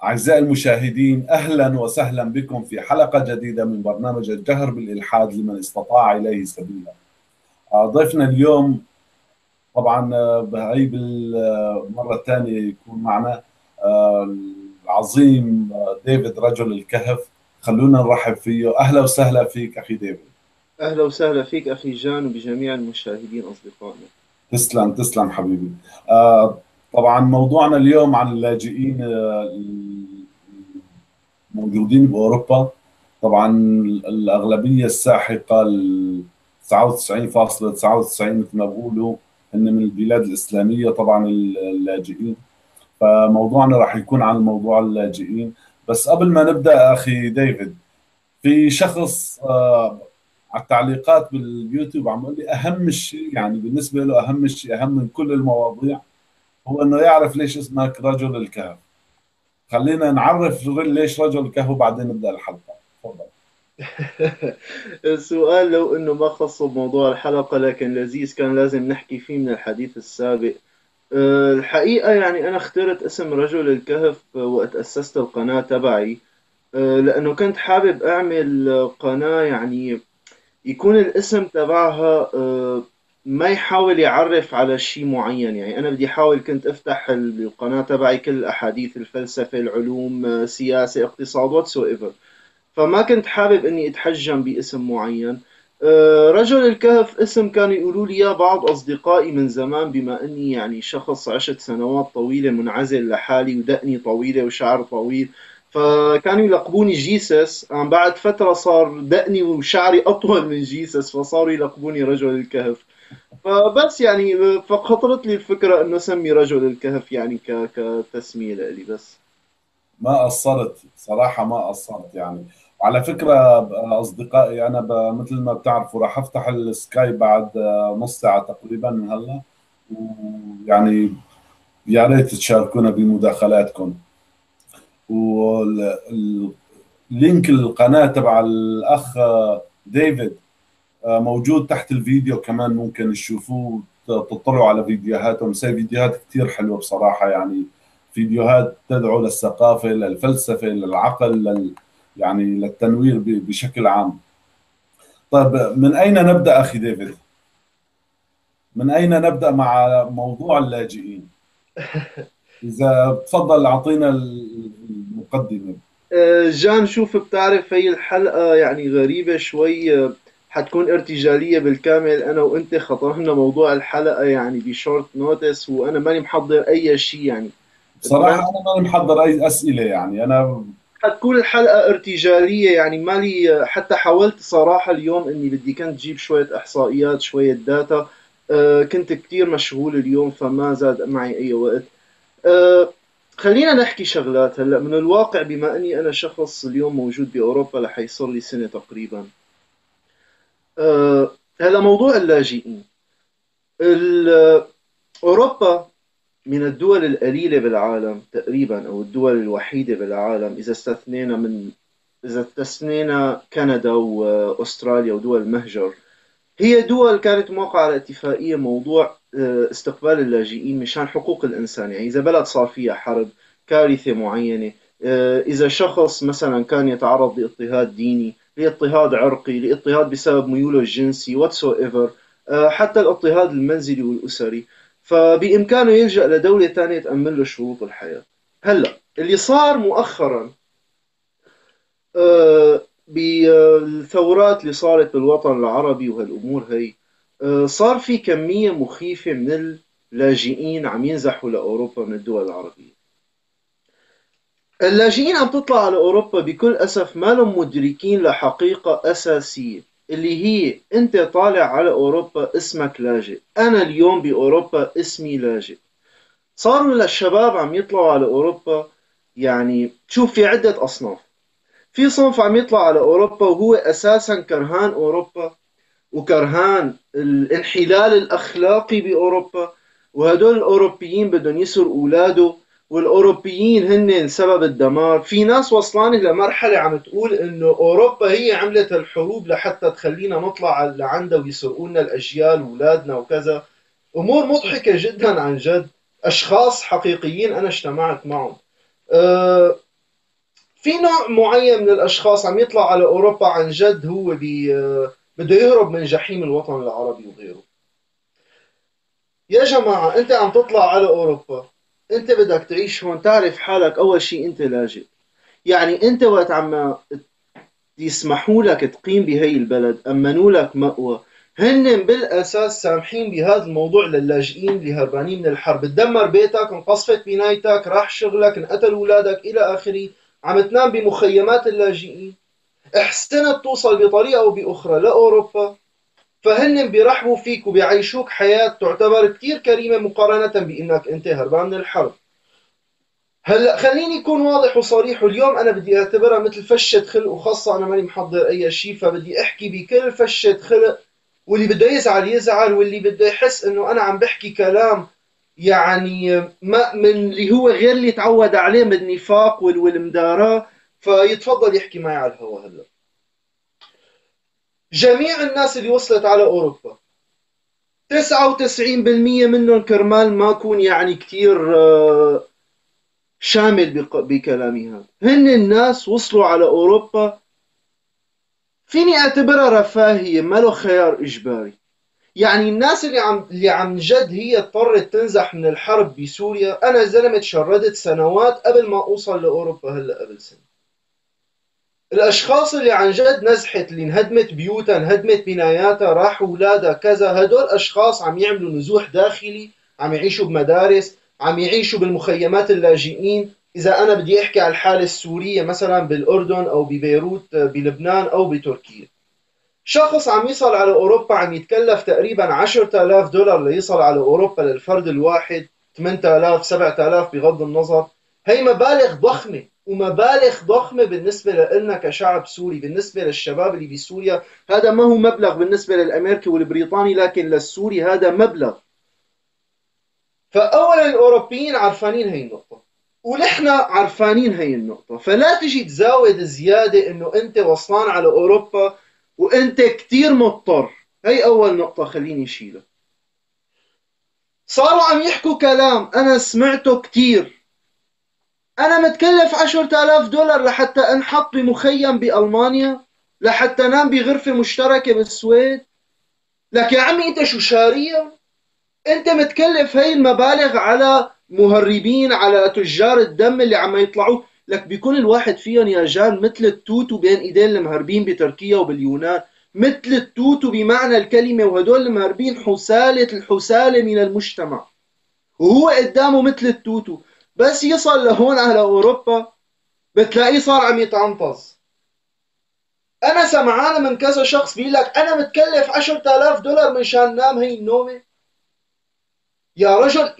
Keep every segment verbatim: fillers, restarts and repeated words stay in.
أعزائي المشاهدين، أهلا وسهلا بكم في حلقة جديدة من برنامج الجهر بالإلحاد لمن استطاع إليه سبيلا. آه، ضيفنا اليوم طبعا آه، هي بالمرة الثانية يكون معنا آه، العظيم آه، ديفيد رجل الكهف. خلونا نرحب فيه. أهلا وسهلا فيك أخي ديفيد. أهلا وسهلا فيك أخي جان وبجميع المشاهدين أصدقائنا. تسلم تسلم حبيبي. آه، طبعا موضوعنا اليوم عن اللاجئين آه، الموجودين بأوروبا. طبعا الأغلبية الساحقة ال تسعة وتسعين فاصلة تسعة وتسعين مثل ما بقولوا هن من البلاد الإسلامية، طبعا اللاجئين. فموضوعنا راح يكون عن موضوع اللاجئين. بس قبل ما نبدأ أخي ديفيد، في شخص آه على التعليقات باليوتيوب عم يقول لي أهم شيء، يعني بالنسبة له أهم شيء، أهم من كل المواضيع، هو إنه يعرف ليش اسمك رجل الكهف. خلينا نعرف ليش رجل الكهف وبعدين نبدأ الحلقة. تفضل. السؤال لو أنه ما خصه بموضوع الحلقة لكن لذيذ، كان لازم نحكي فيه من الحديث السابق. أه، الحقيقة يعني أنا اخترت اسم رجل الكهف وقت أسست القناة تبعي. أه، لأنه كنت حابب أعمل قناة يعني يكون الاسم تبعها أه، ما يحاول يعرف على شيء معين. يعني أنا بدي أحاول كنت أفتح القناة تبعي كل الأحاديث، الفلسفة، العلوم، أه، سياسة، اقتصاد، whatsoever. فما كنت حابب اني اتحجم باسم معين. أه، رجل الكهف اسم كانوا يقولوا لي اياه بعض اصدقائي من زمان، بما اني يعني شخص عشت سنوات طويلة منعزل لحالي ودقني طويلة وشعر طويل. فكانوا يلقبوني جيسس. عن بعد فترة صار دقني وشعري اطول من جيسس، فصاروا يلقبوني رجل الكهف. فبس يعني أه، فخطرت لي الفكرة انه سمي رجل الكهف يعني ك- كتسمية لإلي بس. ما قصرت صراحة، ما قصرت يعني. وعلى فكرة أصدقائي، أنا ب- مثل ما بتعرفوا راح أفتح السكاي بعد آه، نص ساعة تقريبا من هلا. ويعني يا ريت تشاركونا بمداخلاتكم. واللينك القناة تبع الأخ آه، ديفيد آه، موجود تحت الفيديو، كمان ممكن تشوفوه، تطلعوا على فيديوهاتهم. بس هي فيديوهات كثير حلوة بصراحة، يعني فيديوهات تدعو للثقافة، للفلسفة، للعقل، لل يعني للتنوير ب- بشكل عام. طيب، من أين نبدأ أخي ديفيد؟ من أين نبدأ مع موضوع اللاجئين؟ إذا تفضل أعطينا المقدمة. آه، جان، شوف بتعرف هي الحلقة يعني غريبة شوي. آه، حتكون ارتجالية بالكامل. أنا وأنت خطرنا موضوع الحلقة يعني بشورت نوتس، وأنا ماني محضر أي شيء يعني. بصراحة أنا ماني محضر أي أسئلة، يعني أنا حتكون الحلقة ارتجالية يعني مالي. حتى حاولت صراحة اليوم إني بدي كنت جيب شوية إحصائيات، شوية داتا. آه، كنت كتير مشغول اليوم فما زاد معي أي وقت. أه خلينا نحكي شغلات هلا من الواقع. بما اني انا شخص اليوم موجود باوروبا لحيصير لي سنه تقريبا. أه هلا موضوع اللاجئين. ال- اوروبا من الدول القليله بالعالم تقريبا، او الدول الوحيده بالعالم اذا استثنينا من اذا استثنينا كندا واستراليا ودول المهجر. هي دول كانت موقعة على اتفاقية موضوع آه، استقبال اللاجئين مشان حقوق الإنسان. يعني إذا بلد صار فيها حرب، كارثة معينة، آه، إذا شخص مثلا كان يتعرض لاضطهاد ديني، لاضطهاد عرقي، لاضطهاد بسبب ميوله الجنسي whatsoever، آه، حتى الاضطهاد المنزلي والأسري، فبإمكانه يلجأ لدولة ثانية تأمن له شروط الحياة. هلا اللي صار مؤخرا آه، بالثورات اللي صارت بالوطن العربي وهالأمور هي، آه، صار في كمية مخيفة من اللاجئين عم ينزحوا لأوروبا من الدول العربية. اللاجئين عم تطلع على أوروبا بكل أسف ما لهم مدركين لحقيقة أساسية، اللي هي أنت طالع على أوروبا اسمك لاجئ. أنا اليوم بأوروبا اسمي لاجئ. صاروا للشباب عم يطلعوا على أوروبا. يعني شوف، في عدة أصناف. في صنف عم يطلع على أوروبا وهو أساسا كرهان أوروبا وكرهان الانحلال الأخلاقي بأوروبا، وهدول الأوروبيين بدهم يسرقوا أولاده، والأوروبيين هن سبب الدمار. في ناس وصلانة لمرحلة عم تقول إنه أوروبا هي عملت الحروب لحتى تخلينا نطلع لعندها ويسرقوا لنا الأجيال وأولادنا وكذا. أمور مضحكة جدا عن جد. أشخاص حقيقيين أنا اجتمعت معهم. أه في نوع معين من الاشخاص عم يطلع على اوروبا عن جد هو بي بده يهرب من جحيم الوطن العربي وغيره. يا جماعة انت عم تطلع على اوروبا، انت بدك تعيش هون، تعرف حالك اول شيء انت لاجئ. يعني انت وقت عم يسمحوا لك تقيم بهي البلد، امنوا لك مأوى، هن بالاساس سامحين بهذا الموضوع للاجئين اللي هربانين من الحرب. تدمر بيتك، انقصفت بنايتك، راح شغلك، انقتل اولادك الى اخره، عم تنام بمخيمات اللاجئين، احسنت توصل بطريقه او باخرى لاوروبا، فهن بيرحبوا فيك وبيعيشوك حياه تعتبر كثير كريمه مقارنه بانك انت هربان من الحرب. هلا خليني اكون واضح وصريح، واليوم انا بدي اعتبرها مثل فشه خلق، وخاصه انا ماني محضر اي شيء، فبدي احكي بكل فشه خلق، واللي بده يزعل يزعل، واللي بده يحس انه انا عم بحكي كلام يعني ما من اللي هو غير اللي تعود عليه من النفاق والمداراة، فيتفضل يحكي معي على الهوا. هلا جميع الناس اللي وصلت على اوروبا تسعة وتسعين بالمية منهم، كرمال ما اكون يعني كثير آه، شامل بكلامي هذا، هن الناس وصلوا على اوروبا فيني اعتبرها رفاهيه، ما له خيار اجباري. يعني الناس اللي عم اللي عم جد هي اضطرت تنزح من الحرب بسوريا، انا زلمه شردت سنوات قبل ما اوصل لاوروبا، هلا قبل سنه. الاشخاص اللي عن جد نزحت، اللي انهدمت بيوتها، انهدمت بناياتها، راحوا اولادها كذا، هدول اشخاص عم يعملوا نزوح داخلي، عم يعيشوا بمدارس، عم يعيشوا بالمخيمات اللاجئين. اذا انا بدي احكي على الحاله السوريه مثلا بالاردن او ببيروت بلبنان او بتركيا، شخص عم يصل على اوروبا عم يتكلف تقريبا عشرة آلاف دولار ليصل على اوروبا للفرد الواحد، ثمانية آلاف سبعة آلاف بغض النظر. هي مبالغ ضخمه، ومبالغ ضخمه بالنسبه لنا كشعب سوري. بالنسبه للشباب اللي بسوريا هذا ما هو مبلغ، بالنسبه للامريكي والبريطاني، لكن للسوري هذا مبلغ. فاولا الاوروبيين عرفانين هي النقطه، ونحن عرفانين هي النقطة، فلا تجي تزاود زيادة انه انت وصلان على اوروبا وانت كتير مضطر. هي اول نقطة خليني شيلها. صاروا عم يحكوا كلام انا سمعته كتير، انا متكلف عشرة آلاف دولار لحتى انحط بمخيم بالمانيا، لحتى انام بغرفة مشتركة بالسويد. لك يا عمي انت شو شارية؟ انت متكلف هي المبالغ على مهربين، على تجار الدم اللي عم يطلعوا لك. بيكون الواحد فيهم يا جان مثل التوتو بين ايدين المهربين بتركيا وباليونان، مثل التوتو بمعنى الكلمة، وهدول المهربين حسالة الحسالة من المجتمع، وهو قدامه مثل التوتو. بس يصل لهون على اوروبا بتلاقيه صار عم يتعنطز. انا سمعانة من كذا شخص بيقول لك انا متكلف عشرة آلاف دولار مشان نام هي النومة. يا رجل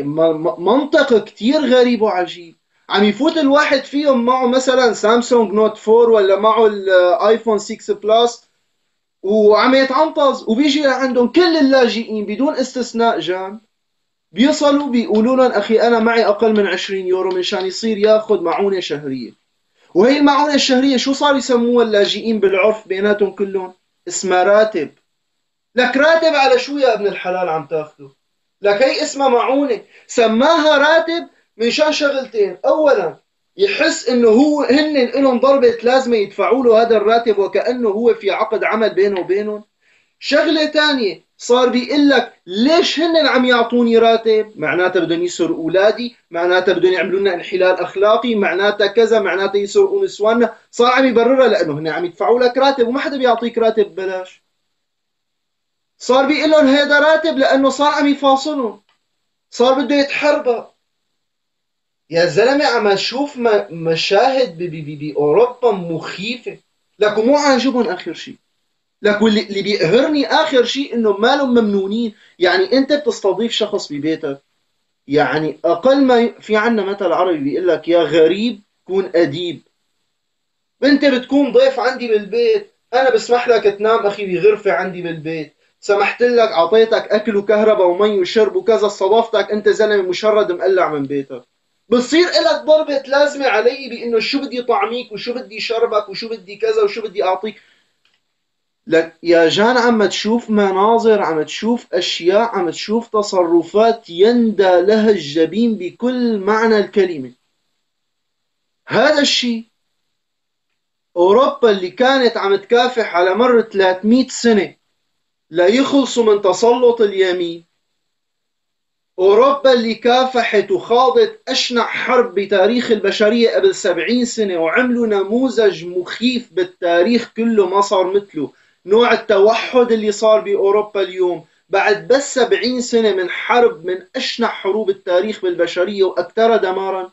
منطق كتير غريب وعجيب. عم يفوت الواحد فيهم معه مثلا سامسونج نوت فور ولا معه الايفون ستة بلس، وعم يتعنطز، وبيجي لعندهم كل اللاجئين بدون استثناء جان بيصلوا بيقولوا لهم اخي انا معي اقل من عشرين يورو منشان يصير ياخذ معونه شهريه. وهي المعونه الشهريه شو صار يسموها اللاجئين بالعرف بيناتهم كلهم؟ اسمها راتب. لك راتب على شو يا ابن الحلال عم تاخذه؟ لك هي اسمها معونة، سماها راتب منشان شغلتين. أولا يحس إنه هو هن لهم ضربة لازمة يدفعوا له هذا الراتب وكأنه هو في عقد عمل بينه وبينهم. شغلة تانية صار بيقول لك ليش هن عم يعطوني راتب؟ معناتها بدهم يسرقوا أولادي، معناتها بدهم يعملوا لنا انحلال أخلاقي، معناتها كذا، معناتها يسرقوا نسواننا. صار عم يبررها لأنه هن عم يدفعوا لك راتب، وما حدا بيعطيك راتب ببلاش. صار بيقول لهم هيدا راتب لأنه صار عم يفاصلهم، صار بده يتحربى. يا زلمه عم اشوف مشاهد باوروبا مخيفه. لك ومو عاجبهم اخر شيء. لك واللي اللي بيقهرني اخر شيء انه مالهم ممنونين. يعني انت بتستضيف شخص ببيتك، يعني اقل ما ي... في عنا مثل عربي بيقول لك يا غريب كون اديب. انت بتكون ضيف عندي بالبيت، انا بسمح لك تنام اخي بغرفه عندي بالبيت، سمحت لك، اعطيتك اكل وكهرباء ومي وشرب وكذا، استضفتك، انت زلمه مشرد مقلع من بيتك، بتصير لك ضربة لازمة علي بانه شو بدي طعميك وشو بدي شربك وشو بدي كذا وشو بدي اعطيك. لك يا جان عم تشوف مناظر، عم تشوف اشياء، عم تشوف تصرفات يندى لها الجبين بكل معنى الكلمة. هذا الشيء أوروبا اللي كانت عم تكافح على مر ثلاثمئة سنة ليخلصوا من تسلط اليمين، أوروبا اللي كافحت وخاضت أشنع حرب بتاريخ البشرية قبل سبعين سنة وعملوا نموذج مخيف بالتاريخ كله ما صار مثله، نوع التوحد اللي صار بأوروبا اليوم بعد بس سبعين سنة من حرب من أشنع حروب التاريخ بالبشرية وأكثرها دمارا.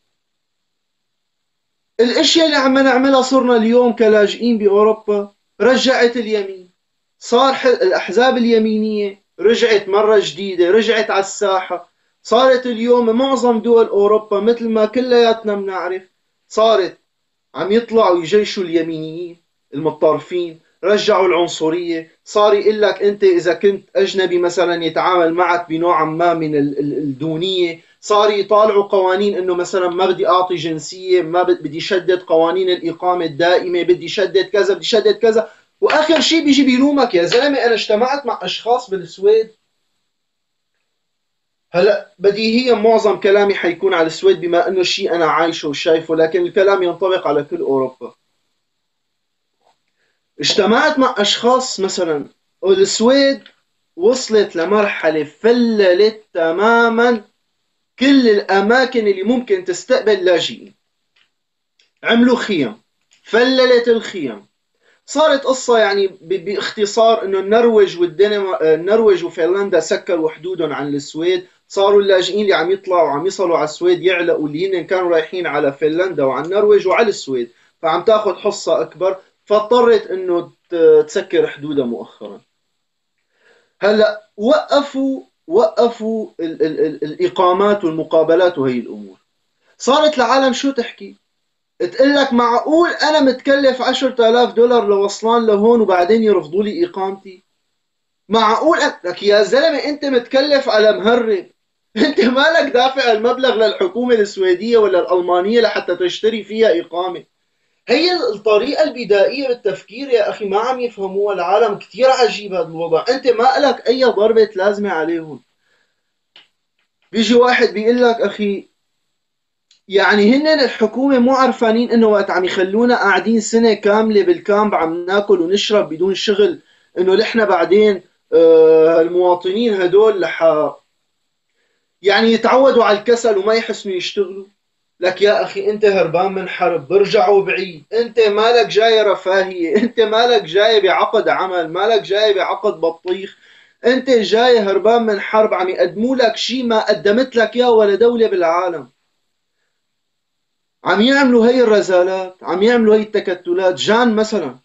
الاشياء اللي عم نعملها صرنا اليوم كلاجئين بأوروبا رجعت اليمين، صار الأحزاب اليمينية رجعت مرة جديدة، رجعت على الساحة. صارت اليوم معظم دول أوروبا مثل ما كلياتنا بنعرف صارت عم يطلعوا يجيشوا اليمينيين المتطرفين، رجعوا العنصرية. صار يقول لك أنت إذا كنت أجنبي مثلا يتعامل معك بنوع ما من الدونية. صار يطالعوا قوانين انه مثلا ما بدي اعطي جنسيه، ما بدي شدد قوانين الاقامه الدائمه، بدي شدد كذا بدي شدد كذا. واخر شيء بيجي بيلومك يا زلمه انا اجتمعت مع اشخاص بالسويد. هلا بديهيا معظم كلامي حيكون على السويد بما انه شيء انا عايشه وشايفه، لكن الكلام ينطبق على كل اوروبا. اجتمعت مع اشخاص مثلا والسويد وصلت لمرحله فللت تماما كل الاماكن اللي ممكن تستقبل لاجئين. عملوا خيم، فللت الخيم. صارت قصة يعني باختصار انه النرويج والدنمارك النرويج وفنلندا سكروا حدودهم عن السويد، صاروا اللاجئين اللي عم يطلعوا وعم يصلوا على السويد يعلقوا اللي هن كانوا رايحين على فنلندا وعلى النرويج وعلى السويد، فعم تاخذ حصة اكبر، فاضطرت انه تسكر حدودها مؤخرا. هلا وقفوا وقفوا ال ال ال الاقامات والمقابلات وهي الامور. صارت العالم شو تحكي؟ تقول لك معقول انا متكلف عشرة آلاف دولار لوصلان لهون وبعدين يرفضوا لي اقامتي؟ معقول لك يا زلمه انت متكلف على مهرب؟ انت مالك دافع المبلغ للحكومه السويديه ولا الالمانيه لحتى تشتري فيها اقامه؟ هي الطريقه البدائيه بالتفكير يا اخي ما عم يفهموها العالم. كثير عجيب هذا الوضع، انت ما لك اي ضربه لازمه عليهم. بيجي واحد بيقول لك اخي يعني هن الحكومة مو عرفانين انه وقت عم يخلونا قاعدين سنة كاملة بالكامب عم ناكل ونشرب بدون شغل انه نحن بعدين آه المواطنين هدول لح يعني يتعودوا على الكسل وما يحسنوا يشتغلوا. لك يا اخي انت هربان من حرب، برجعوا بعيد. انت مالك جاي رفاهية، انت مالك جاي بعقد عمل، مالك جاي بعقد بطيخ. انت جاي هربان من حرب عم يقدموا لك شيء ما قدمت لك اياه ولا دولة بالعالم. عم يعملوا هي الرزالات، عم يعملوا هي التكتلات. جان مثلا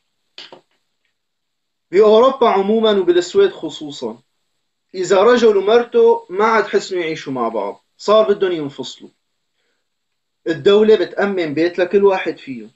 بأوروبا عموما وبالسويد خصوصا إذا رجل ومرته ما عاد حسنوا يعيشوا مع بعض، صار بدهم ينفصلوا، الدولة بتأمن بيت لكل واحد فيهم.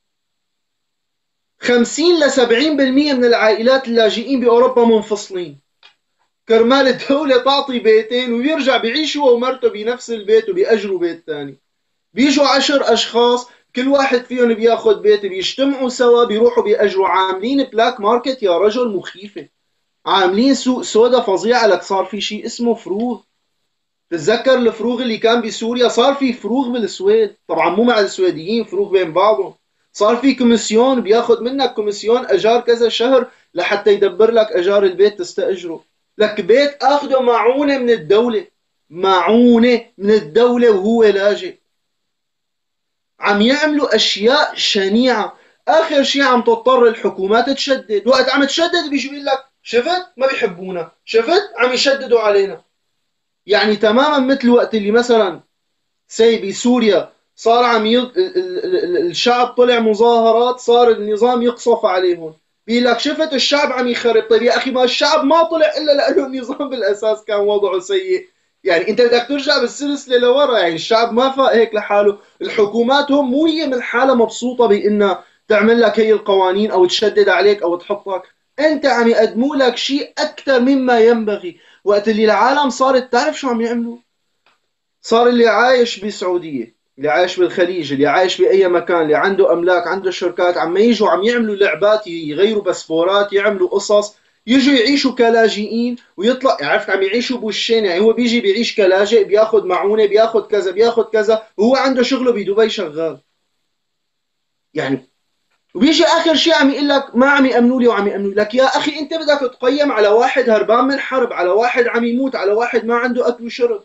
خمسين ل سبعين بالمئة من العائلات اللاجئين بأوروبا منفصلين كرمال الدولة تعطي بيتين ويرجع بيعيش هو ومرته بنفس البيت وبيأجروا بيت ثاني. بيجوا عشر أشخاص كل واحد فيهم بياخد بيت، بيجتمعوا سوا بيروحوا بيأجروا. عاملين بلاك ماركت يا رجل مخيفة، عاملين سوق سودا فظيعة. لك صار في شيء اسمه فروغ. تتذكر الفروغ اللي كان بسوريا؟ صار في فروغ بالسويد، طبعا مو مع السويديين، فروغ بين بعضهم. صار في كوميسيون بياخد منك كوميسيون اجار كذا شهر لحتى يدبر لك اجار البيت تستاجره. لك بيت اخذه معونة من الدولة، معونة من الدولة وهو لاجئ. عم يعملوا اشياء شنيعه. اخر شيء عم تضطر الحكومات تشدد، وقت عم تشدد بيجي بيقول لك شفت ما بيحبونا، شفت عم يشددوا علينا. يعني تماما مثل وقت اللي مثلا سي بسوريا صار عم ي... الشعب طلع مظاهرات، صار النظام يقصف عليهم، بيقول لك شفت الشعب عم يخرب. طيب يا اخي ما الشعب ما طلع الا لانه النظام بالاساس كان وضعه سيء. يعني انت بدك ترجع بالسلسله لورا، يعني الشعب ما فاق هيك لحاله. الحكومات هم مو هي من حالها مبسوطه بانها تعمل لك هي القوانين او تشدد عليك او تحطك. انت عم يقدموا لك شيء اكثر مما ينبغي. وقت اللي العالم صارت تعرف شو عم يعملوا؟ صار اللي عايش بالسعوديه، اللي عايش بالخليج، اللي عايش باي مكان، اللي عنده املاك عنده شركات، عم يجوا عم يعملوا لعبات، يغيروا باسبورات، يعملوا قصص، يجوا يعيشوا كلاجئين ويطلع. عرفت عم يعيشوا بوشين. يعني هو بيجي بيعيش كلاجئ، بياخذ معونه، بياخذ كذا بياخذ كذا، وهو عنده شغله بدبي شغال. يعني وبيجي اخر شيء عم يقول لك ما عم يامنوا لي وعم يامنوا لك. يا اخي انت بدك تقيم على واحد هربان من حرب، على واحد عم يموت، على واحد ما عنده اكل وشرب.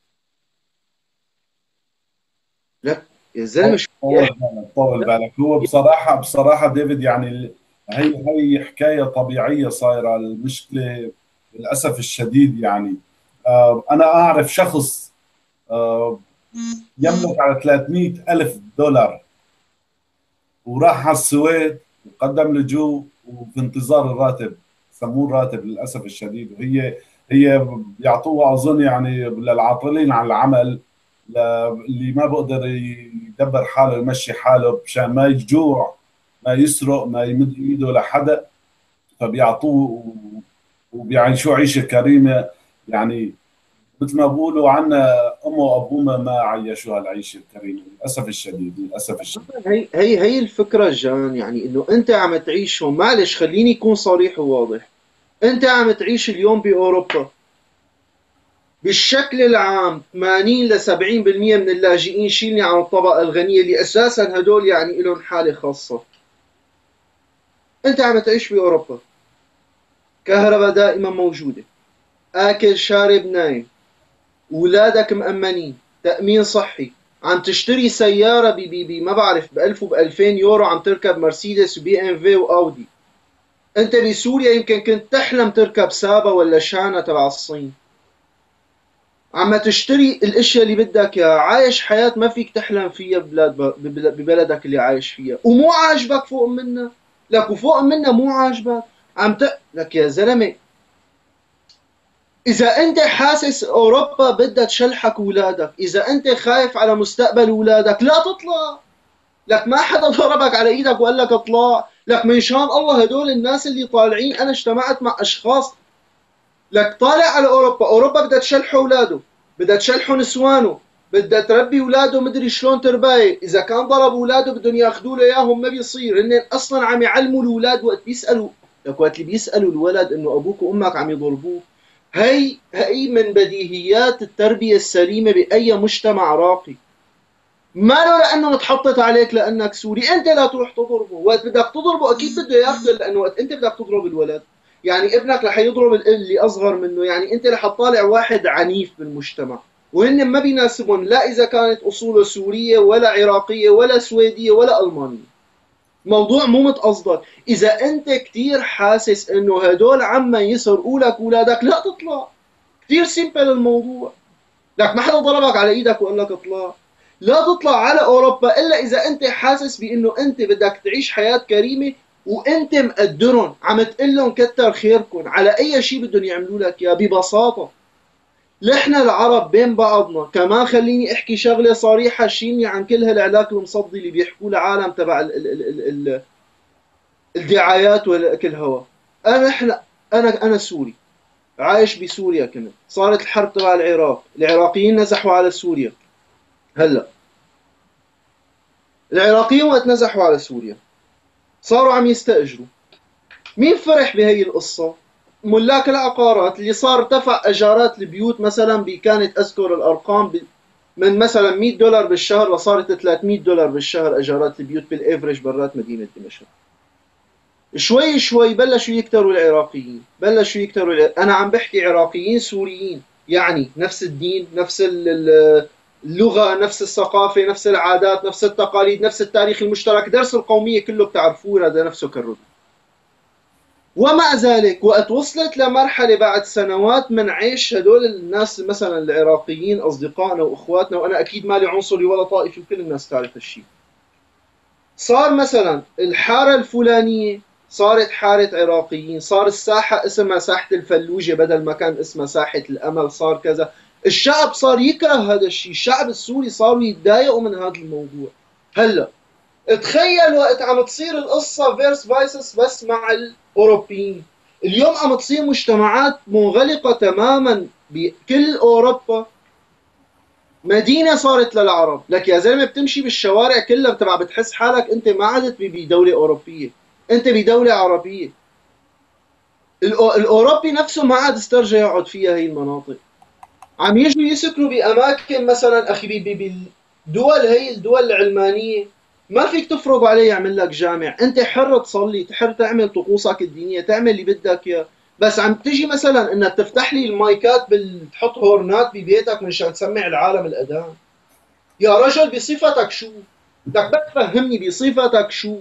لك يا زلمه شو بدي طول احكي بالك طول لك؟ بالك هو بصراحة بصراحة ديفيد يعني ال- هي هي حكاية طبيعية صايرة المشكلة للأسف الشديد يعني. آه، أنا أعرف شخص آه، يملك على ثلاثمئة ألف دولار وراح على السويد وقدم لجوء وفي انتظار الراتب، سموه الراتب للأسف الشديد. وهي هي بيعطوها أظن يعني للعاطلين عن العمل، ل- اللي ما بقدر يدبر حاله يمشي حاله مشان ما يجوع، ما يسرق، ما يمد ايده لحدا، فبيعطوه وبيعيشوه عيشة كريمة يعني. مثل ما بقولوا عنا أمه وأبونا ما عيشوها العيشة الكريمة للأسف الشديد، للأسف الشديد. هي هي هي الفكره جان، يعني انه انت عم تعيش هون. معلش خليني يكون صريح وواضح. انت عم تعيش اليوم باوروبا، بالشكل العام ثمانين ل سبعين بالمئة من اللاجئين، شيلني عن الطبقه الغنيه اللي اساسا هدول يعني لهم حاله خاصه. انت عم تعيش باوروبا، كهرباء دائما موجوده، اكل شارب نايم، اولادك مأمنين، تأمين صحي، عم تشتري سيارة ب ب ب ما بعرف ب ألف وب ألفين يورو، عم تركب مرسيدس وبي ام في واودي. انت بسوريا يمكن كنت تحلم تركب سابا ولا شانا تبع الصين. عم تشتري الاشياء اللي بدك اياها، عايش حياة ما فيك تحلم فيها ببلاد ببلدك اللي عايش فيها، ومو عاجبك فوق منها. لك وفوق منها مو عاجبك. عم ت... لك يا زلمة، إذا أنت حاسس أوروبا بدها تشلحك أولادك، إذا أنت خايف على مستقبل أولادك، لا تطلع. لك ما حدا ضربك على إيدك وقال لك اطلع. لك من شان الله هدول الناس اللي طالعين، أنا اجتمعت مع أشخاص. لك طالع على أوروبا، أوروبا بدها تشلح أولاده، بدها تشلحوا نسوانه، بدها تربي أولاده مدري شلون ترباية. إذا كان ضرب أولاده بدهم ياخذوا له إياهم ما بيصير. هن أصلا عم يعلموا الأولاد وقت بيسألوا. لك وقت اللي بيسألوا الولد إنه أبوك وأمك عم يضربوك، هي هي من بديهيات التربية السليمة بأي مجتمع راقي. ما له لأنه اتحطت عليك لأنك سوري أنت لا تروح تضربه. وقت بدك تضربه أكيد بده ياخذه، لأنه وقت أنت بدك تضرب الولد، يعني ابنك رح يضرب اللي أصغر منه، يعني أنت رح تطالع واحد عنيف بالمجتمع، وهن ما بيناسبهم لا إذا كانت أصوله سورية ولا عراقية ولا سويدية ولا ألمانية. موضوع مو متقصدك. إذا أنت كتير حاسس إنه هدول عما يسرقوا لك أولادك، لا تطلع. كثير سيمبل الموضوع. لك ما حدا ضربك على ايدك وقال لك اطلع. لا تطلع على اوروبا الا اذا انت حاسس بانه انت بدك تعيش حياه كريمه، وانت مقدرهم عم تقول لهم كتر خيركم على اي شيء بدهم يعملوا لك اياه ببساطه. نحن العرب بين بعضنا كمان، خليني احكي شغله صريحه، شيلني عن كل هالعلاك المصدي اللي بيحكوا العالم تبع ال ال ال ال ال الدعايات والاكل هوا. انا احنا انا انا سوري، عايش بسوريا. كنت صارت الحرب تبع العراق، العراقيين نزحوا على سوريا. هلا العراقيين وقت نزحوا على سوريا صاروا عم يستأجروا. مين فرح بهي القصة؟ ملاك العقارات، اللي صار ارتفع اجارات البيوت مثلا، كانت اذكر الارقام من مثلا مئة دولار بالشهر وصارت ثلاثمئة دولار بالشهر اجارات البيوت بالافرج برات مدينة دمشق. شوي شوي بلشوا يكتروا العراقيين، بلشوا يكتروا الع... انا عم بحكي عراقيين سوريين، يعني نفس الدين، نفس اللغة، نفس الثقافة، نفس العادات، نفس التقاليد، نفس التاريخ المشترك، درس القومية كله بتعرفوه، هذا نفسه كالرد. ومع ذلك وقت وصلت لمرحلة بعد سنوات من عيش هدول الناس مثلا العراقيين أصدقائنا وأخواتنا، وأنا أكيد مالي عنصري ولا طائفي وكل الناس تعرف هالشيء، صار مثلا الحارة الفلانية صارت حارة عراقيين، صار الساحة اسمها ساحة الفلوجة بدل ما كان اسمها ساحة الأمل، صار كذا. الشعب صار يكره هذا الشيء، الشعب السوري صاروا يتضايقوا من هذا الموضوع. هلا تخيل وقت عم تصير القصة فيرس فايسس بس مع الأوروبيين. اليوم عم تصير مجتمعات منغلقة تماما بكل أوروبا، مدينة صارت للعرب. لك يا زلمة بتمشي بالشوارع كلها بتبع بتحس حالك انت ما عدت بدولة أوروبية، انت بدولة عربية. الأوروبي نفسه ما عاد استرجع يقعد فيها هي المناطق. عم يجوا يسكنوا بأماكن مثلا أخي بالدول، هي الدول العلمانية، ما فيك تفرض عليه يعمل لك جامع، انت حر تصلي، حر تعمل طقوسك الدينيه، تعمل اللي بدك اياه. بس عم تجي مثلا انك تفتح لي المايكات بال... تحط هورنات ببيتك مشان تسمع العالم الاذان. يا رجل بصفتك شو؟ لك بدك تفهمني بصفتك شو؟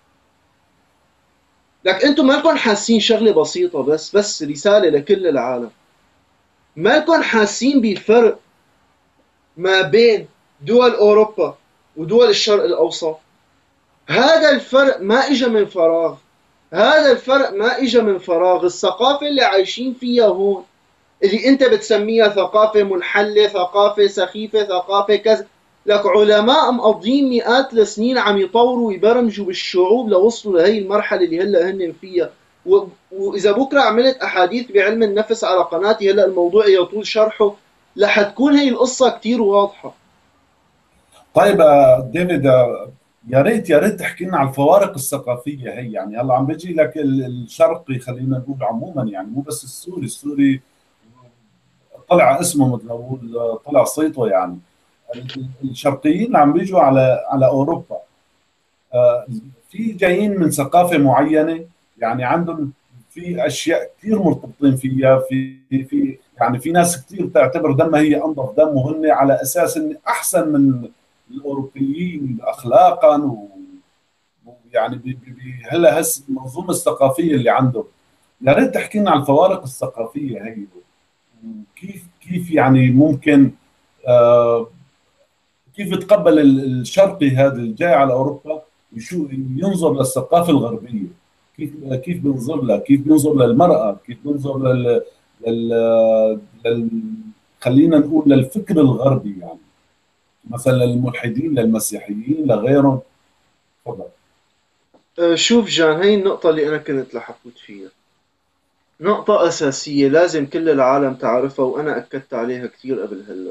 لك انتم مالكم حاسين شغله بسيطه، بس بس رساله لكل العالم. مالكم حاسين بفرق ما بين دول اوروبا ودول الشرق الاوسط؟ هذا الفرق ما اجى من فراغ. هذا الفرق ما اجى من فراغ. الثقافة اللي عايشين فيها هون، اللي انت بتسميها ثقافة منحلة، ثقافة سخيفة، ثقافة كذا، لك علماء مقضين مئات السنين عم يطوروا ويبرمجوا بالشعوب لوصلوا لهي المرحلة اللي هلا هن فيها. و... واذا بكره عملت احاديث بعلم النفس على قناتي، هلا الموضوع يطول شرحه، رح تكون هي القصة كتير واضحة. طيب آه، ديفيد، آه، يا ريت يا ريت تحكي لنا عن الفوارق الثقافيه هي. يعني هلا عم بيجي لك ال- الشرقي، خلينا نقول عموما، يعني مو بس السوري. السوري طلع اسمه مثل ما بقول، آه، طلع صيته يعني. ال- الشرقيين اللي عم بيجوا على على اوروبا، آه، في جايين من ثقافه معينه، يعني عندهم في اشياء كثير مرتبطين فيها. في في يعني في ناس كثير تعتبر دمها هي انظف دم، وهن على اساس ان احسن من الاوروبيين اخلاقا و- ويعني ب- ب- ب- هلا هس المنظومه الثقافيه اللي عندهم. يا ريت تحكي لنا عن الفوارق الثقافيه هي، وكيف كيف يعني ممكن، آه، كيف تقبل ال- الشرقي هذا اللي جاي على اوروبا، يشو ينظر للثقافه الغربيه، كيف كيف بينظر لها، كيف بينظر للمراه، كيف بينظر لل, لل... لل... خلينا نقول للفكر الغربي يعني، مثلا للملحدين، للمسيحيين، لغيرهم. تفضل. أه، شوف جان، هي النقطة اللي أنا كنت رح أفوت فيها. نقطة أساسية لازم كل العالم تعرفها، وأنا أكدت عليها كتير قبل هلأ.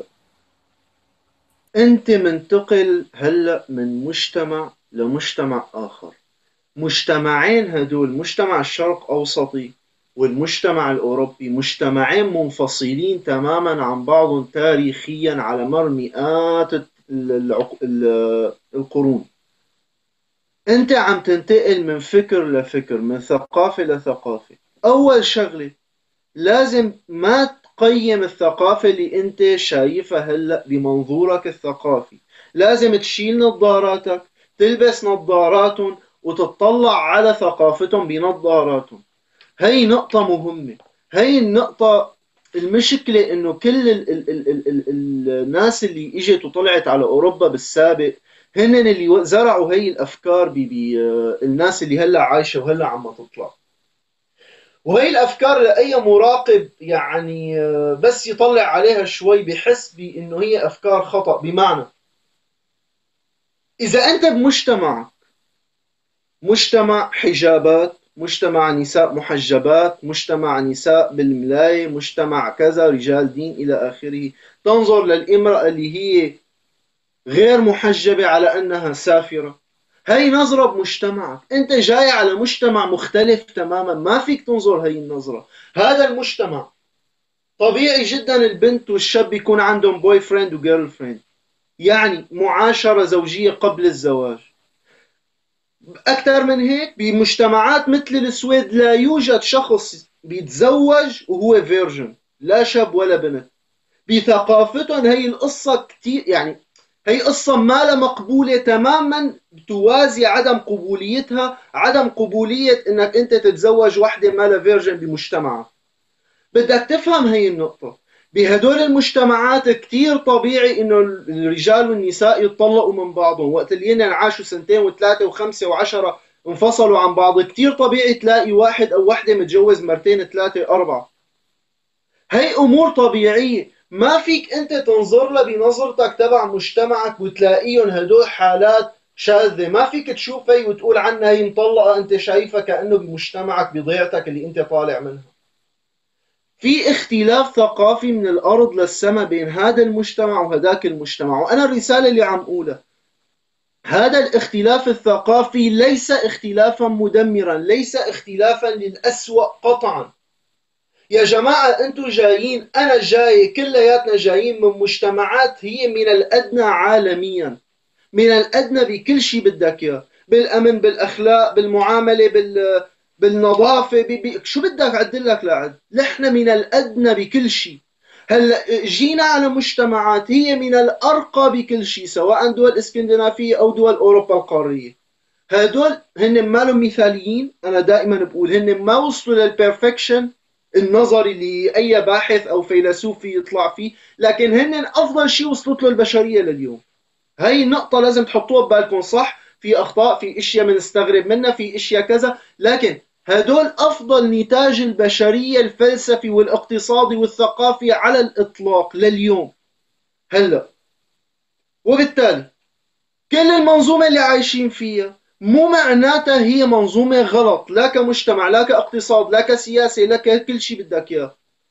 أنت منتقل هلأ من مجتمع لمجتمع آخر. مجتمعين هدول، مجتمع الشرق أوسطي والمجتمع الأوروبي، مجتمعين منفصلين تماما عن بعضهم تاريخيا على مر مئات العق- ال- القرون. أنت عم تنتقل من فكر لفكر، من ثقافة لثقافة. أول شغلة، لازم ما تقيم الثقافة اللي انت شايفها هلأ بمنظورك الثقافي. لازم تشيل نظاراتك، تلبس نظاراتهم، وتطلع على ثقافتهم بنظاراتهم. هي نقطة مهمة. هي النقطة. المشكلة انه كل ال ال ال ال ال ال الناس اللي اجت وطلعت على اوروبا بالسابق، هن اللي زرعوا هي الافكار بالناس اللي هلا عايشة وهلا عم تطلع. وهي الافكار لاي مراقب يعني آه، بس يطلع عليها شوي بحس بانه هي افكار خطأ. بمعنى، اذا انت بمجتمع، مجتمع حجابات، مجتمع نساء محجبات، مجتمع نساء بالملاية، مجتمع كذا، رجال دين الى اخره، تنظر للامرأة اللي هي غير محجبة على انها سافرة. هي نظرة بمجتمعك. انت جاي على مجتمع مختلف تماما، ما فيك تنظر هي النظرة. هذا المجتمع طبيعي جدا البنت والشاب يكون عندهم بوي فريند وجيرل فريند، يعني معاشرة زوجية قبل الزواج. أكثر من هيك، بمجتمعات مثل السويد لا يوجد شخص بيتزوج وهو فيرجن، لا شاب ولا بنت. بثقافتهم هي القصة كتير يعني، هي قصة ما لا مقبولة تماما، توازي عدم قبوليتها عدم قبولية انك انت تتزوج وحدة ما لا فيرجن بمجتمعك. بدك تفهم هي النقطة. بهدول المجتمعات كتير طبيعي انه الرجال والنساء يتطلقوا من بعضهم. وقت اللي هن عاشوا سنتين وثلاثة وخمسة وعشرة انفصلوا عن بعض، كتير طبيعي تلاقي واحد او وحدة متجوز مرتين ثلاثة أربعة. هي امور طبيعية، ما فيك انت تنظر لها بنظرتك تبع مجتمعك وتلاقيهم هدول حالات شاذة. ما فيك تشوف هي وتقول عنها هي مطلقة، انت شايفها كأنه بمجتمعك بضيعتك اللي انت طالع منها. في اختلاف ثقافي من الأرض للسماء بين هذا المجتمع وهذاك المجتمع. وأنا الرسالة اللي عم أقولها، هذا الاختلاف الثقافي ليس اختلافا مدمرا، ليس اختلافا للأسوأ قطعا. يا جماعة أنتم جايين، أنا جاي، كلياتنا جايين من مجتمعات هي من الأدنى عالميا. من الأدنى بكل شيء بدك إياه، بالأمن، بالأخلاق، بالمعاملة، بال بالنظافة، ب... ب... شو بدك أعدلك لعد؟ نحن من الأدنى بكل شيء. هلا جينا على مجتمعات هي من الأرقى بكل شيء، سواء دول اسكندنافية أو دول أوروبا القارية. هدول هن مالهم مثاليين، أنا دائما بقول هن ما وصلوا للبرفكشن النظري اللي أي باحث أو فيلسوف يطلع فيه، لكن هن أفضل شيء وصلت له البشرية لليوم. هاي النقطة لازم تحطوها ببالكم. صح في أخطاء، في أشياء بنستغرب منها، في أشياء كذا، لكن هدول أفضل نتاج البشرية الفلسفي والاقتصادي والثقافي على الإطلاق لليوم. هلا وبالتالي كل المنظومة اللي عايشين فيها مو معناتها هي منظومة غلط، لا كمجتمع، لا كاقتصاد، لا كسياسة، لا كل شيء بدك إياه.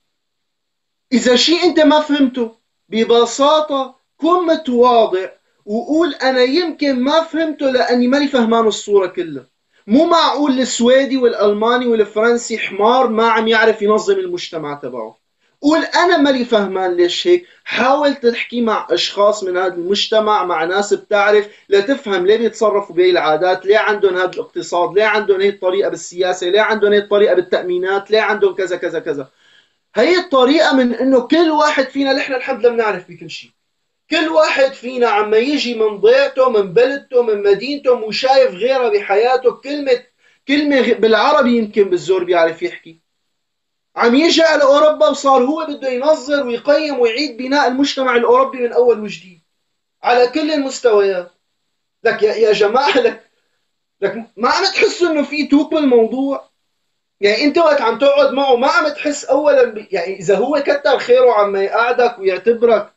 إذا شيء أنت ما فهمته ببساطة كن متواضع وقول أنا يمكن ما فهمته لأني ماني فهمان الصورة كلها. مو معقول السويدي والألماني والفرنسي حمار ما عم يعرف ينظم المجتمع تبعه. قول أنا ماني فهمان ليش هيك، حاول تحكي مع أشخاص من هذا المجتمع، مع ناس بتعرف، لتفهم ليه بيتصرفوا بهي العادات، ليه عندهم هذا الاقتصاد، ليه عندهم هي الطريقة بالسياسة، ليه عندهم هي الطريقة بالتأمينات، ليه عندهم كذا كذا كذا. هي الطريقة من انه كل واحد فينا، نحن الحمد لله بنعرف بكل شيء. كل واحد فينا عما يجي من ضيعته، من بلدته، من مدينته، مو شايف غيره بحياته، كلمة كلمة بالعربي يمكن بالزور بيعرف يحكي. عم يجي على أوروبا وصار هو بده ينظر ويقيم ويعيد بناء المجتمع الأوروبي من أول وجديد على كل المستويات. لك يا, يا جماعة، لك لك ما عم تحسوا انه في توك بالموضوع؟ يعني انت وقت عم تقعد معه ما عم تحس اولا ب... يعني اذا هو كتر خيره عم يقعدك ويعتبرك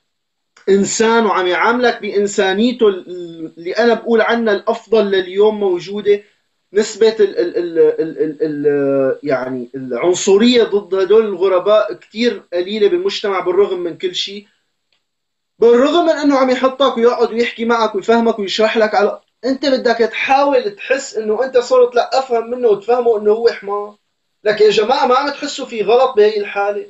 انسان وعم يعاملك بانسانيته اللي انا بقول عنها الافضل لليوم موجوده، نسبة ال ال ال ال ال ال يعني العنصرية ضد هدول الغرباء كتير قليلة بالمجتمع بالرغم من كل شيء، بالرغم من انه عم يحطك ويقعد ويحكي معك ويفهمك ويشرح لك على، انت بدك تحاول تحس انه انت صرت لا افهم منه وتفهمه انه هو حمار. لك يا جماعة ما عم تحسوا في غلط بهي الحالة؟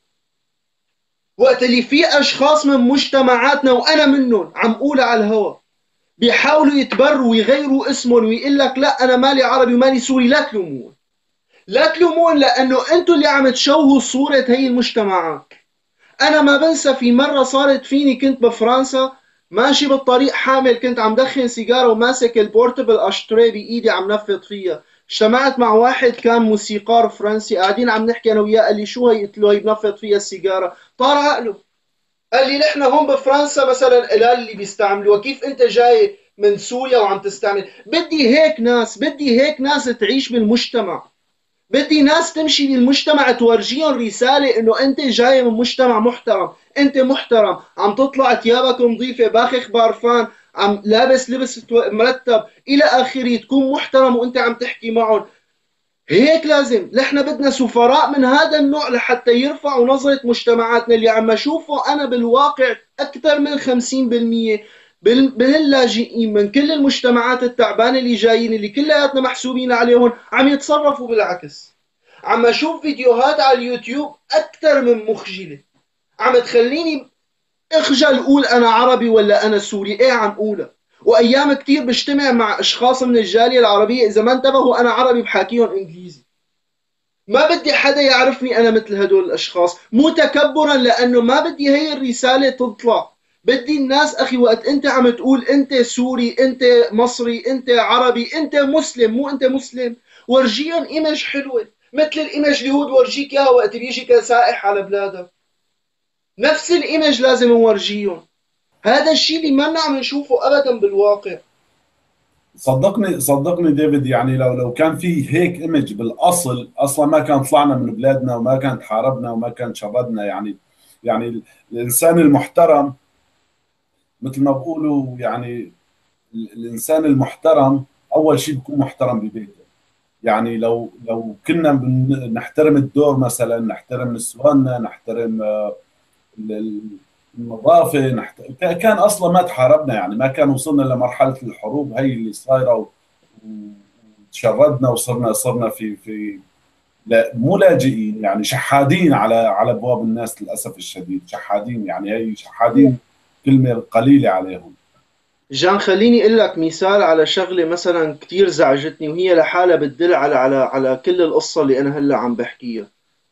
وقت اللي في اشخاص من مجتمعاتنا وانا منهم عم قولها على الهوا بيحاولوا يتبروا ويغيروا اسمهم ويقول لك لا انا مالي عربي ومالي سوري، لا تلومون. لا تلومون لانه انتم اللي عم تشوهوا صورة هي المجتمعات. انا ما بنسى في مرة صارت فيني، كنت بفرنسا ماشي بالطريق حامل، كنت عم دخن سيجارة وماسك البورتبل اشتري بايدي عم نفض فيها. اجتمعت مع واحد كان موسيقار فرنسي، قاعدين عم نحكي انا وياه، قال لي شو هي؟ قلت له هي بنفض فيها السيجارة. طار عقله، قال لي نحن هون بفرنسا مثلا القلال اللي بيستعملوها، كيف انت جاي من سوريا وعم تستعمل؟ بدي هيك ناس، بدي هيك ناس تعيش بالمجتمع، بدي ناس تمشي بالمجتمع تورجيهم رسالة انه انت جاي من مجتمع محترم، انت محترم، عم تطلع ثيابك نظيفة، باخخ بارفان، عم لابس لبس مرتب الى اخره، تكون محترم وانت عم تحكي معهم. هيك لازم. نحن بدنا سفراء من هذا النوع لحتى يرفعوا نظرة مجتمعاتنا. اللي عم اشوفه انا بالواقع اكثر من خمسين بالمية من اللاجئين من كل المجتمعات التعبانة اللي جايين، اللي كلياتنا محسوبين عليهم، عم يتصرفوا بالعكس. عم اشوف فيديوهات على اليوتيوب اكثر من مخجلة، عم تخليني اخجل اقول انا عربي ولا انا سوري. ايه عم اقولها. وايام كثير بجتمع مع اشخاص من الجاليه العربيه، اذا ما انتبهوا انا عربي بحاكيهم انجليزي. ما بدي حدا يعرفني انا مثل هدول الاشخاص، مو تكبرا، لانه ما بدي هي الرساله تطلع. بدي الناس اخي وقت انت عم تقول انت سوري، انت مصري، انت عربي، انت مسلم، مو انت مسلم، ورجيهم ايمج حلوه مثل الايمج اللي هو بورجيك اياها وقت بيجي كسائح على بلادك. نفس الايمج لازم نورجيهم. هذا الشيء اللي ما عم نشوفه ابدا بالواقع. صدقني صدقني ديفيد، يعني لو لو كان في هيك ايمج بالاصل، اصلا ما كان طلعنا من بلادنا وما كان حاربنا وما كان شردنا. يعني يعني الانسان المحترم مثل ما بقولوا، يعني الانسان المحترم اول شيء بيكون محترم ببيته. يعني لو لو كنا بن- نحترم الدور، مثلا نحترم نسواننا، نحترم آه، ال- النظافه، نحت... كان اصلا ما تحاربنا، يعني ما كان وصلنا لمرحله الحروب هي اللي صايره و- وتشردنا وصرنا صرنا في في لا مو لاجئين، يعني شحادين على على ابواب الناس، للاسف الشديد شحادين. يعني هي شحادين كلمه قليله عليهم. جان خليني اقول لك مثال على شغله مثلا كتير زعجتني، وهي لحالها بتدل على على على كل القصه اللي انا هلا عم بحكيها.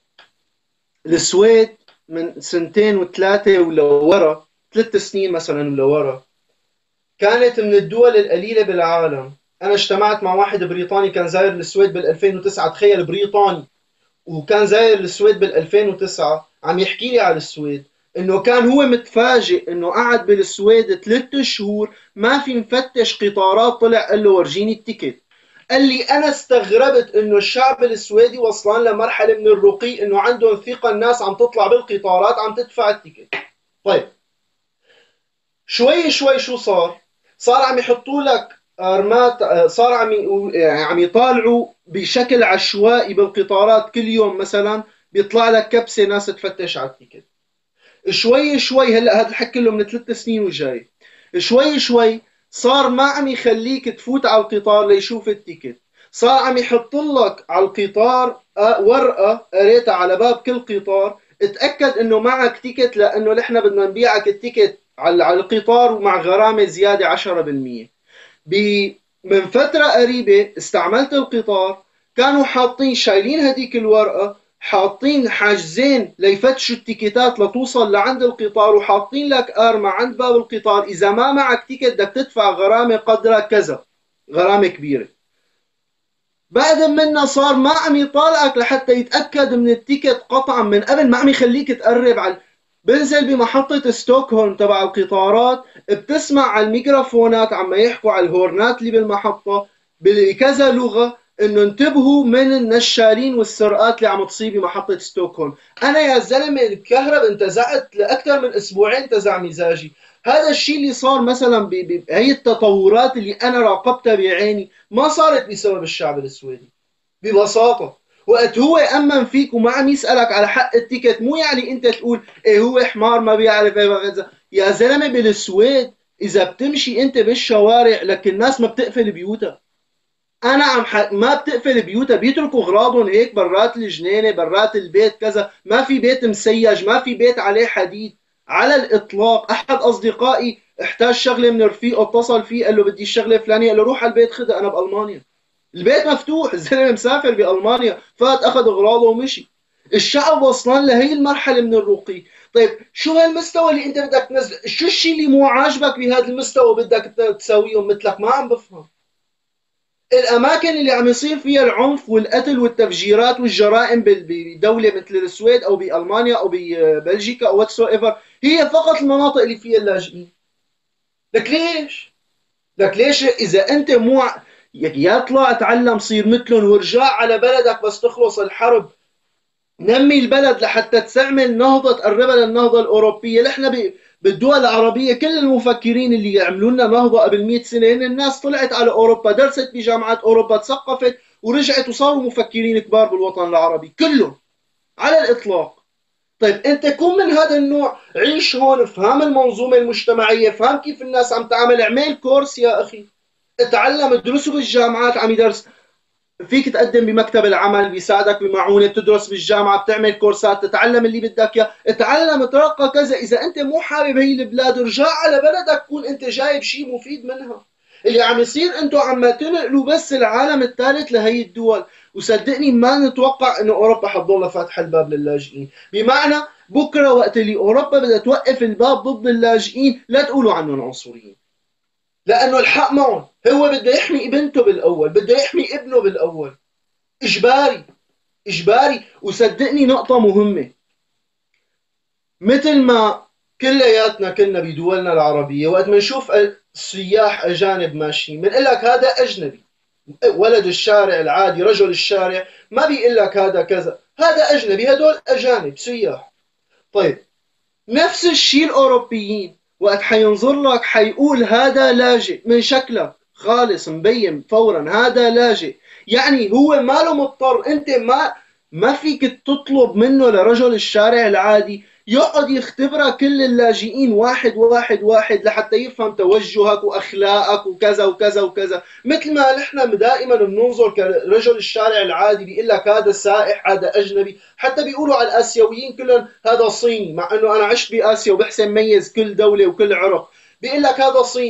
السويد من سنتين وثلاثه ولورا، ثلاث سنين مثلا ولورا، كانت من الدول القليله بالعالم. انا اجتمعت مع واحد بريطاني كان زاير السويد بال ألفين وتسعة، تخيل بريطاني وكان زاير السويد بال ألفين وتسعة عم يحكي لي على السويد، انه كان هو متفاجئ انه قعد بالسويد ثلاث شهور ما في مفتش قطارات طلع قال له ورجيني التيكت. قال لي انا استغربت انه الشعب السويدي وصلان لمرحله من الرقي انه عندهم ثقه الناس عم تطلع بالقطارات عم تدفع التيكت. طيب شوي شوي شو صار؟ صار عم يحطوا لك ارمات، صار عم يعني عم يطالعوا بشكل عشوائي بالقطارات كل يوم، مثلا بيطلع لك كبسه ناس تفتش على التيكت. شوي شوي هلا هذا الحكي له من ثلاث سنين وجاي، شوي شوي صار ما عم يخليك تفوت على القطار ليشوف التيكت، صار عم يحط لك على القطار ورقه قريتها على باب كل قطار اتاكد انه معك تيكت، لانه نحن بدنا نبيعك التيكت على القطار ومع غرامه زياده عشرة بالمية. من فتره قريبه استعملت القطار، كانوا حاطين شايلين هذيك الورقه، حاطين حاجزين ليفتشوا التيكيتات لتوصل لعند القطار، وحاطين لك ارمى عند باب القطار اذا ما معك تيكت بدك تدفع غرامه قدرها كذا، غرامه كبيره. بعد منا صار ما عم يطالعك لحتى يتاكد من التيكت قطعا من قبل، ما عم يخليك تقرب على. بنزل بمحطة ستوكهولم تبع القطارات، بتسمع على الميكروفونات عم يحكوا على الهورنات اللي بالمحطة بكذا لغة انه انتبهوا من النشالين والسرقات اللي عم تصيب بمحطة ستوكهولم. انا يا زلمة الكهرب انتزعت لاكثر من اسبوعين، انتزع مزاجي. هذا الشيء اللي صار مثلا بهي التطورات اللي انا راقبتها بعيني ما صارت بسبب الشعب السويدي ببساطة. وقت هو أمن فيك وما عم يسألك على حق التيكت، مو يعني أنت تقول إيه هو حمار ما بيعرف إيه بغزة. يا زلمة بالسويد إذا بتمشي أنت بالشوارع لك الناس ما بتقفل بيوتها. أنا عم ح... ما بتقفل بيوتها، بيتركوا أغراضهم هيك برات الجنينة برات البيت كذا، ما في بيت مسيج، ما في بيت عليه حديد على الإطلاق. أحد أصدقائي احتاج شغلة من رفيقه اتصل فيه قال له بدي الشغلة الفلانية، قال له روح على البيت خذها، أنا بألمانيا. البيت مفتوح، الزلمه مسافر بالمانيا، فات اخذ اغراضه ومشي. الشعب وصلان لهي المرحله من الرقي. طيب شو هالمستوى اللي انت بدك تنزل؟ شو الشيء اللي مو عاجبك بهذا المستوى بدك تساويهم مثلك؟ ما عم بفهم. الاماكن اللي عم يصير فيها العنف والقتل والتفجيرات والجرائم بدوله مثل السويد او بالمانيا او ببلجيكا او واتسو ايفر هي فقط المناطق اللي فيها اللاجئين. لك ليش؟ لك ليش اذا انت مو يا اطلع اتعلم صير مثلهم وارجع على بلدك بس تخلص الحرب، نمي البلد لحتى تعمل نهضة تقربها للنهضة الأوروبية. نحن بالدول العربية كل المفكرين اللي عملوا لنا نهضة قبل مئة سنة هن الناس طلعت على أوروبا، درست بجامعات أوروبا، تثقفت ورجعت وصاروا مفكرين كبار بالوطن العربي كلهم على الإطلاق. طيب انت كون من هذا النوع، عيش هون، افهم المنظومة المجتمعية، افهم كيف الناس عم تعمل، اعمل كورس يا أخي، اتعلم، ادرسوا بالجامعات عم يدرس. فيك تقدم بمكتب العمل بيساعدك بمعونه، بتدرس بالجامعه، بتعمل كورسات، تتعلم اللي بدك اياه، اتعلم ترقى كذا. اذا انت مو حابب هي البلاد ارجع على بلدك، كون انت جايب شيء مفيد منها. اللي عم يصير انتم عم تنقلوا بس العالم الثالث لهي الدول، وصدقني ما نتوقع انه اوروبا حتضل فاتحه الباب للاجئين. بمعنى بكره وقت اللي اوروبا بدها توقف الباب ضد اللاجئين لا تقولوا عنهم عنصريين، لانه الحق معهم. هو بده يحمي بنته بالاول، بده يحمي ابنه بالاول، اجباري اجباري. وصدقني نقطة مهمة، مثل ما كلياتنا كنا بدولنا العربية وقت ما نشوف سياح اجانب ماشيين بنقول لك هذا اجنبي، ولد الشارع العادي رجل الشارع ما بيقول لك هذا كذا، هذا اجنبي، هدول اجانب سياح. طيب نفس الشيء الاوروبيين وقت حينظر لك حيقول هذا لاجئ، من شكلك خالص مبين فورا هذا لاجئ. يعني هو ماله مضطر، انت ما ما فيك تطلب منه لرجل الشارع العادي يقعد يختبر كل اللاجئين واحد واحد واحد لحتى يفهم توجهك واخلاقك وكذا وكذا وكذا. مثل ما نحن دائما بننظر كرجل الشارع العادي بيقول لك هذا سائح هذا اجنبي، حتى بيقولوا على الاسيويين كلهم هذا صيني، مع انه انا عشت باسيا وبحسن ميز كل دوله وكل عرق، بيقول لك هذا صيني.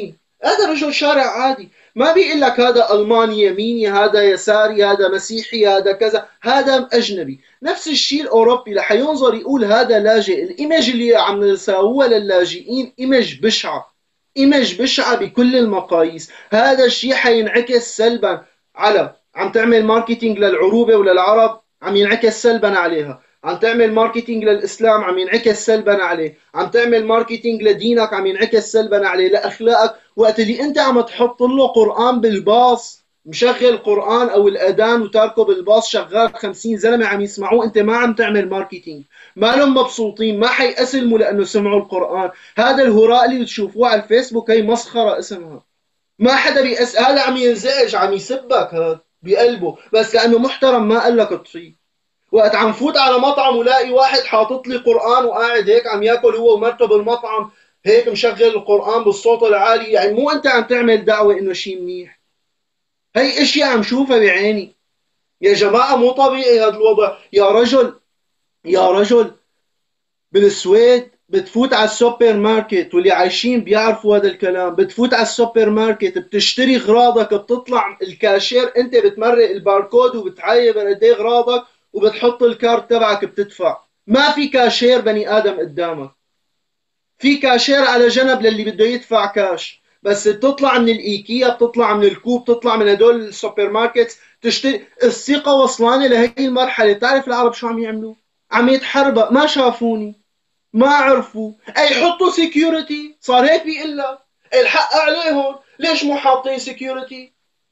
هذا رجل شارع عادي، ما بيقول لك هذا ألماني يميني، هذا يساري، هذا مسيحي، هذا كذا، هذا أجنبي. نفس الشيء الأوروبي رح ينظر يقول هذا لاجئ. الإيمج اللي عم نساووها للاجئين إيمج بشعة، إيمج بشعة بكل المقاييس. هذا الشيء حينعكس سلبا على، عم تعمل ماركتينج للعروبة وللعرب، عم ينعكس سلبا عليها. عم تعمل ماركتينج للإسلام، عم ينعكس سلبا عليه. عم تعمل ماركتينج لدينك، عم ينعكس سلبا عليه. لأخلاقك، وقت اللي انت عم تحط له قرآن بالباص، مشغل قرآن او الاذان وتاركه بالباص شغال، خمسين زلمه عم يسمعوه، انت ما عم تعمل ماركتينج. ما لهم مبسوطين، ما حيأسلموا لانه سمعوا القرآن. هذا الهراء اللي تشوفوه على الفيسبوك هي مسخره اسمها. ما حدا بيأس، هذا عم ينزعج، عم يسبك هذا بقلبه، بس لانه محترم ما قال لك تطفيه. وقت عم فوت على مطعم ولاقي واحد حاطط لي قرآن وقاعد هيك عم ياكل هو ومرته بالمطعم، هيك مشغل القرآن بالصوت العالي، يعني مو انت عم تعمل دعوة انه شيء منيح. هي اشياء عم شوفها بعيني. يا جماعة مو طبيعي هذا الوضع. يا رجل، يا رجل، بالسويد بتفوت على السوبر ماركت، واللي عايشين بيعرفوا هذا الكلام، بتفوت على السوبر ماركت بتشتري اغراضك، بتطلع الكاشير انت بتمرق الباركود وبتعيب قد ايه اغراضك وبتحط الكارت تبعك بتدفع. ما في كاشير بني ادم قدامك، في كاشير على جنب للي بده يدفع كاش. بس بتطلع من الايكيا، بتطلع من الكوب، بتطلع من هدول السوبر ماركت تشتري. الثقه وصلانه لهي المرحله. تعرف العرب شو عم يعملوا؟ عم يتحربق. ما شافوني، ما عرفوا، اي حطوا سكيورتي. صار هيك بيقول لك الحق عليهم، ليش مو حاطين سكيورتي؟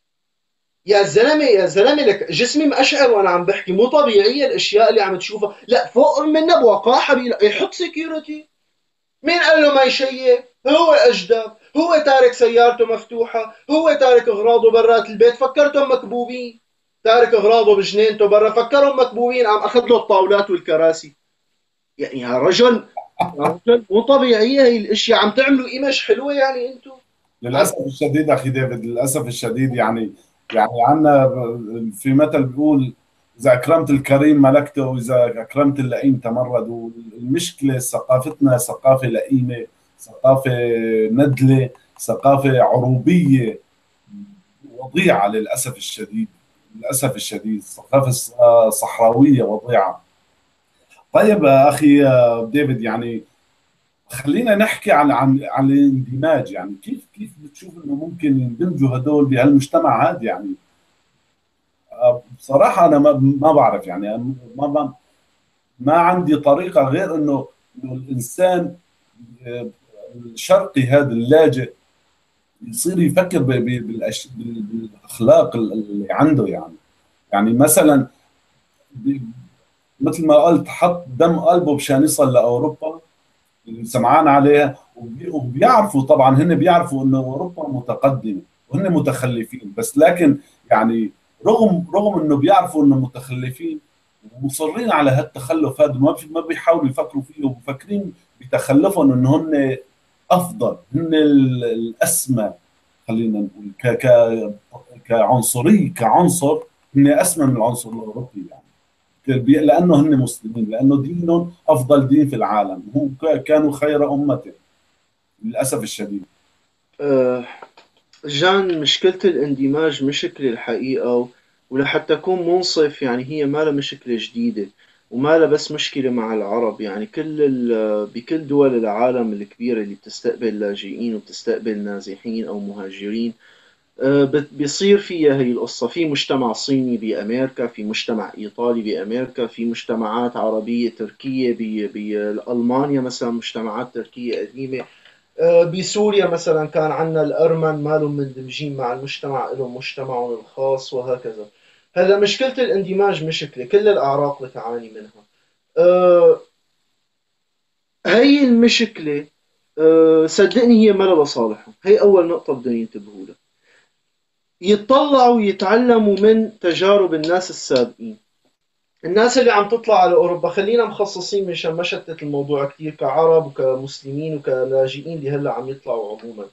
يا زلمه، يا زلمه، لك جسمي مأشعر وانا عم بحكي. مو طبيعيه الاشياء اللي عم تشوفها. لا، فوق منا بوقاحه يحط سكيورتي. مين قال له ما يشيك؟ هو اجدب، هو تارك سيارته مفتوحه، هو تارك اغراضه برات البيت، فكرتهم مكبوبين. تارك اغراضه بجنينته برا، فكرهم مكبوبين، عم اخذ له الطاولات والكراسي. يعني يا رجل، يا رجل، مو طبيعيه هي الاشياء. عم تعملوا ايمج حلوه يعني انتم. عم للاسف الشديد اخي ديفيد، للاسف الشديد يعني، يعني عندنا في مثل بيقول: اذا اكرمت الكريم ملكته، واذا اكرمت اللئيم تمرد. والمشكله ثقافتنا ثقافه لئيمه، ثقافه ندله، ثقافه عروبيه وضيعه للاسف الشديد. للاسف الشديد ثقافه صحراويه وضيعه. طيب اخي ديفيد، يعني خلينا نحكي عن عن عن الاندماج. يعني كيف كيف بتشوف انه ممكن يندمجوا هدول بهالمجتمع هذا؟ يعني آه، بصراحة انا ما ما بعرف. يعني أنا ما ما ما عندي طريقة غير انه انه الانسان آه، الشرقي هذا اللاجئ يصير يفكر ب- ب- بالأش- بال- بالاخلاق اللي عنده. يعني يعني مثلا ب- مثل ما قلت، حط دم قلبه مشان يصل لاوروبا سمعان عليها. وبي- وبيعرفوا طبعا، هن بيعرفوا انه اوروبا متقدمه وهن متخلفين، بس لكن يعني رغم رغم انه بيعرفوا انه متخلفين، مصرين على هالتخلف هذا. ما بي- ما بيحاولوا يفكروا فيه، ومفكرين بتخلفهم انه هن افضل، هن ال- الاسمى. خلينا نقول ك ك كعنصري كعنصر، هن اسمى من العنصر الاوروبي. يعني بي- لانه هن مسلمين، لانه دينهم افضل دين في العالم، هم ك- كانوا خير امه. للاسف الشديد. أه جان، مشكلة الاندماج مشكلة الحقيقة. ولحتى أكون منصف، يعني هي ما لها مشكلة جديدة، وما لها بس مشكلة مع العرب. يعني كل ال- بكل دول العالم الكبيرة اللي بتستقبل لاجئين وبتستقبل نازحين أو مهاجرين، أه، بت- بيصير فيها هي القصة. في مجتمع صيني بأمريكا، في مجتمع إيطالي بأمريكا، في مجتمعات عربية تركية ب- بألمانيا مثلا، مجتمعات تركية قديمة. آه، بسوريا مثلا كان عندنا الأرمن ما لهم مندمجين مع المجتمع، لهم مجتمعهم الخاص وهكذا. هلا مشكلة الاندماج مشكلة كل الأعراق بتعاني منها. أه هي المشكلة. أه صدقني هي ما لها لصالحهم. هي أول نقطة بدهم ينتبهوا لها. يتطلعوا ويتعلموا من تجارب الناس السابقين. الناس اللي عم تطلع على أوروبا، خلينا مخصصين مشان ما شتت الموضوع كتير، كعرب وكمسلمين وكلاجئين اللي هلا عم يطلعوا عموما.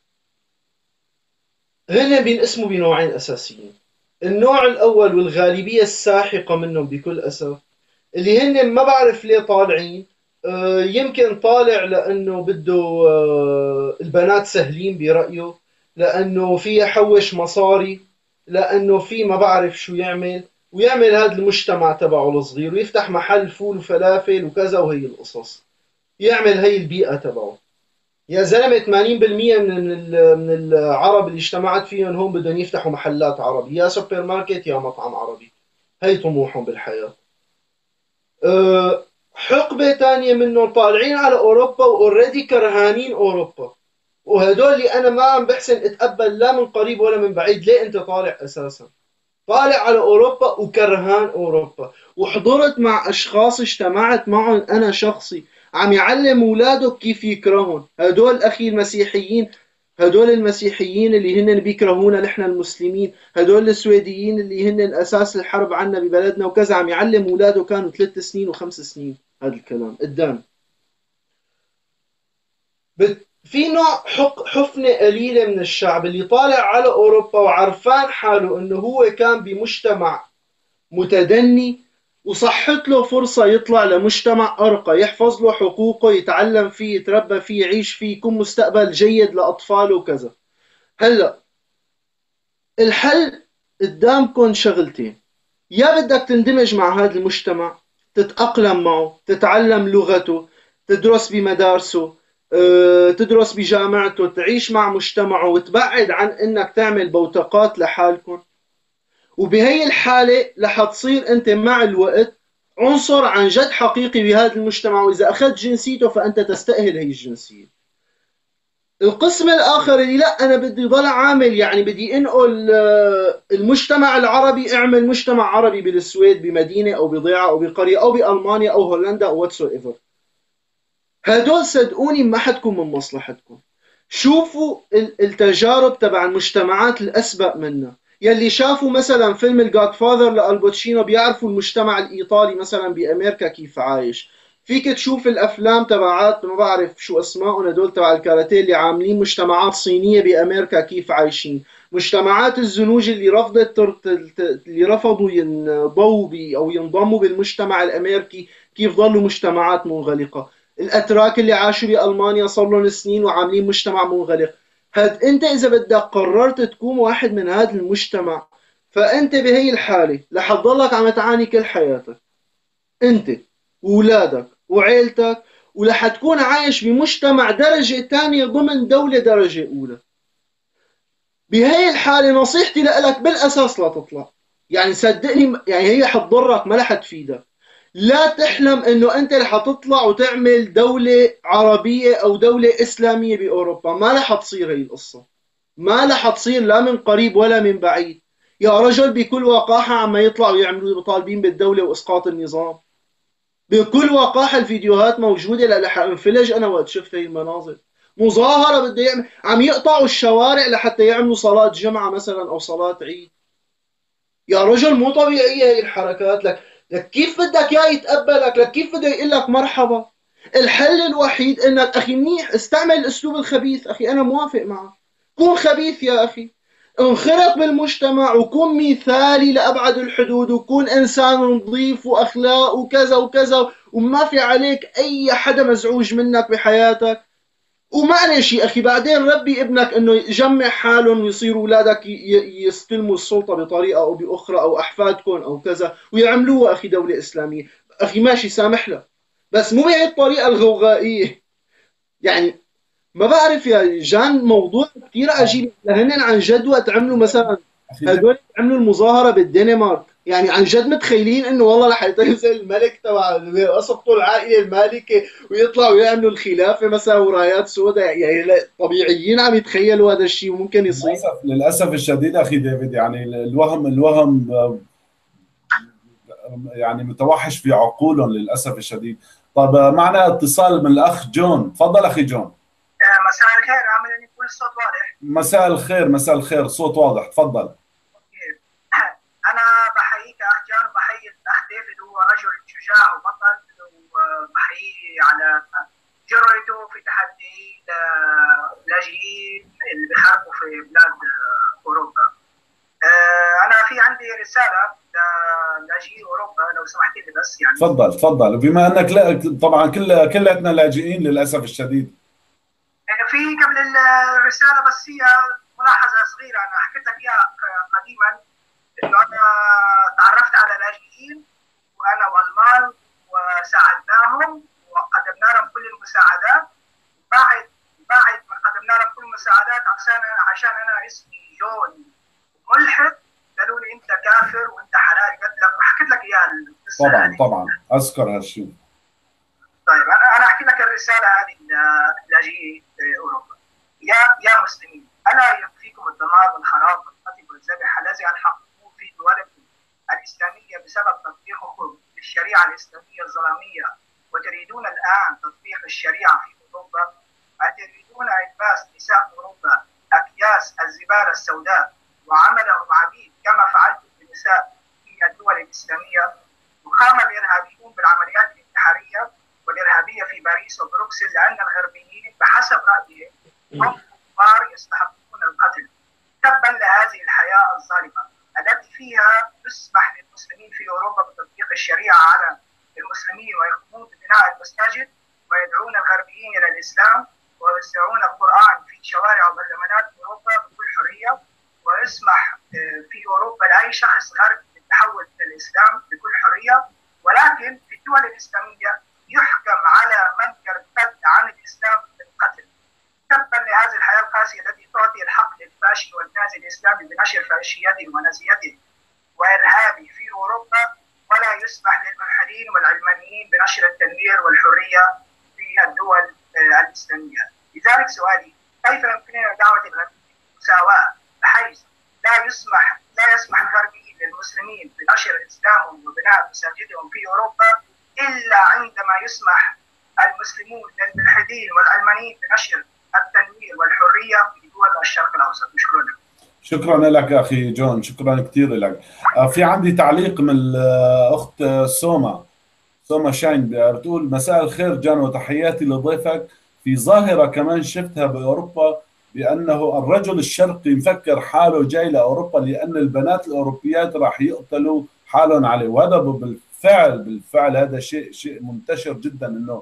هن بينقسموا بنوعين أساسيين. النوع الأول والغالبية الساحقة منهم بكل أسف، اللي هن ما بعرف ليه طالعين. آه، يمكن طالع لأنه بده، آه، البنات سهلين برأيه، لأنه في يحوش مصاري، لأنه في ما بعرف شو يعمل، ويعمل هذا المجتمع تبعه الصغير ويفتح محل فول وفلافل وكذا وهي القصص، يعمل هي البيئة تبعه. يا زلمة ثمانين بالمئة من من العرب اللي اجتمعت فيهم هون بدهم يفتحوا محلات عربي، يا سوبر ماركت يا مطعم عربي. هي طموحهم بالحياة. أه، حقبة تانية منهم طالعين على أوروبا وأوريدي كرهانين أوروبا، وهدول اللي أنا ما عم بحسن أتقبل لا من قريب ولا من بعيد. ليه أنت طالع أساسا؟ طالع على أوروبا وكرهان أوروبا. وحضرت مع أشخاص اجتمعت معهم أنا شخصي عم يعلم أولاده كيف يكرهون هدول أخي المسيحيين. هدول المسيحيين اللي هن بيكرهونا نحن المسلمين، هدول السويديين اللي هن أساس الحرب عنا ببلدنا وكذا، عم يعلم أولاده كانوا ثلاث سنين وخمس سنين هذا الكلام قدام. في نوع حفنة قليلة من الشعب اللي طالع على أوروبا وعرفان حاله إنه هو كان بمجتمع متدني، وصحت له فرصة يطلع لمجتمع أرقى، يحفظ له حقوقه، يتعلم فيه، يتربى فيه، يعيش فيه، يكون مستقبل جيد لأطفاله وكذا. هلأ الحل قدامكم شغلتين: يا بدك تندمج مع هذا المجتمع، تتأقلم معه، تتعلم لغته، تدرس بمدارسه، تدرس بجامعته، تعيش مع مجتمعه وتبعد عن انك تعمل بوتقات لحالكم. وبهي الحالة رح تصير انت مع الوقت عنصر عن جد حقيقي بهذا المجتمع، واذا اخذت جنسيته فانت تستأهل هي الجنسية. القسم الاخر اللي لا انا بدي ضل عامل، يعني بدي انقل المجتمع العربي، اعمل مجتمع عربي بالسويد بمدينة او بضيعة او بقرية او بألمانيا او هولندا او واتسو ايفر. هدول صدقوني ما حتكون من مصلحتكم. شوفوا التجارب تبع المجتمعات الأسبق منا، يلي شافوا مثلا فيلم الجاد فاذر لألباتشينو بيعرفوا المجتمع الإيطالي مثلا بأمريكا كيف عايش. فيك تشوف الأفلام تبعات ما بعرف شو أسمائهم هدول تبع الكاراتيه اللي عاملين مجتمعات صينية بأمريكا كيف عايشين. مجتمعات الزنوج اللي رفضت اللي رفضوا ينضوا أو ينضموا بالمجتمع الأمريكي كيف ظلوا مجتمعات منغلقة. الاتراك اللي عاشوا بالمانيا صار لهم سنين وعاملين مجتمع منغلق. هاد انت اذا بدك قررت تكون واحد من هذا المجتمع، فانت بهي الحاله رح تضلك عم تعاني كل حياتك، انت واولادك وعيلتك، ورح تكون عايش بمجتمع درجه ثانيه ضمن دوله درجه اولى. بهي الحاله نصيحتي لك بالاساس لا تطلع، يعني صدقني، يعني هي حتضرك ما رح تفيدك. لا تحلم انه انت رح تطلع وتعمل دولة عربية او دولة اسلامية باوروبا، ما رح تصير هي القصة، ما رح تصير لا من قريب ولا من بعيد. يا رجل بكل وقاحة عما يطلعوا يعملوا طالبين بالدولة واسقاط النظام، بكل وقاحة الفيديوهات موجودة. لا رح انفلج انا وقت شفت هي المناظر. مظاهرة بده يعمل، عم يقطعوا الشوارع لحتى يعملوا صلاة جمعة مثلا او صلاة عيد. يا رجل مو طبيعية هي الحركات. لك لك كيف بدك اياه يتقبلك؟ لك كيف بده يقول لك مرحبا؟ الحل الوحيد انك اخي منيح استعمل الاسلوب الخبيث، اخي انا موافق معك، كون خبيث يا اخي، انخرط بالمجتمع وكون مثالي لابعد الحدود، وكون انسان نظيف واخلاق وكذا وكذا، وما في عليك اي حدا مزعوج منك بحياتك. ومعلش يا اخي بعدين ربي ابنك انه يجمع حالهم ويصيروا اولادك يستلموا السلطه بطريقه او باخرى، او احفادكم او كذا، ويعملوها اخي دوله اسلاميه. اخي ماشي سامح لك، بس مو بهي الطريقه الغوغائيه. يعني ما بعرف يا جان، موضوع كثير عجيب. هن عن جد وقت عملوا مثلا هدول عملوا المظاهره بالدنمارك، يعني عن جد متخيلين انه والله رح ينزل الملك تبع اسقطوا العائله المالكه ويطلعوا يعملوا الخلافه مثلا ورايات سوداء؟ يعني طبيعيين عم يتخيلوا هذا الشيء وممكن يصير؟ للاسف للاسف الشديد اخي ديفيد، يعني الوهم الوهم يعني متوحش في عقولهم للاسف الشديد. طب معنا اتصال من الاخ جون، تفضل اخي جون. مساء الخير، عامل ان يكون الصوت واضح؟ مساء الخير، مساء الخير، صوت واضح، تفضل. انا بحييك اخ جان، وبحيي الاخ ديفيد، هو رجل شجاع وبطل، وبحييه على جرأته في تحدي اللاجئين اللي بيحاربوا في بلاد اوروبا. انا في عندي رساله لاجئي اوروبا لو سمحت لي بس، يعني تفضل تفضل. وبما انك لا طبعا كل كلنا لاجئين للاسف الشديد. في قبل الرساله بس هي ملاحظه صغيره انا حكيت لك اياها قديما، انه انا تعرفت على لاجئين وانا والمان وساعدناهم وقدمنا لهم كل المساعدات. بعد بعد ما قدمنا لهم كل المساعدات عشان عشان انا اسمي جون ملحد، قالوا لي انت كافر وانت حلال قتلك، وحكيت لك اياها القصه. طبعا طبعا اذكر هالشيء. طيب انا انا احكي لك الرساله هذه للاجئين اوروبا. يا يا مسلمين، الا يكفيكم الدمار والخراب والقتل والذبح الذي الحقتموه في دولكم الاسلاميه بسبب تطبيقكم للشريعه الاسلاميه الظلاميه، وتريدون الان تطبيق الشريعه في اوروبا؟ أتريدون إلباس نساء أوروبا أكياس الزبالة السوداء وعملهم عبيد كما فعلتم بالنساء في الدول الإسلامية؟ يقام الإرهابيون بالعمليات الانتحارية والإرهابية في باريس وبروكسل لأن الغربيين بحسب رأيهم هم كفار يستحقون القتل. تبا لهذه الحياة الظالمة التي فيها يسمح للمسلمين في أوروبا بتطبيق الشريعة على المسلمين ويقومون ببناء المساجد ويدعون الغربيين إلى الإسلام ويوزعون القرآن في شوارع وبرلمانات أوروبا بكل حرية، ويسمح في أوروبا لأي شخص غربي بالتحول إلى الإسلام بكل حرية، ولكن في الدول الإسلامية يحكم على من يرتد عن الإسلام بالقتل. تبا لهذه الحياة القاسية التي تعطي الحق للفاشي والنازي الإسلامي بنشر فاشيته ونازيته وإرهابه في أوروبا، ولا يسمح للملحدين والعلمانيين بنشر التنوير والحرية في الدول الإسلامية. لذلك سؤالي، كيف يمكننا دعوة الغربيين للمساواة بحيث لا يسمح لا يسمح الغربيين للمسلمين بنشر إسلامهم وبناء مساجدهم في أوروبا إلا عندما يسمح المسلمون للملحدين والعلمانيين بنشر التنوير والحرية في دول الشرق الأوسط؟ شكرا. شكرا لك أخي جون، شكرا كثير لك. في عندي تعليق من الأخت سوما سوما شاين بتقول: مساء الخير جان وتحياتي لضيفك. في ظاهرة كمان شفتها بأوروبا بأنه الرجل الشرقي مفكر حاله جاي لأوروبا لأن البنات الأوروبيات راح يقتلوا حالهم عليه، وهذا بالفعل بالفعل هذا شيء شيء منتشر جدا، إنه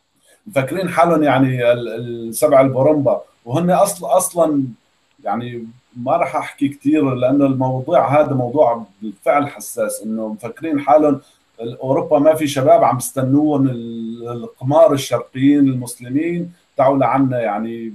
مفكرين حالهم يعني السبع البرمبة، وهن أصلا أصلا يعني ما راح أحكي كثير لأنه الموضوع هذا موضوع بالفعل حساس، إنه مفكرين حالهم اوروبا ما في شباب عم يستنوهم القمار الشرقيين المسلمين تعوا لعنا يعني.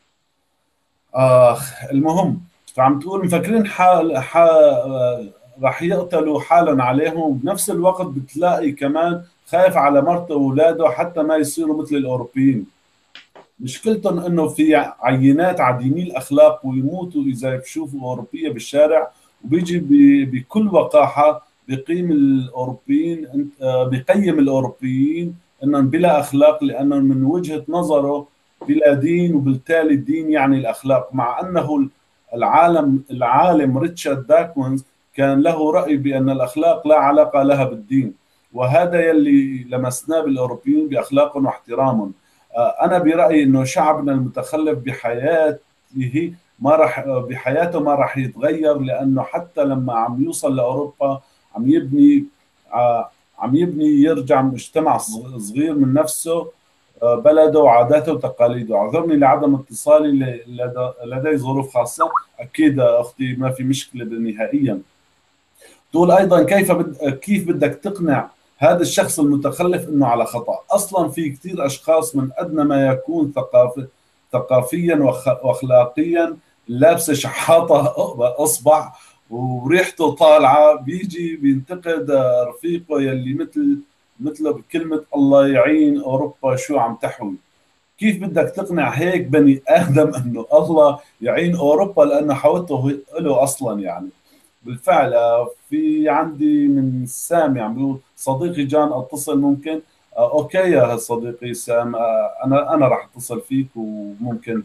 اخ المهم، فعم تقول مفكرين حال حال راح يقتلوا حالهم عليهم، وبنفس الوقت بتلاقي كمان خايف على مرته واولاده حتى ما يصيروا مثل الاوروبيين. مشكلتهم انه في عينات عديمي الاخلاق ويموتوا اذا بشوفوا اوروبيه بالشارع، وبيجي بكل وقاحه بقيم الاوروبيين بقيم الاوروبيين انهم بلا اخلاق، لانهم من وجهه نظره بلا دين، وبالتالي الدين يعني الاخلاق، مع انه العالم العالم ريتشارد داكونز كان له راي بان الاخلاق لا علاقه لها بالدين، وهذا يلي لمسناه بالاوروبيين باخلاقهم واحترامهم. انا برايي انه شعبنا المتخلف بحياته ما راح بحياته ما راح يتغير، لانه حتى لما عم يوصل لاوروبا عم يبني عم يبني يرجع مجتمع صغير من نفسه، بلده وعاداته وتقاليده. اعذرني لعدم اتصالي، لدي ظروف خاصه. اكيد اختي ما في مشكله نهائيا. تقول ايضا كيف بد... كيف بدك تقنع هذا الشخص المتخلف انه على خطا؟ اصلا في كثير اشخاص من ادنى ما يكون ثقافي ثقافيا وأخ... واخلاقيا لابسه شحاطه اصبع وريحته طالعه، بيجي بينتقد رفيقه يلي مثل مثله بكلمه الله يعين اوروبا شو عم تحوي. كيف بدك تقنع هيك بني ادم انه الله يعين اوروبا لانه حوته له اصلا؟ يعني بالفعل. في عندي من سامي عم بيقول: صديقي جان اتصل ممكن؟ اوكي يا صديقي سام، انا انا راح اتصل فيك وممكن.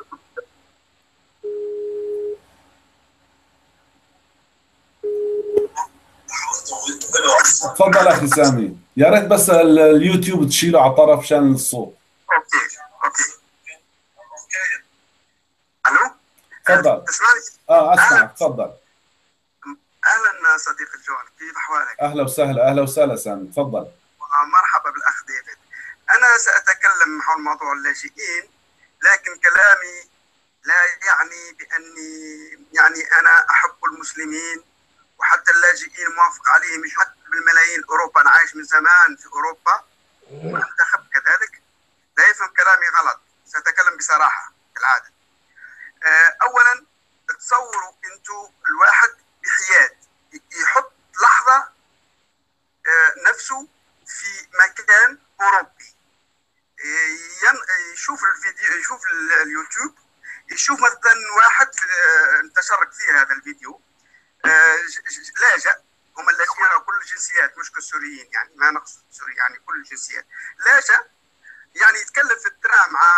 تفضل اخي سامي، يا ريت بس اليوتيوب تشيله على طرف عشان الصوت. اوكي اوكي الو تفضل. تسمعني؟ اه اسمعك، تفضل. اهلا صديقي جون، كيف احوالك؟ اهلا وسهلا. اهلا وسهلا سامي، تفضل. مرحبا بالاخ ديفيد. انا ساتكلم حول موضوع اللاجئين، لكن كلامي لا يعني يعني باني يعني انا احب المسلمين وحتى اللاجئين موافق عليهم يجوا بالملايين اوروبا. انا عايش من زمان في اوروبا وانتخب كذلك. لا يفهم كلامي غلط، سأتكلم بصراحه كالعاده. اولا تصوروا انتم الواحد بحياد يحط لحظه نفسه في مكان اوروبي، يشوف الفيديو، يشوف اليوتيوب، يشوف مثلا واحد انتشر كثير هذا الفيديو لاجئ، هم اللاجئين كل الجنسيات مش كالسوريين، يعني ما نقصد سوري، يعني كل الجنسيات لاجئ، يعني يتكلم في الترام مع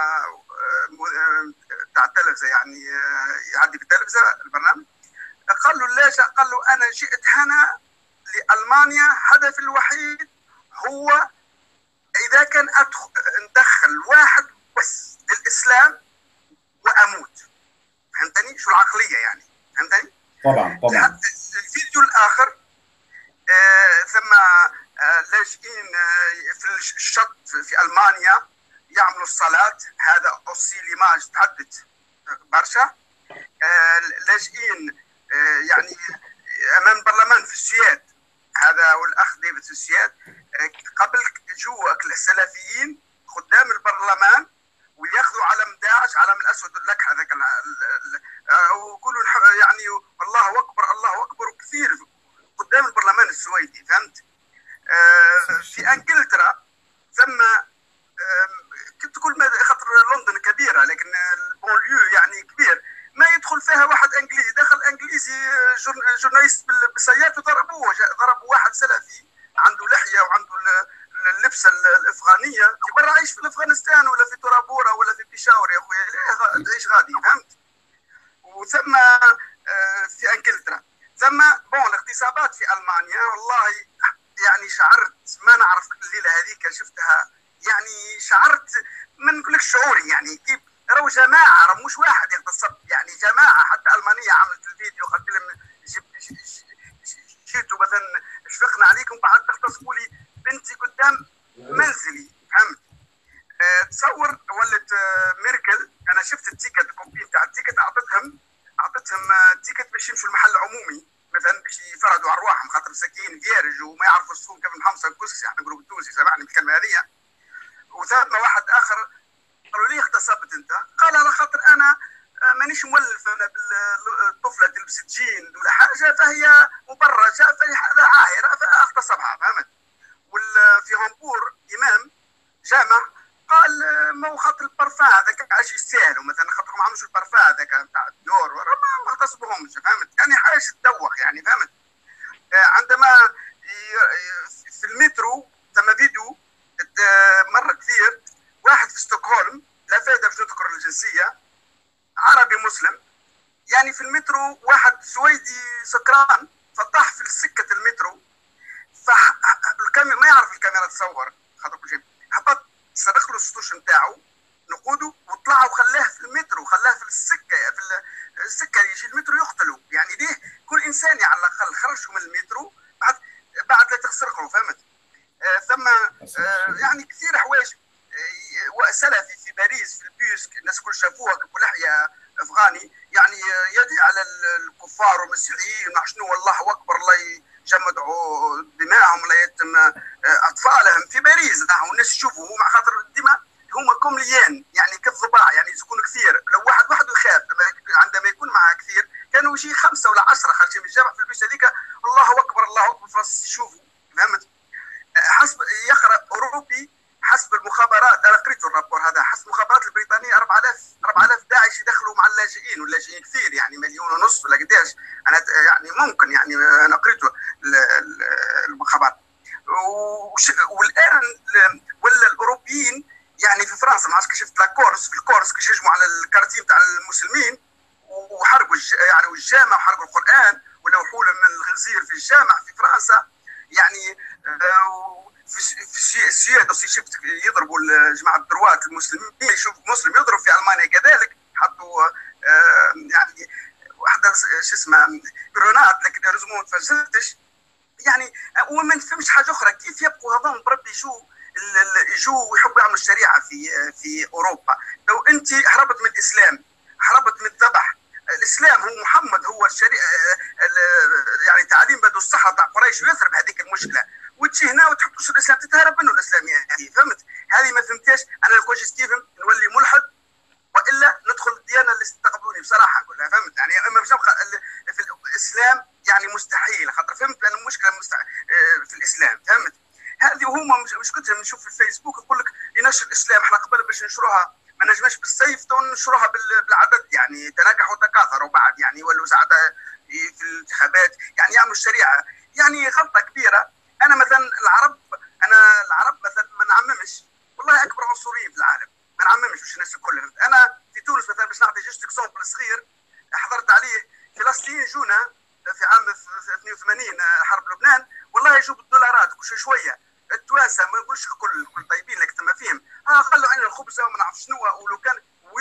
بتاع التلفزه، يعني يعدي في التلفزه البرنامج، قال له اللاجئ، قال له انا جئت هنا لألمانيا، هدفي الوحيد هو إذا كان أدخل ندخل واحد بس للإسلام وأموت. فهمتني؟ شو العقلية يعني؟ فهمتني؟ طبعا طبعا. الفيديو الآخر آه ثم آه لاجئين آه في الشط في ألمانيا يعملوا الصلاة، هذا أوصي ليماج تحدث برشا. آه لاجئين آه يعني أمام البرلمان في السويد، هذا والأخ ديفيد في السويد، قبل جو السلفيين قدام البرلمان وياخذوا علم داعش، علم الاسود لك هذاك، ويقولوا يعني الله اكبر الله اكبر كثير قدام البرلمان السويدي. فهمت؟ في انجلترا ثم كنت تقول خاطر لندن كبيره لكن البونليو يعني كبير، ما يدخل فيها واحد انجليزي، دخل انجليزي جورناليست بسيارته ضربوه، ضربوا واحد سلفي عنده لحيه وعنده اللبسه الافغانيه، في برا عايش في افغانستان ولا في ترابوره ولا في بيشاور يا اخويا، ليه تعيش غادي؟ فهمت؟ وثم في انجلترا ثم بون الاغتصابات في المانيا، والله يعني شعرت ما نعرف الليله هذيك شفتها، يعني شعرت ما نقول لك شعوري يعني كيف راهو جماعه، راهو مش واحد يغتصب، يعني جماعه. حتى المانيه عملت الفيديو قالت لهم جيتوا مثلا شفقنا عليكم بعد تغتصبوا لي بنتي قدام منزلي. فهمت؟ أه تصور ولت أه ميركل، انا شفت التيكت كوبي بتاع التيكت، اعطتهم اعطتهم تيكت باش يمشوا المحل عمومي مثلا باش يفرضوا على ارواحهم خاطر مساكين فيرج وما يعرفوا الصوم كيف الحمصه الكسي، احنا نقولوا بالتونسي، سامحني بالكلمه هذه. وثم واحد اخر قالوا لي اغتصبت انت؟ قال على خاطر انا مانيش مولف انا بالطفله تلبس جين ولا حاجه فهي مبرجه فهي عاهره فاغتصبها. فهمت؟ وفي هامبور امام جامع قال ما هو خاطر البرفان هذاك عايش يستاهلوا، مثلا خاطر ما عملوش البرفان هذاك بتاع الدور ما اغتصبوهمش. فهمت؟ يعني حاجه تدوخ يعني. فهمت؟ عندما في المترو ثم فيديو مره كثير واحد في ستوكهولم، لا فائده باش نذكر الجنسيه، عربي مسلم، يعني في المترو واحد سويدي سكران فطاح في سكه المترو، فالكاميرا ما يعرف الكاميرا تصور خاطر كل شيء، هبط سرق له السطوش نتاعو نقوده وطلع وخلاه في المترو، خلاه في السكه في السكه يجي المترو يقتله. يعني ليه كل انسان على الاقل خرجوا من المترو بعد بعد لا تخسر له. فهمت؟ آه ثم آه يعني كثير حوايج. آه سلفي في باريس في البيوس الناس كل شافوها بلحيه افغاني، يعني يدعي على الكفار والمسيحيين ما شنو، والله اكبر الله يجمدوا دماءهم لا يتم اطفالهم في باريس، والناس يشوفوا مع خاطر الدماء هم كومليان يعني كالضباع، يعني يكونوا كثير، لو واحد وحده يخاف عندما يكون معها كثير كانوا يجي خمسه ولا عشره خارجين من الجامع في البيوت هذيك، الله اكبر الله اكبر في يشوفوا. فهمت؟ حسب يقرا اوروبي حسب المخابرات، انا قريت الرابور هذا، حسب المخابرات البريطانيه أربعة آلاف أربعة آلاف داعش يدخلوا مع اللاجئين، واللاجئين كثير يعني مليون ونص ولا قداش، انا يعني ممكن يعني انا قريته المخابرات. والان ولا الاوروبيين يعني في فرنسا ما عرفتش شفت لاكورس في الكورس كيش يهجموا على الكارتين تاع المسلمين وحرقوا يعني الجامع وحرقوا القران ولوحوا لهم من الخنزير في الجامع في فرنسا. يعني في السويد شفت يضربوا جماعه الدروات المسلمين، يشوف مسلم يضرب في المانيا كذلك، حطوا يعني واحده شو اسمها كرونات لكن رزموا ما تفجرتش. يعني وما نفهمش حاجه اخرى، كيف يبقوا هذول بربي يجوا يجوا ويحبوا يعملوا الشريعه في في اوروبا؟ لو انت هربت من الاسلام حربت من الذبح. الاسلام هو محمد هو الشريعه، يعني تعليم بده الصحه تاع قريش ويثرب هذيك المشكله، وتجي هنا وتحط وش الاسلام تتهرب منه الاسلام يعني. فهمت؟ هذه ما فهمتهاش انا. الكويس كيف نولي ملحد والا ندخل الديانه اللي استقبلوني بصراحه نقولها. فهمت يعني؟ اما باش نبقى في الاسلام يعني مستحيل، خاطر فهمت ان المشكله مستحيل في الاسلام. فهمت؟ هذه وهما مش كنت نشوف في الفيسبوك يقول لك ينشر الاسلام، احنا قبل باش ننشروها ما نجمش بالسيف تو ننشروها بالعدد، يعني تناجحوا وتكاثروا بعد يعني يولوا ساعتها في الانتخابات يعني يعملوا الشريعه. يعني غلطه كبيره. انا مثلا العرب، انا العرب مثلا ما نعممش، والله اكبر عنصريين في العالم ما نعممش مش الناس الكل. انا في تونس مثلا باش نعطي جوست اكزومبل صغير حضرت عليه، فلسطين جونا في عام اثنين وثمانين حرب لبنان، والله يجوا بالدولارات كل شويه. التوانسه ما نقولش الكل الكل طيبين لكن تما فيهم اه خلوا عنا الخبز وما نعرف شنو، ولو كان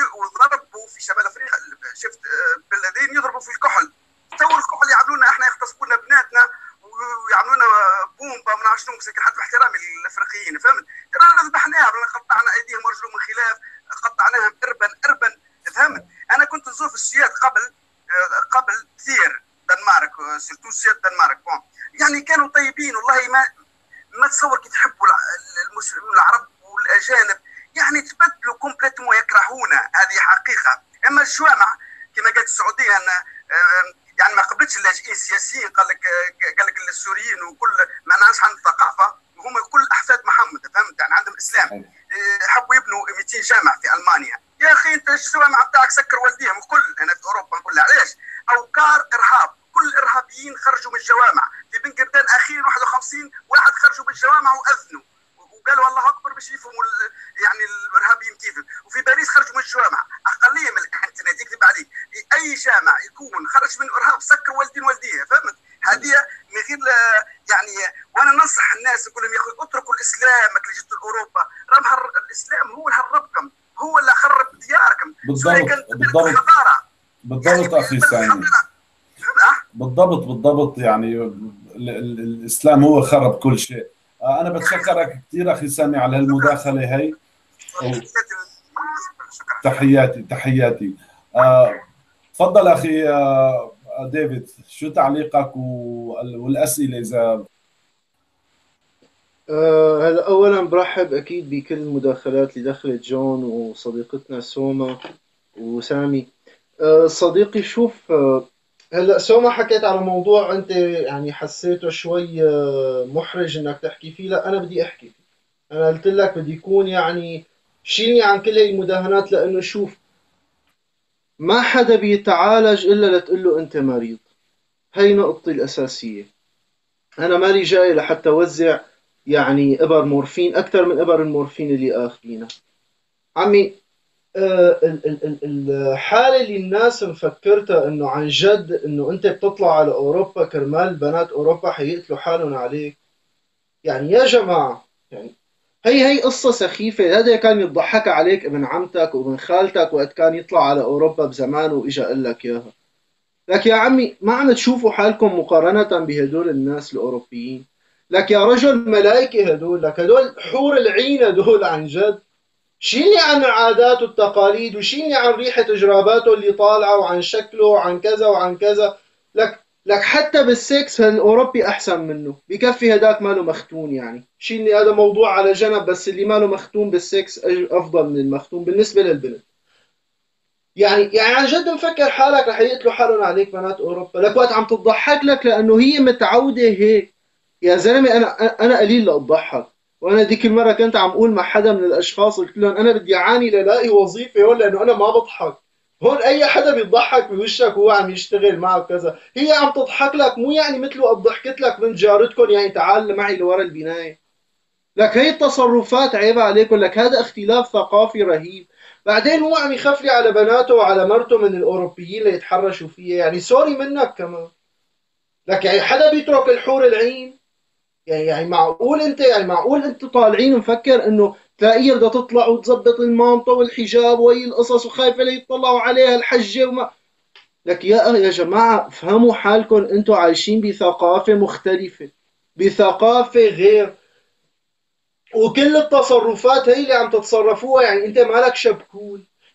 وضربوا في شمال افريقيا شفت بلدين يضربوا في الكحل، تو الكحل يعملونا احنا يغتصبونا بناتنا ويعملونا بومبا ما نعرف شنو، مسكين حتى باحترامي للافريقيين. فهمت؟ رانا ذبحناهم، رانا قطعنا ايديهم ورجلهم من خلاف، قطعناهم اربا اربا. فهمت؟ انا كنت نزور في السويد قبل قبل كثير، دنمارك سيرتو السويد دنمارك بون، يعني كانوا طيبين والله. ما ما تصور كي تحبوا المسلمين العرب والاجانب يعني تبدلوا كومبليتمون، يكرهونا، هذه حقيقه. اما الجوامع كما قالت السعوديه أنا يعني ما قبلتش اللاجئين السياسيين، قال لك قال لك السوريين وكل ما نعرفش عن الثقافه وهم كل احفاد محمد. فهمت؟ يعني عندهم اسلام، حبوا يبنوا مئتين جامع في المانيا. يا اخي انت الجوامع بتاعك سكر والديهم الكل هنا في اوروبا نقول علاش؟ اوكار ارهاب، كل الارهابيين خرجوا من الجوامع. في بن قردان اخيرا واحد وخمسين واحد خرجوا من الجوامع واذنوا وقالوا الله اكبر باش يفهموا يعني الارهابيين كيف. وفي باريس خرجوا من الجوامع، اقليه من الانترنت يكذب عليك، اي جامع يكون خرج من ارهاب سكر والدين والديه. فهمت؟ هذه من غير يعني. وانا ننصح الناس نقول لهم يا اخي اتركوا الاسلام اللي جيتوا لاوروبا، راه الاسلام هو اللي هربكم، هو اللي خرب دياركم. بالضبط بالضبط بالضبط اخي سامي، بالضبط بالضبط يعني ال ال الاسلام هو خرب كل شيء. انا بتشكرك كثير اخي سامي على هالمداخله هي. تحياتي تحياتي. آه تفضل اخي آه ديفيد، شو تعليقك والاسئله اذا آه هلا اولا برحب اكيد بكل المداخلات اللي دخلت، جون وصديقتنا سوما وسامي. آه صديقي شوف، آه هلا سوما حكيت على موضوع انت يعني حسيته شوي آه محرج انك تحكي فيه. لا انا بدي احكي فيه. انا قلت لك بدي يكون يعني شيلني عن كل هي المداهنات، لانه شوف ما حدا بيتعالج الا لتقول له انت مريض. هي نقطتي الاساسيه. انا مالي جاي لحتى اوزع يعني ابر مورفين اكثر من ابر المورفين اللي اخذينها. عمي آه الحاله اللي الناس مفكرتها انه عن جد انه انت بتطلع على اوروبا كرمال بنات اوروبا حيقتلوا حالهم عليك، يعني يا جماعه يعني هي هي قصة سخيفة. هذا كان يضحك عليك ابن عمتك وابن خالتك وقت كان يطلع على أوروبا بزمان وإجا قال لك إياها. لك يا عمي ما عم تشوفوا حالكم مقارنة بهدول الناس الأوروبيين. لك يا رجل ملايكة هدول، لك هدول حور العين هدول عن جد. شيلني عن عاداته والتقاليد وشيلني عن ريحة جراباته اللي طالعة وعن شكله وعن كذا وعن كذا. لك لك حتى بالسكس الأوروبي أحسن منه، بكفي هداك ماله مختون. يعني شيلني هذا موضوع على جنب، بس اللي ماله مختون بالسكس أفضل من المختون بالنسبة للبنت. يعني يعني عن جد مفكر حالك رح يقتلوا حالهم عليك بنات أوروبا؟ لك وقت عم تضحك لك لأنه هي متعودة هيك. يا زلمة أنا أنا قليل لأضحك، وأنا ديك المرة كنت عم أقول مع حدا من الأشخاص قلت لهم أنا بدي أعاني للاقي وظيفة هون لأنه أنا ما بضحك. هون اي حدا بيضحك بوشك وهو عم يشتغل معك كذا، هي عم تضحك لك مو يعني مثل وقت ضحكت لك من جارتكم يعني تعال معي لورا البنايه. لك هي التصرفات عيب عليكم. لك هذا اختلاف ثقافي رهيب. بعدين هو عم يخفلي على بناته وعلى مرته من الاوروبيين ليتحرشوا فيها، يعني سوري منك كمان. لك يعني حدا بيترك الحور العين؟ يعني يعني معقول انت يعني معقول انت طالعين مفكر انه تلاقيها بدها تطلع وتظبط المانطه والحجاب وهي القصص وخايفه ليطلعوا عليها الحجه وما. لك يا يا جماعه افهموا حالكم، انتم عايشين بثقافه مختلفه، بثقافه غير، وكل التصرفات هي اللي عم تتصرفوها يعني انت مالك شبكول.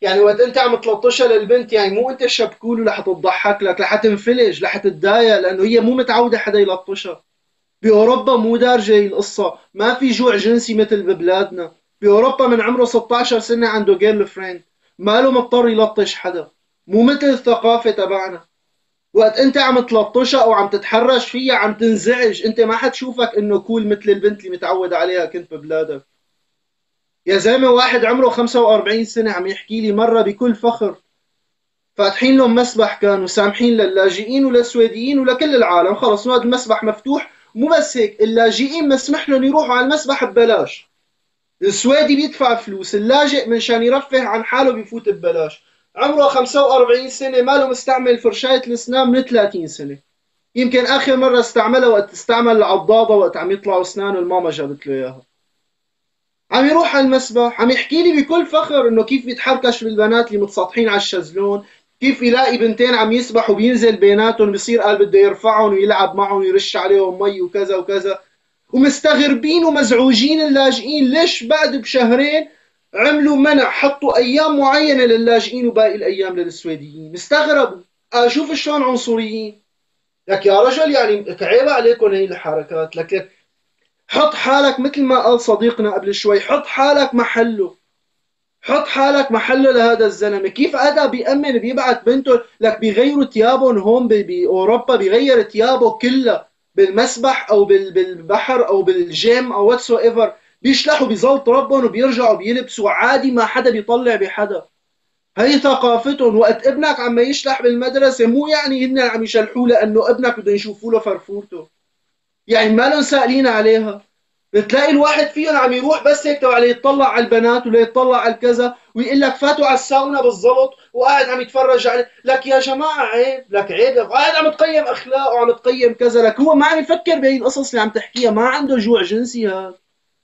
يعني وقت انت عم تلطشها للبنت، يعني مو انت شبكوله لحتى تضحك لك، لحتى تنفلج، لحتى تتضايق، لانه هي مو متعوده حدا يلطشها. باوروبا مو دارجه القصه، ما في جوع جنسي مثل ببلادنا. باوروبا من عمره ستة عشر سنه عنده جيرل فريند، ما له مضطر يلطش حدا، مو مثل الثقافه تبعنا. وقت انت عم تلطشها او عم تتحرش فيها عم تنزعج، انت ما حتشوفك انه كول مثل البنت اللي متعود عليها كنت ببلادك. يا زلمه واحد عمره خمسة وأربعين سنه عم يحكي لي مره بكل فخر فاتحين لهم مسبح، كانوا سامحين للاجئين وللسويديين ولكل العالم، خلص هذا المسبح مفتوح. مو بس هيك، اللاجئين مسمح لهم يروحوا على المسبح ببلاش. السويدي بيدفع فلوس، اللاجئ منشان يرفه عن حاله بيفوت ببلاش. عمره خمسة وأربعين سنه، ماله مستعمل فرشاية الاسنان من ثلاثين سنه. يمكن اخر مره استعملها وقت استعمل العضاضه، وقت عم يطلعوا اسنانه الماما جابت له اياها. عم يروح على المسبح، عم يحكي لي بكل فخر انه كيف بيتحركش بالبنات اللي متسطحين على الشزلون، كيف يلاقي بنتين عم يسبحوا وبينزل بيناتهم، بصير قال بده يرفعهم ويلعب معهم ويرش عليهم مي وكذا وكذا. ومستغربين ومزعوجين اللاجئين ليش بعد بشهرين عملوا منع، حطوا ايام معينه للاجئين وباقي الايام للسويديين. مستغرب، اشوف شلون عنصريين. لك يا رجل يعني عيب عليكم هي الحركات. لك حط حالك مثل ما قال صديقنا قبل شوي، حط حالك محله، حط حالك محله لهذا الزلمه. كيف أدا بيأمن بيبعت بنته؟ لك بيغيروا ثيابهم هون بأوروبا، بيغير ثيابه كلها بالمسبح او بالبحر او بالجيم او واتسو ايفر، بيشلحوا بيزلط ربهم وبيرجعوا بيلبسوا عادي، ما حدا بيطلع بحدا. هي ثقافتهم. وقت ابنك عم يشلح بالمدرسه مو يعني هن عم يشلحوه لانه ابنك بدهم يشوفوا له فرفورته، يعني ما لهم سائلين عليها. بتلاقي الواحد فيهم عم يروح بس هيك تبع يطلع على البنات ولا يطلع على الكذا، ويقول لك فاتوا على الساونا بالضبط وقاعد عم يتفرج عليه. لك يا جماعه عيب، لك عيب، قاعد عم تقيم اخلاقه وعم تقيم كذا. لك هو ما عم يفكر بهي القصص اللي عم تحكيها، ما عنده جوع جنسي. هذا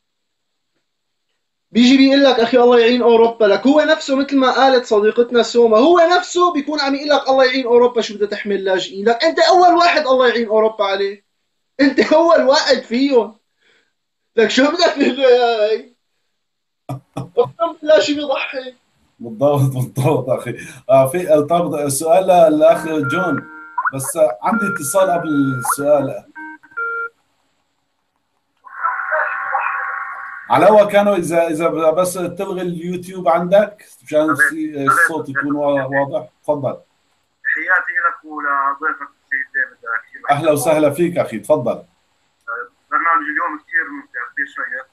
بيجي بيقول لك اخي الله يعين اوروبا. لك هو نفسه مثل ما قالت صديقتنا سوما، هو نفسه بيكون عم يقول لك الله يعين اوروبا شو بدها تحمل لاجئين. لك انت اول واحد الله يعين اوروبا عليه، انت اول واحد فيهم. لك شو بدك يا هي؟ اقسم بالله شو بيضحك. بالضبط بالضبط اخي. آه في طب سؤال للاخ جون، بس عندي اتصال قبل السؤال. على هو كانوا اذا اذا بس تلغي اليوتيوب عندك مشان الصوت يكون واضح. تفضل. تحياتي لك ولضيفك السيد ديفيد. اهلا وسهلا فيك اخي، تفضل. برنامج اليوم كثير ممتع، كثير شيق.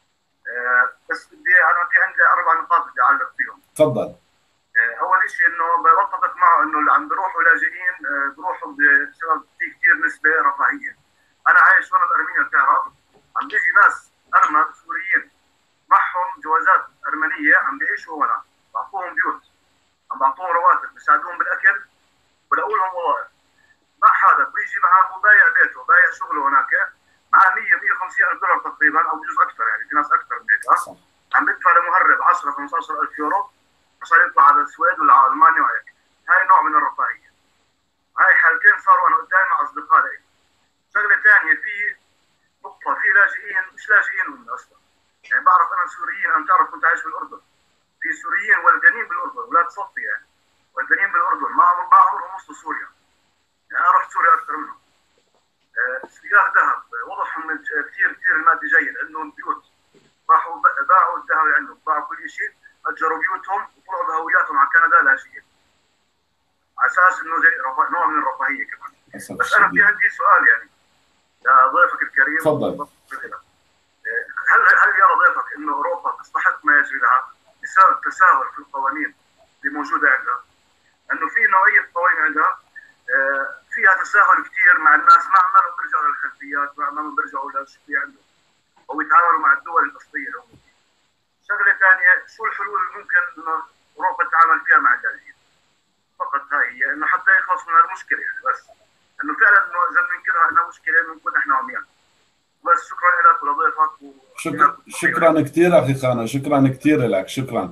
بس بدي انا في عندي اربع نقاط بدي اعلق فيهم. تفضل. اول شيء انه بتفق معه انه اللي عم بيروحوا لاجئين بيروحوا بسبب في كثير نسبه رفاهيه. انا عايش وانا بارمينيا، بتعرف عم بيجي ناس ارمن سوريين معهم جوازات ارمنيه عم بيعيشوا هنا، بعطوهم بيوت، عم بعطوهم رواتب، بيساعدوهم بالاكل، بلاقوا لهم وظائف. مع هذا بيجي معاه بايع بيته، بايع شغله هناك، معاه مية مية وخمسين ألف دولار تقريبا او بجوز اكثر، يعني في ناس اكثر من هيك. عم بدفع لمهرب عشرة خمسة عشر ألف يورو عشان يطلع على السويد ولا على المانيا وهيك. هاي نوع من الرفاهيه. هاي حالتين صاروا انا قدامي مع اصدقاء لي. شغله ثانيه، في نقطه، في لاجئين مش لاجئين هم اصلا، يعني بعرف انا سوريين، انا بتعرف كنت عايش بالاردن، في سوريين ولدانين بالاردن، اولاد صفي يعني ولدانين بالاردن، ما ما عمرهم وصلوا سوريا، يعني انا رحت سوريا اكثر منهم. سياح ذهب، وضعهم كثير كثير المادي جيد، عندهم بيوت، راحوا باعوا الذهب اللي عندهم، باعوا كل شيء، اجروا بيوتهم وطلعوا بهوياتهم على كندا لاجئين، على اساس انه زي نوع من الرفاهيه كمان. بس انا في عندي سؤال يعني لضيفك الكريم. تفضل. هل هل يرى ضيفك انه اوروبا تستحق ما يجري لها بسبب التساهل في القوانين اللي موجوده عندها؟ انه في نوعيه قوانين عندها فيها تساهل كثير مع الناس، ما عمالهم بيرجعوا للخلفيات، ما عمالهم بيرجعوا للشو في عندهم، او يتعاملوا مع الدول الاصليه العموميه. شغله ثانيه، شو الحلول اللي ممكن انه اوروبا تتعامل فيها مع اللاجئين؟ فقط هاي هي، انه حتى يخلص من المشكله يعني، بس انه فعلا انه اذا بننكرها انها مشكله بنكون احنا عميان. بس شكرا لك ولضيفك و... شكرا شكرا كثير اخي خانه، شكرا كثير لك، شكرا.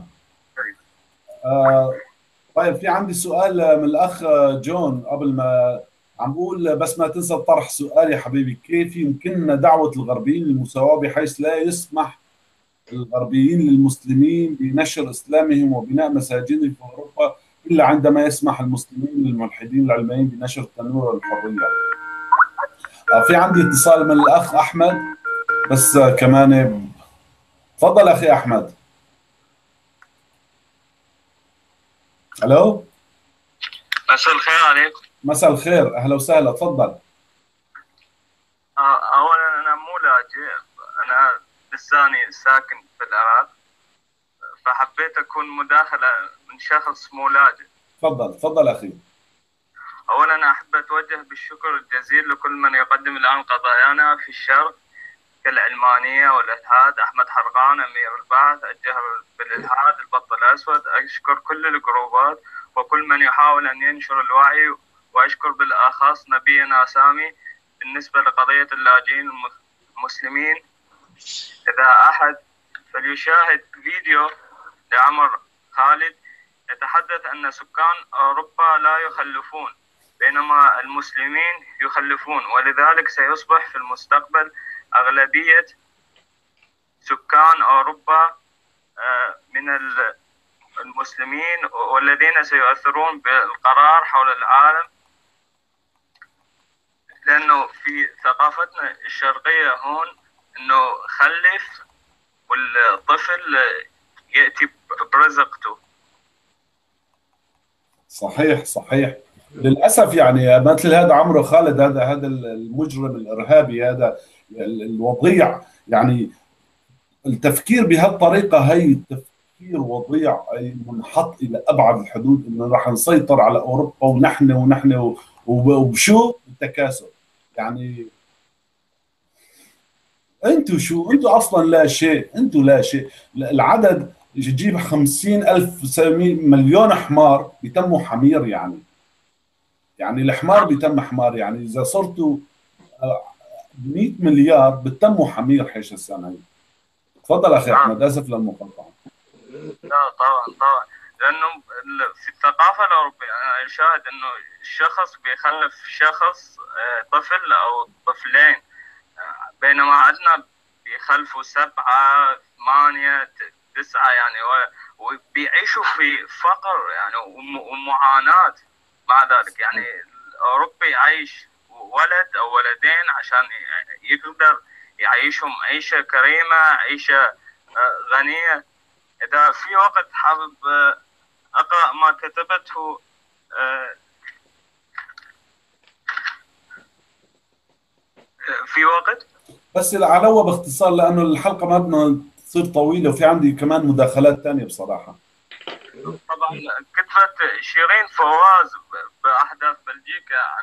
آه طيب في عندي سؤال من الاخ جون قبل ما عم بقول، بس ما تنسى طرح سؤال يا حبيبي. كيف يمكننا دعوه الغربيين للمساواه بحيث لا يسمح الغربيين للمسلمين بنشر اسلامهم وبناء مساجدهم في اوروبا الا عندما يسمح المسلمين للملحدين العلمانيين بنشر التنوير والحريه. في عندي اتصال من الاخ احمد بس كمان. تفضل اخي احمد. الو. مساء الخير عليكم. مساء الخير، اهلا وسهلا، تفضل. اولا انا مو لاجئ، انا لساني ساكن في العراق، فحبيت اكون مداخله من شخص مو لاجئ. تفضل تفضل اخي. اولا احب اتوجه بالشكر الجزيل لكل من يقدم الان قضايانا في الشرق كالعلمانيه والالحاد، احمد حرقان امير البعث، الجهر بالالحاد، البط الاسود. اشكر كل الجروبات وكل من يحاول ان ينشر الوعي، واشكر بالاخص نبينا سامي بالنسبه لقضيه اللاجئين المسلمين. اذا احد فليشاهد فيديو لعمر خالد يتحدث ان سكان اوروبا لا يخلفون بينما المسلمين يخلفون، ولذلك سيصبح في المستقبل اغلبيه سكان اوروبا من المسلمين والذين سيؤثرون بالقرار حول العالم، لانه في ثقافتنا الشرقيه هون انه خلف والطفل ياتي برزقته. صحيح صحيح. للاسف يعني مثل هذا عمرو خالد، هذا هذا المجرم الارهابي، هذا الوضيع، يعني التفكير بهالطريقه هي تفكير وضيع، اي منحط الى ابعد الحدود، انه راح نسيطر على اوروبا ونحن ونحن وبشو؟ بالتكاثر. يعني انتوا شو؟ انتوا اصلا لا شيء، انتوا لا شيء. العدد تجيب خمسين ألف مليون حمار بيتموا حمير، يعني يعني الحمار بيتم حمار، يعني اذا صرتوا مئة مليار بتتموا حمير حيش السنه هي. تفضل اخي احمد، اسف للمقاطعه. لا طبعا طبعا، لانه في الثقافه الاوروبيه انا اشاهد انه الشخص بيخلف شخص طفل او طفلين، بينما عندنا بيخلفوا سبعه ثمانيه تسعه، يعني وبيعيشوا في فقر يعني ومعاناه. مع ذلك يعني الاوروبي يعيش ولد او ولدين عشان يقدر يعيشهم عيشه كريمه، عيشه غنيه. اذا في وقت حابب اقرا ما كتبته في وقت، بس العلوة باختصار لانه الحلقه ما بدنا تصير طويله وفي عندي كمان مداخلات ثانيه بصراحه. طبعا كتبت شيرين فواز باحداث بلجيكا عن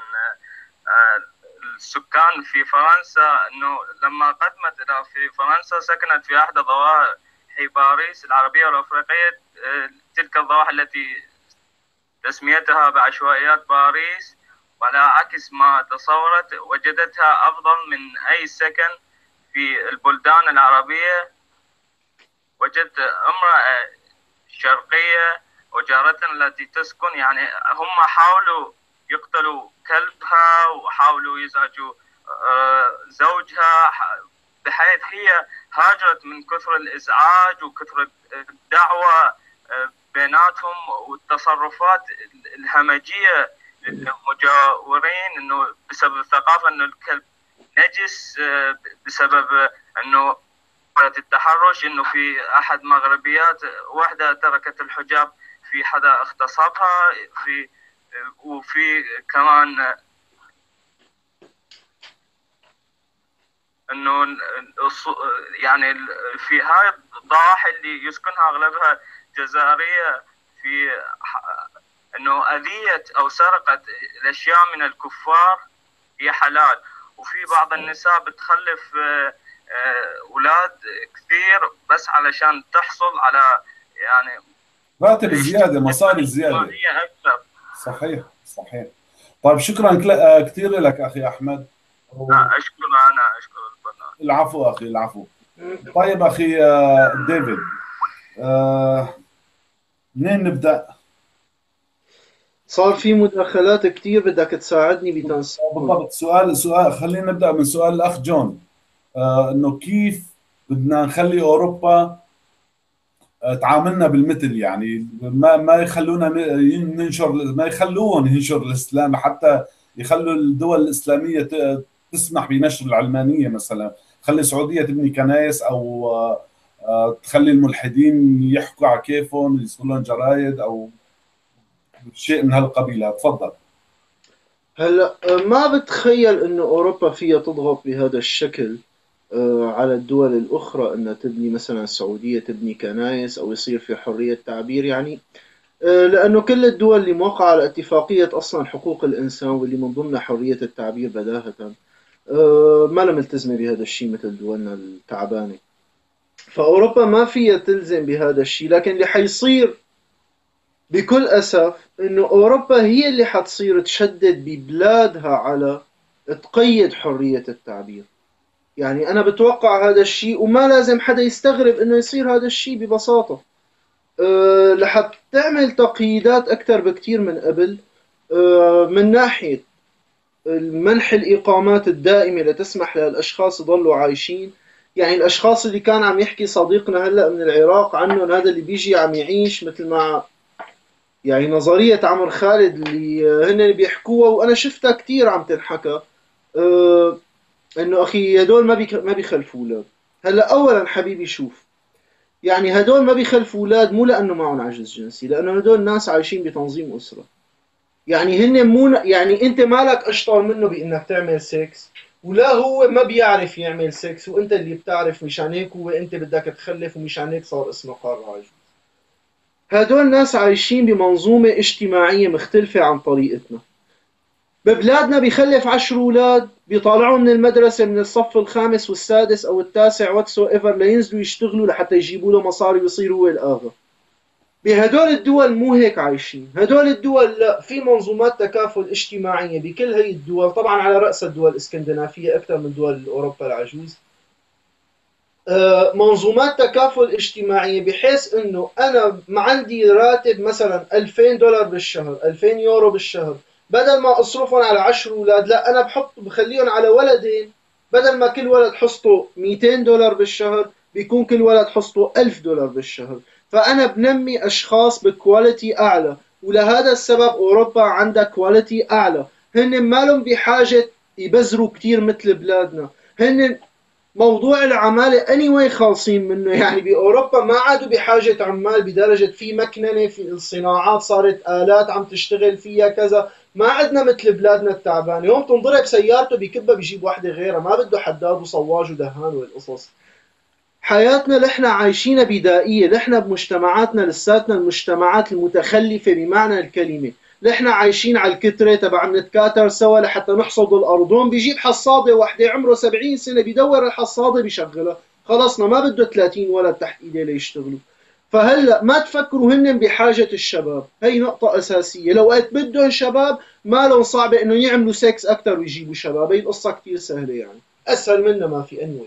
السكان في فرنسا، انه لما قدمت الى في فرنسا سكنت في احدى ضواحي باريس العربيه والافريقيه، تلك الضواحي التي تسميتها بعشوائيات باريس، وعلى عكس ما تصورت وجدتها افضل من اي سكن في البلدان العربيه. وجدت امراه شرقيه وجارتنا التي تسكن، يعني هم حاولوا يقتلوا كلبها وحاولوا يزعجوا زوجها، بحيث هي هاجرت من كثر الازعاج وكثر الدعوه بيناتهم والتصرفات الهمجيه للمجاورين، انه بسبب الثقافه انه الكلب نجس، بسبب انه التحرش، انه في احد مغربيات واحده تركت الحجاب في حدا اغتصبها، في وفي كمان انه يعني في هاي الضواحي اللي يسكنها اغلبها جزائريه، في انه اذيه او سرقه الاشياء من الكفار هي حلال، وفي بعض النساء بتخلف اولاد كثير بس علشان تحصل على يعني راتب زياده، مصاري زياده. صحيح صحيح. طيب شكرا كثير لك اخي احمد. اشكر انا اشكر البرنامج. العفو اخي العفو. طيب اخي ديفيد، منين نبدا؟ صار في مداخلات كثير بدك تساعدني بتنسيقهم. بالضبط. سؤال سؤال خلينا نبدا من سؤال الاخ جون، آه انه كيف بدنا نخلي اوروبا تعاملنا بالمثل، يعني ما ما يخلونا ننشر، ما يخلوهم ينشر الاسلام، حتى يخلوا الدول الاسلاميه تسمح بنشر العلمانيه مثلا، خلي السعوديه تبني كنائس، او تخلي الملحدين يحكوا على كيفهم، يصير لهم جرايد او شيء من هالقبيل. تفضل. هلا ما بتخيل انه اوروبا فيها تضغط بهذا الشكل على الدول الاخرى انها تبني، مثلا السعوديه تبني كنائس او يصير في حريه تعبير، يعني لانه كل الدول اللي موقعه على اتفاقيه اصلا حقوق الانسان واللي من ضمنها حريه التعبير بداهه ما لها ملتزمه بهذا الشيء مثل دولنا التعبانه. فاوروبا ما فيها تلزم بهذا الشيء، لكن اللي حيصير بكل أسف إنه أوروبا هي اللي حتصير تشدد ببلادها على تقيد حرية التعبير. يعني أنا بتوقع هذا الشيء، وما لازم حدا يستغرب إنه يصير هذا الشيء ببساطة. أه لحد تعمل تقييدات أكثر بكتير من قبل، أه من ناحية منح الإقامات الدائمة لتسمح للأشخاص يضلوا عايشين. يعني الأشخاص اللي كان عم يحكي صديقنا هلأ من العراق عنهم، هذا اللي بيجي عم يعيش مثل ما يعني نظرية عمر خالد اللي هن بيحكوها، وأنا شفتها كتير عم تنحكى، أه إنه أخي هدول ما بيك ما بيخلفوا أولاد. هلا أولاً حبيبي شوف، يعني هدول ما بيخلفوا أولاد مو لأنه معهم عجز جنسي، لأنه هدول ناس عايشين بتنظيم أسرة. يعني هن مو يعني أنت مالك أشطر منه بإنك تعمل سكس، ولا هو ما بيعرف يعمل سكس وأنت اللي بتعرف، مشان هيك هو أنت بدك تخلف ومشان هيك صار اسمه قار عجوز. هدول ناس عايشين بمنظومة اجتماعية مختلفة عن طريقتنا. ببلادنا بيخلف عشر أولاد، بيطالعوا من المدرسة من الصف الخامس والسادس أو التاسع واتسو إيفر لينزلوا يشتغلوا لحتى يجيبوا له مصاري ويصير هو الآغا. بهدول الدول مو هيك عايشين. هدول الدول لا، في منظومات تكافل اجتماعية بكل هي الدول، طبعا على رأس الدول الاسكندنافية أكثر من دول أوروبا العجوز. منظومات تكافل اجتماعية بحيث انه انا ما عندي راتب مثلا ألفين دولار بالشهر، ألفين يورو بالشهر، بدل ما اصرفهم على عشر اولاد لا انا بحط بخليهم على ولدين، بدل ما كل ولد حصته مئتين دولار بالشهر بيكون كل ولد حصته ألف دولار بالشهر. فانا بنمي اشخاص بكواليتي اعلى، ولهذا السبب اوروبا عندها كواليتي اعلى. هن مالهم بحاجة يبذروا كتير مثل بلادنا. هن موضوع العمالة anyway خالصين منه، يعني بأوروبا ما عادوا بحاجة عمال بدرجة في مكننة، في الصناعات صارت آلات عم تشتغل فيها كذا. ما عندنا مثل بلادنا التعبانة، يوم تنضرب سيارته بكبها بيجيب واحدة غيرها، ما بده حداد وصواج ودهان والقصص. حياتنا لحنا عايشينها بدائية، لحنا بمجتمعاتنا لساتنا المجتمعات المتخلفة بمعنى الكلمة. لحنا عايشين على الكترة تبع نتكاتر سوا لحتى نحصد الأرض. هون بيجيب حصادة واحدة عمره سبعين سنة بدور الحصادة بيشغلها، خلصنا ما بده ثلاثين ولد تحت ايديه ليشتغلوا. فهلا ما تفكروا هن بحاجة الشباب، هي نقطة أساسية. لو وقت بدهم شباب ما لهم صعبة إنه يعملوا سكس أكثر ويجيبوا شباب، هي القصة كتير سهلة، يعني أسهل منها ما في. أنوي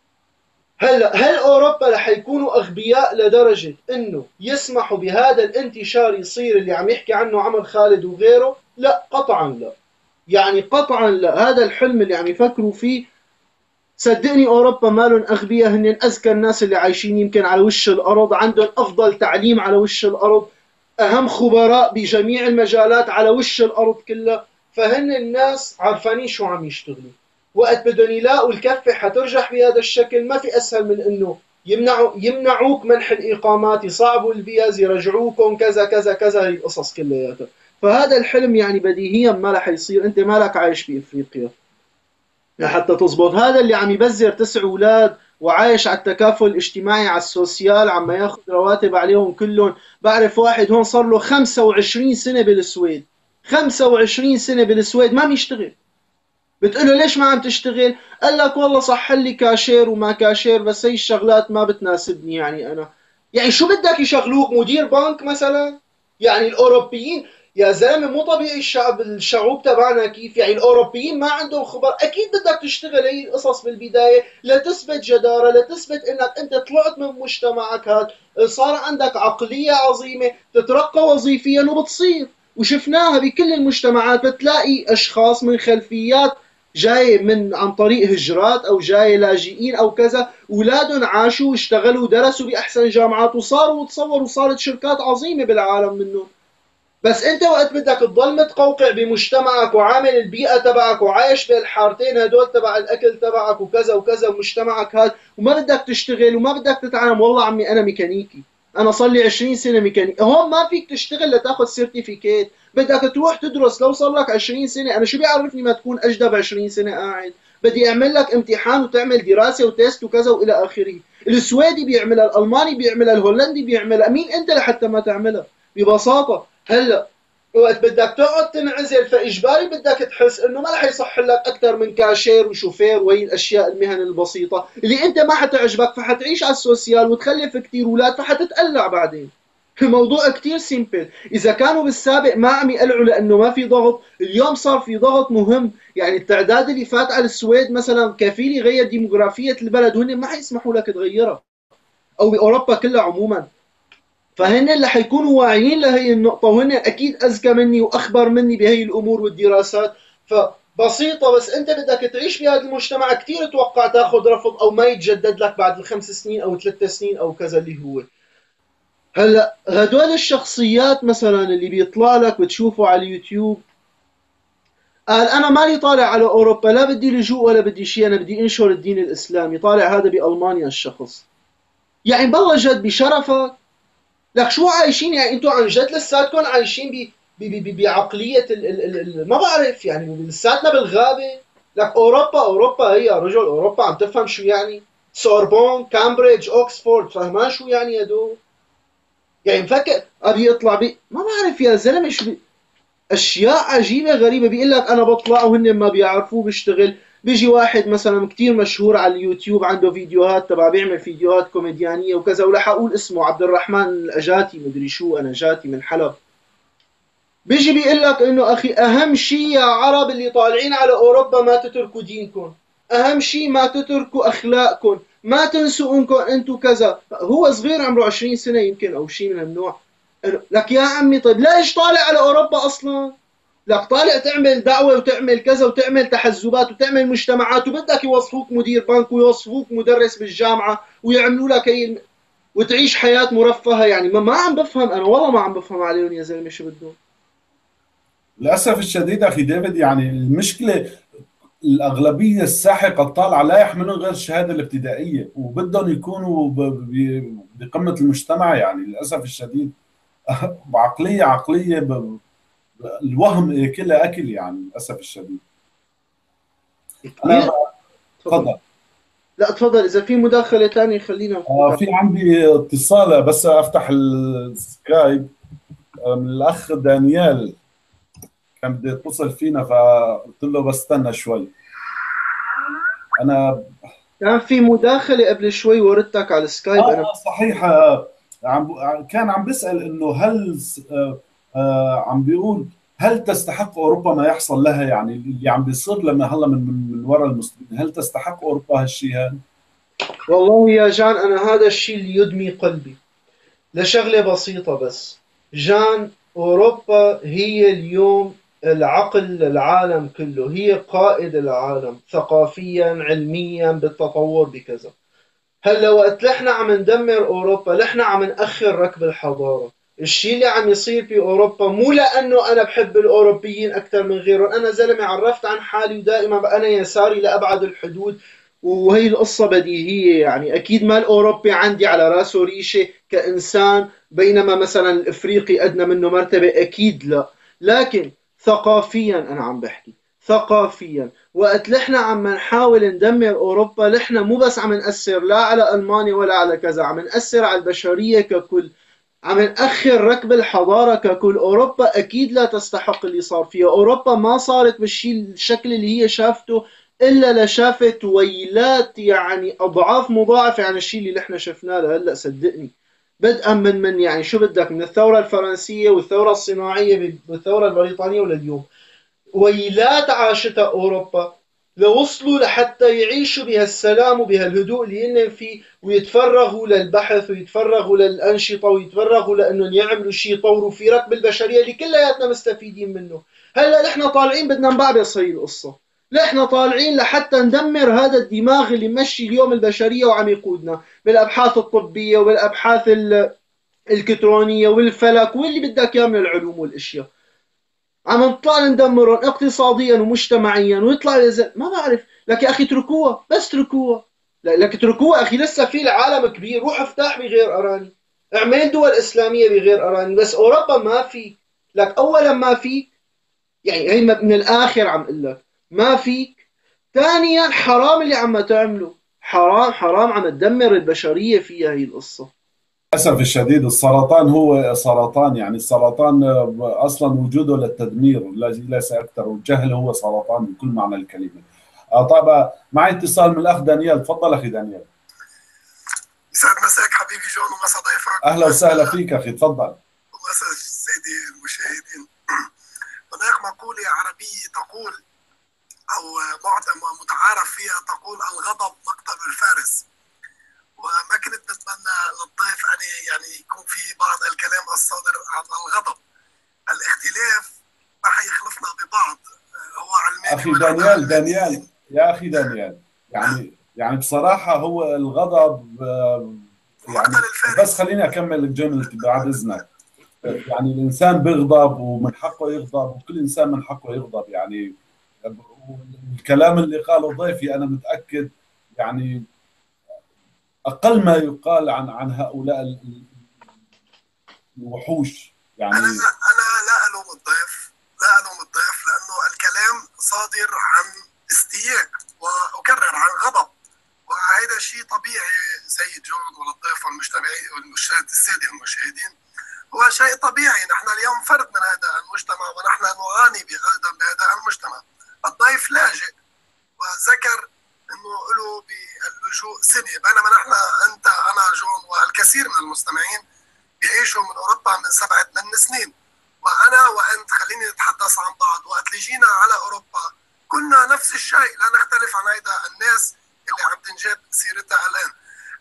هلا هل اوروبا رح يكونوا اغبياء لدرجه انه يسمحوا بهذا الانتشار يصير اللي عم يحكي عنه عمر خالد وغيره؟ لا قطعا لا، يعني قطعا لا. هذا الحلم اللي عم يفكروا فيه صدقني اوروبا مالهم اغبياء، هن اذكى الناس اللي عايشين يمكن على وش الارض، عندهم افضل تعليم على وش الارض، اهم خبراء بجميع المجالات على وش الارض كلها. فهن الناس عارفانين شو عم يشتغلوا. وقت بدهم يلاقوا الكفة حترجح بهذا الشكل، ما في أسهل من إنه يمنعوا يمنعوك منح الإقامات، يصعبوا الفيز، يرجعوكم كذا كذا كذا، هي القصص كلياتها. فهذا الحلم يعني بديهيا ما رح يصير. أنت مالك عايش بإفريقيا لحتى تزبط. هذا اللي عم يبذر تسع أولاد وعايش على التكافل الاجتماعي على السوسيال عم ياخذ رواتب عليهم كلهم. بعرف واحد هون صار له خمسة وعشرين سنة بالسويد، خمسة وعشرين سنة بالسويد ما بيشتغل. بتقوله ليش ما عم تشتغل؟ قال لك والله صح لي كاشير وما كاشير، بس هي الشغلات ما بتناسبني. يعني انا يعني شو بدك يشغلوك مدير بنك مثلا؟ يعني الاوروبيين يا زلمه مو طبيعي الشعب الشعوب تبعنا كيف، يعني الاوروبيين ما عندهم خبر. اكيد بدك تشتغل هي القصص بالبدايه لتثبت جداره، لتثبت انك انت طلعت من مجتمعك هذا، صار عندك عقليه عظيمه، تترقى وظيفيا وبتصير. وشفناها بكل المجتمعات، بتلاقي اشخاص من خلفيات جاي من عن طريق هجرات او جاي لاجئين او كذا، اولادهم عاشوا واشتغلوا ودرسوا باحسن جامعات وصاروا وتصوروا صارت شركات عظيمه بالعالم منهم. بس انت وقت بدك تضل متقوقع بمجتمعك وعامل البيئه تبعك وعايش بالحارتين هدول تبع الاكل تبعك وكذا وكذا ومجتمعك هذا، وما بدك تشتغل وما بدك تتعلم، والله عمي انا ميكانيكي، انا صار لي عشرين سنه ميكانيكي، هون ما فيك تشتغل لتاخذ سيرتيفيكيت، بدك تروح تدرس لو صار لك عشرين سنه، انا شو بيعرفني ما تكون اجدب عشرين سنه قاعد، بدي اعمل لك امتحان وتعمل دراسه وتيست وكذا والى اخره. السويدي بيعملها، الالماني بيعملها، الهولندي بيعملها، مين انت لحتى ما تعملها؟ ببساطه. هلا وقت بدك تقعد تنعزل فاجباري بدك تحس انه ما رح يصح لك اكثر من كاشير وشوفير وهي الاشياء المهن البسيطه اللي انت ما حتعجبك، فحتعيش على السوسيال وتخلف كثير اولاد فحتتقلع بعدين. الموضوع كثير سيمبل. اذا كانوا بالسابق ما عم يقلعوا لانه ما في ضغط، اليوم صار في ضغط مهم. يعني التعداد اللي فات على السويد مثلا كفيل يغير ديموغرافيه البلد، وهن ما حيسمحوا لك تغيرها، او باوروبا كلها عموما. فهن اللي حيكونوا واعيين لهي النقطة، وهن أكيد أذكى مني وأخبر مني بهي الأمور والدراسات. فبسيطة، بس أنت بدك تعيش بهذا المجتمع كثير توقع تاخذ رفض أو ما يتجدد لك بعد الخمس سنين أو ثلاث سنين أو كذا اللي هو. هلا هدول الشخصيات مثلا اللي بيطلع لك بتشوفه على اليوتيوب قال أنا مالي طالع على أوروبا، لا بدي لجوء ولا بدي شيء، أنا بدي أنشر الدين الإسلامي. طالع هذا بألمانيا الشخص، يعني بالله جد بشرفك. لك شو عايشين يعني انتوا عن جد لساتكم عايشين بعقليه ال ال ال ما بعرف يعني لساتنا بالغابه. لك اوروبا اوروبا هي يا رجل، اوروبا عم تفهم شو يعني سوربون كامبريدج اوكسفورد، فهمان شو يعني هدول؟ يعني مفكر ابي يطلع بي ما بعرف يا زلمه شو بي... اشياء عجيبه غريبه. بيقول لك انا بطلع وهن ما بيعرفوه بيشتغل. بيجي واحد مثلا كتير مشهور على اليوتيوب عنده فيديوهات تبع بيعمل فيديوهات كوميديانيه وكذا، ولا حقول اسمه، عبد الرحمن الاجاتي مدري شو، انا جاتي من حلب. بيجي بيقول لك انه اخي اهم شيء يا عرب اللي طالعين على اوروبا ما تتركوا دينكم، اهم شيء ما تتركوا اخلاقكم، ما تنسوا انكم انتم كذا. هو صغير عمره عشرين سنه يمكن او شيء من النوع. لك يا عمي طيب ليش طالع على اوروبا اصلا؟ لك طالع تعمل دعوه وتعمل كذا وتعمل تحزبات وتعمل مجتمعات، وبدك يوظفوك مدير بنك ويوظفوك مدرس بالجامعه ويعملوا لك هي وتعيش حياه مرفهه. يعني ما, ما عم بفهم انا، والله ما عم بفهم عليهم يا زلمه شو بدهم. للاسف الشديد اخي ديفيد، يعني المشكله الاغلبيه الساحقه الطالعه لا يحملون غير الشهاده الابتدائيه وبدهم يكونوا بقمه المجتمع. يعني للاسف الشديد بعقليه عقليه ب... الوهم كلها اكل، يعني للاسف الشديد. انا تفضل. لا تفضل، اذا في مداخله ثانيه خلينا. آه في عندي اتصال بس افتح السكايب من الاخ دانيال، كان بده يتصل فينا فقلت له بس استنى شوي. انا كان في مداخله قبل شوي وردتك على السكايب. آه انا صحيح، عم كان عم بيسال انه هل آه آه عم بيقول هل تستحق اوروبا ما يحصل لها، يعني اللي عم بيصير لما هلا من من, من وراء المسلمين، هل تستحق اوروبا هالشيء هذا؟ والله يا جان انا هذا الشيء اللي يدمي قلبي لشغله بسيطه بس. جان اوروبا هي اليوم العقل العالم كله، هي قائد العالم ثقافيا علميا بالتطور بكذا. هلا وقت نحن عم ندمر اوروبا نحن عم نأخر ركب الحضاره. الشيء اللي عم يصير في اوروبا مو لانه انا بحب الاوروبيين اكثر من غيرهم، انا زلمه عرفت عن حالي ودائما انا يساري لابعد الحدود، وهي القصه بديهيه. يعني اكيد ما الاوروبي عندي على راسه ريشه كانسان، بينما مثلا الافريقي ادنى منه مرتبه، اكيد لا. لكن ثقافيا انا عم بحكي ثقافيا، وقت نحن عم نحاول ندمر اوروبا نحن مو بس عم نأثر لا على المانيا ولا على كذا، عم نأثر على البشريه ككل، عم نأخر ركب الحضاره ككل. اوروبا اكيد لا تستحق اللي صار فيها. اوروبا ما صارت بالشيء الشكل اللي هي شافته الا لشافت ويلات يعني اضعاف مضاعفه عن الشيء اللي نحن شفناه لهلا. صدقني بدءا من من يعني شو بدك من الثوره الفرنسيه والثوره الصناعيه والثوره البريطانيه ولليوم، ويلات عاشتها أوروبا لوصلوا لحتى يعيشوا بهالسلام وبهالهدوء اللي هن فيه، ويتفرغوا للبحث ويتفرغوا للأنشطة ويتفرغوا لأنهم يعملوا شيء يطوروا في ركب البشرية اللي كلياتنا مستفيدين منه. هلا نحن طالعين بدنا نبعبص هي القصة. لا احنا طالعين لحتى ندمر هذا الدماغ اللي ممشي اليوم البشريه وعم يقودنا بالابحاث الطبيه والابحاث الالكترونيه والفلك واللي بدك اياه من العلوم والاشياء. عم نطلع ندمرهم اقتصاديا ومجتمعيا ويطلع يزل. ما بعرف لك يا اخي اتركوها، بس اتركوها. لك اتركوها اخي، لسه في العالم كبير، روح افتح بغير اراني، اعمل دول اسلاميه بغير اراني، بس اوروبا ما في. لك اولا ما في، يعني هي من الاخر عم اقول لك ما فيك. ثانيا حرام اللي عم تعمله، حرام حرام، عم تدمر البشريه فيها هي القصه. للأسف الشديد السرطان هو سرطان، يعني السرطان أصلا وجوده للتدمير ليس أكثر، والجهل هو سرطان بكل معنى الكلمة. طبعا معي اتصال من الأخ دانيال، تفضل أخي دانيال. يسعد مساك حبيبي جون ومسا ضيفك. أهلا وسهلا فيك أخي، تفضل. ومسا سيدي المشاهدين. هناك مقولة عربية تقول أو متعارف فيها تقول الغضب مقتل الفارس. وما كنت بتمنى للضيف أن يعني يكون في بعض الكلام الصادر عن الغضب. الاختلاف ما حيخلفنا ببعض، هو علماني. أخي دانيال دانيال يا أخي دانيال، يعني يعني بصراحة هو الغضب يعني، بس خليني أكمل جملتي بعد إذنك. يعني الإنسان بيغضب ومن حقه يغضب، وكل إنسان من حقه يغضب. يعني الكلام اللي قاله ضيفي أنا متأكد يعني أقل ما يقال عن عن هؤلاء الوحوش. يعني أنا أنا لا ألوم الضيف، لا ألوم الضيف، لأنه الكلام صادر عن استياء وأكرر عن غضب، وهذا شيء طبيعي سيد جون والضيف والمجتمعين والمشاهد السادة المشاهدين، هو شيء طبيعي. نحن اليوم فرد من هذا المجتمع ونحن نعاني أيضا بهذا المجتمع. الضيف لاجئ وذكر انه له باللجوء سنه، بينما نحن انت انا جون والكثير من المستمعين بيعيشوا من اوروبا من سبعه ثمان سنين، وانا وانت خليني نتحدث عن بعض. وقت اللي جينا على اوروبا كنا نفس الشيء، لا نختلف عن هيدا الناس اللي عم تنجاب سيرتها الان.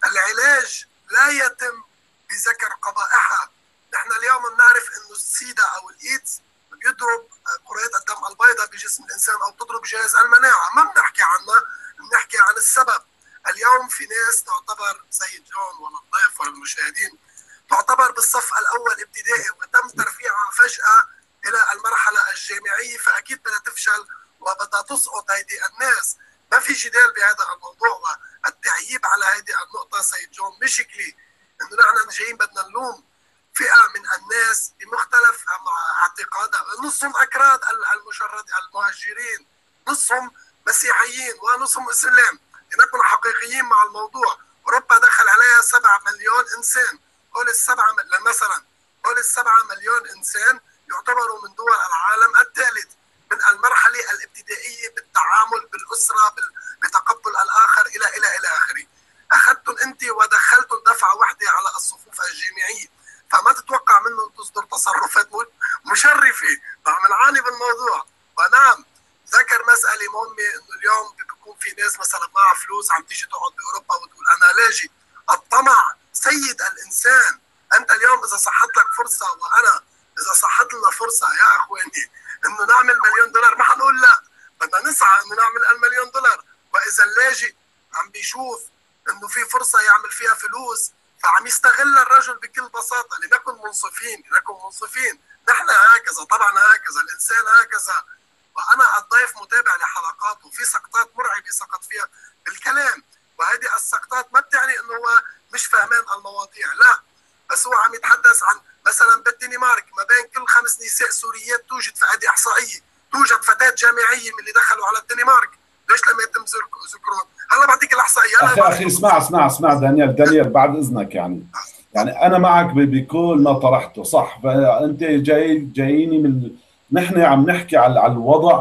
العلاج لا يتم بذكر قبائحها. نحن اليوم بنعرف انه السيدا او الايدز بيضرب كريات الدم البيضاء بجسم الانسان او بتضرب جهاز المناعه، ما بنحكي عنها، بنحكي عن السبب. اليوم في ناس تعتبر سيد جون ولا الضيف ولا المشاهدين تعتبر بالصف الاول ابتدائي وتم ترفيعها فجاه الى المرحله الجامعيه، فاكيد بدها تفشل وبدها تسقط هيدي الناس. ما في جدال بهذا الموضوع، والتعييب على هيدي النقطه سيد جون مش كلي انه نحن جايين بدنا نلوم فئه من الناس بمختلف اعتقادها. نصهم اكراد المشرد المهاجرين، نصهم مسيحيين ونصهم اسلام. لنكن حقيقيين مع الموضوع، اوروبا دخل عليها سبعة مليون انسان. هول السبعة مثلا هول السبعة مليون انسان يعتبروا من دول العالم الثالث، من المرحله الابتدائيه بالتعامل بالاسره بتقبل الاخر الى الى الى اخره. اخذتم انت ودخلتم دفعه واحده على الصفوف الجامعيه، فما تتوقع منهم تصدر تصرفات مشرفه. رغم نعاني بالموضوع. ونعم ذكر مساله مهمه، انه اليوم بيكون في ناس مثلا معها فلوس عم تيجي تقعد باوروبا وتقول انا لاجئ. الطمع سيد الانسان. انت اليوم اذا صحت لك فرصه، وانا اذا صحت لنا فرصه يا اخواني انه نعمل مليون دولار، ما حنقول لا، بدنا نسعى انه نعمل المليون دولار. واذا اللاجئ عم بيشوف انه في فرصه يعمل فيها فلوس فعم يستغل الرجل بكل بساطه. لنكن منصفين، لنكن منصفين. نحن هكذا، طبعا هكذا الانسان هكذا. وانا الضيف متابع لحلقاته، في سقطات مرعبه سقط فيها بالكلام، وهذه السقطات ما بتعني انه هو مش فاهمان المواضيع، لا، بس هو عم يتحدث عن مثلا بالدنمارك ما بين كل خمس نساء سوريات توجد، في هذه احصائيه، توجد فتاه جامعيه من اللي دخلوا على الدنمارك. ليش لما يتم ذكرهم؟ هلا بعطيك الاحصائيه. اخي اخي اسمع اسمع اسمع دانيال دانيال بعد اذنك. يعني يعني انا معك بكل ما طرحته، صح. فانت جاي جاييني من، نحن عم نحكي على على الوضع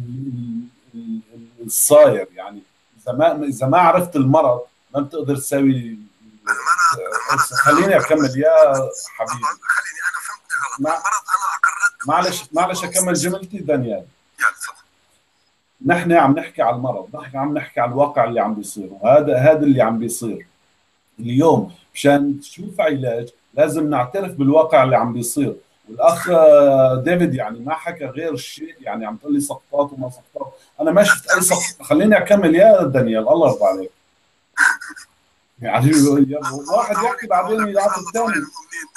الصاير. يعني اذا ما اذا ما عرفت المرض ما بتقدر تساوي. خليني اكمل يا حبيبي. خليني انا فهمتني غلط. مع... المرض انا اقررت. معلش معلش اكمل جملتي دانيال. نحن عم نحكي على المرض، نحن عم نحكي على الواقع اللي عم بيصير، وهذا هذا اللي عم بيصير اليوم. مشان تشوف علاج لازم نعترف بالواقع اللي عم بيصير. والاخ ديفيد يعني ما حكى غير الشيء، يعني عم تقول لي سقطات وما سقطات، انا ما شفت اي سقط. خليني اكمل يا دانيال، الله يرضى عليك. يعني واحد يحكي بعدين يعطي الثاني.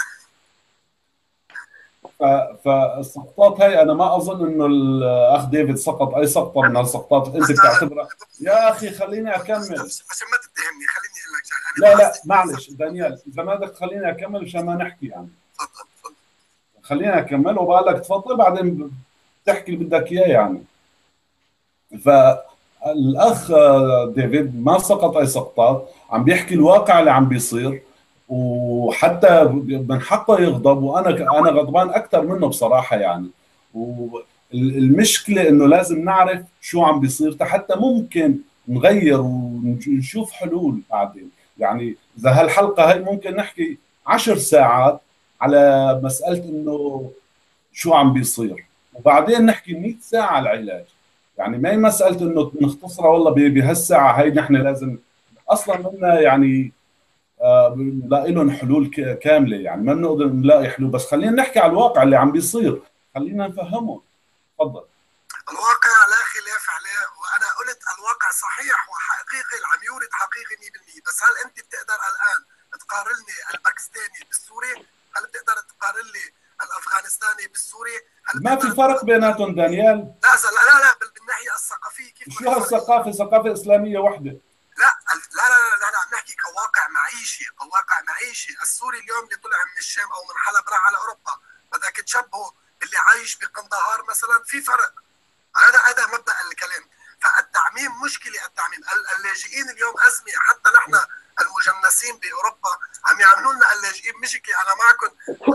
فالسقطات هي انا ما اظن انه الاخ ديفيد سقط اي سقطه من هالسقطات اللي انت بتعتبرها. يا اخي خليني اكمل عشان ما تتهمني، خليني اقول لك شغله. لا لا معلش دانيال، اذا ما بدك خليني اكمل مشان ما نحكي يعني. تفضل تفضل. خليني اكمل وبقول لك تفضل بعدين تحكي اللي بدك اياه يعني. فالاخ ديفيد ما سقط اي سقطات، عم بيحكي الواقع اللي عم بيصير، وحتى من حقه يغضب، وانا انا غضبان اكثر منه بصراحه يعني. والمشكله انه لازم نعرف شو عم بيصير حتى ممكن نغير ونشوف حلول بعدين. يعني اذا هالحلقه هي ممكن نحكي عشر ساعات على مساله انه شو عم بيصير، وبعدين نحكي مئة ساعه على العلاج. يعني ما هي مساله انه نختصرها والله بهالساعه هي نحن لازم اصلا منا يعني نلاقي لهم حلول كامله، يعني ما بنقدر نلاقي حلول، بس خلينا نحكي على الواقع اللي عم بيصير، خلينا نفهمه. تفضل. الواقع لا خلاف عليه، وانا قلت الواقع صحيح وحقيقي، عم يورد حقيقي مية بالمية. بس هل انت بتقدر الان تقارن لي الباكستاني بالسوري؟ هل بتقدر تقارن لي الافغانستاني بالسوري؟ هل ما في فرق بيناتهم دانيال. لا لا لا بالناحيه الثقافيه كيف؟ شو هالثقافه؟ ثقافه اسلاميه وحده. لا لا لا لا لا عم نحكي كواقع معيشي، كواقع معيشي. السوري اليوم اللي طلع من الشام او من حلب راح على اوروبا، بدك تشبهه باللي عايش بقندهار مثلا؟ في فرق. هذا هذا مبدا الكلام. فالتعميم مشكله، التعميم. اللاجئين اليوم ازمه، حتى نحن المجنسين باوروبا عم يعملوا لنا اللاجئين مشكله. انا معكم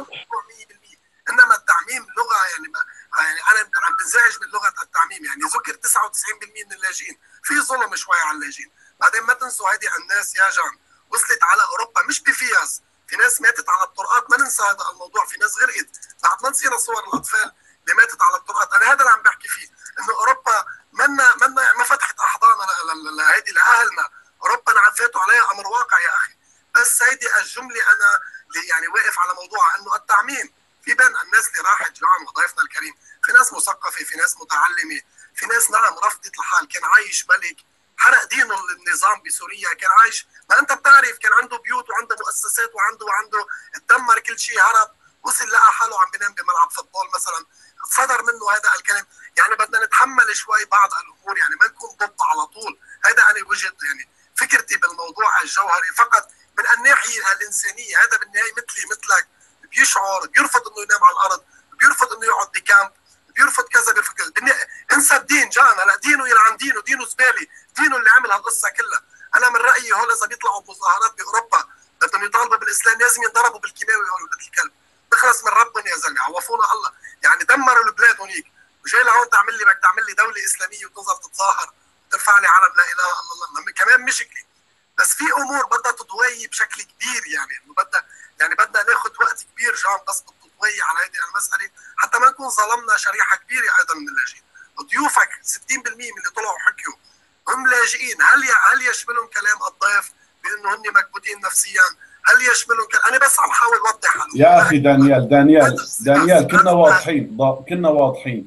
مية بالمية. انما التعميم لغه يعني يعني انا عم بنزعج من لغه التعميم. يعني ذكر تسعة وتسعين بالمية من اللاجئين، في ظلم شوي على اللاجئين. بعدين ما تنسوا هذه الناس يا جان وصلت على اوروبا مش بفياس، في ناس ماتت على الطرقات، ما ننسى هذا الموضوع. في ناس غرقت، بعد ما نسينا صور الاطفال اللي ماتت على الطرقات. انا هذا اللي عم بحكي فيه، انه اوروبا منا منا ما فتحت احضانها لهيدي لاهلنا. اوروبا انعفيتوا عليها امر واقع يا اخي. بس هيدي الجمله انا اللي يعني واقف على موضوعها، انه التعميم في بين الناس اللي راحت جوعان وضيفنا الكريم، في ناس مثقفه، في ناس متعلمه، في ناس نعم رفضت الحال. كان عايش ملك حرق دينه النظام بسوريا، كان عايش، ما انت بتعرف، كان عنده بيوت وعنده مؤسسات وعنده وعنده اتدمر كل شيء، هرب، وصل لقى حاله عم بينام بملعب فوتبول مثلا، صدر منه هذا الكلام. يعني بدنا نتحمل شوي بعض الامور، يعني ما نكون ضد على طول. هذا انا وجهه يعني فكرتي بالموضوع الجوهري فقط من الناحيه الانسانيه. هذا بالنهايه مثلي مثلك، بيشعر، بيرفض انه ينام على الارض، بيرفض انه يقعد بكامب، بيرفض كذا بيرفض كذا. انسى الدين جان، هلا دينه يلعن دينه، دينه زباله، دينه اللي عمل هالقصه كلها. انا من رايي هول اذا بيطلعوا بمظاهرات باوروبا بدهم يطالبوا بالاسلام لازم ينضربوا بالكيماوي هول ولاد الكلب. نخلص من ربنا يا زلمه، عوفونا الله. يعني دمروا البلاد هونيك، وجاي لهون تعمل لي بدك تعمل لي دوله اسلاميه وتنزل تتظاهر وترفع لي علم لا اله الا الله، كمان مشكله. بس في امور بدها تضوي بشكل كبير، يعني انه بدها يعني بدنا ناخذ وقت كبير جان بس بالتضوي على هذه المساله، حتى ما نكون ظلمنا شريحه كبيره ايضا من اللاجئين. ضيوفك ستين بالمية من اللي طلعوا حكيوا هم لاجئين. هل هل يشملهم كلام الضيف بانه هن مكبوتين نفسيا؟ هل يشملهم كلام؟ انا بس عم حاول اوضح يا اخي دانيال دانيال دانيال كنا واضحين كنا واضحين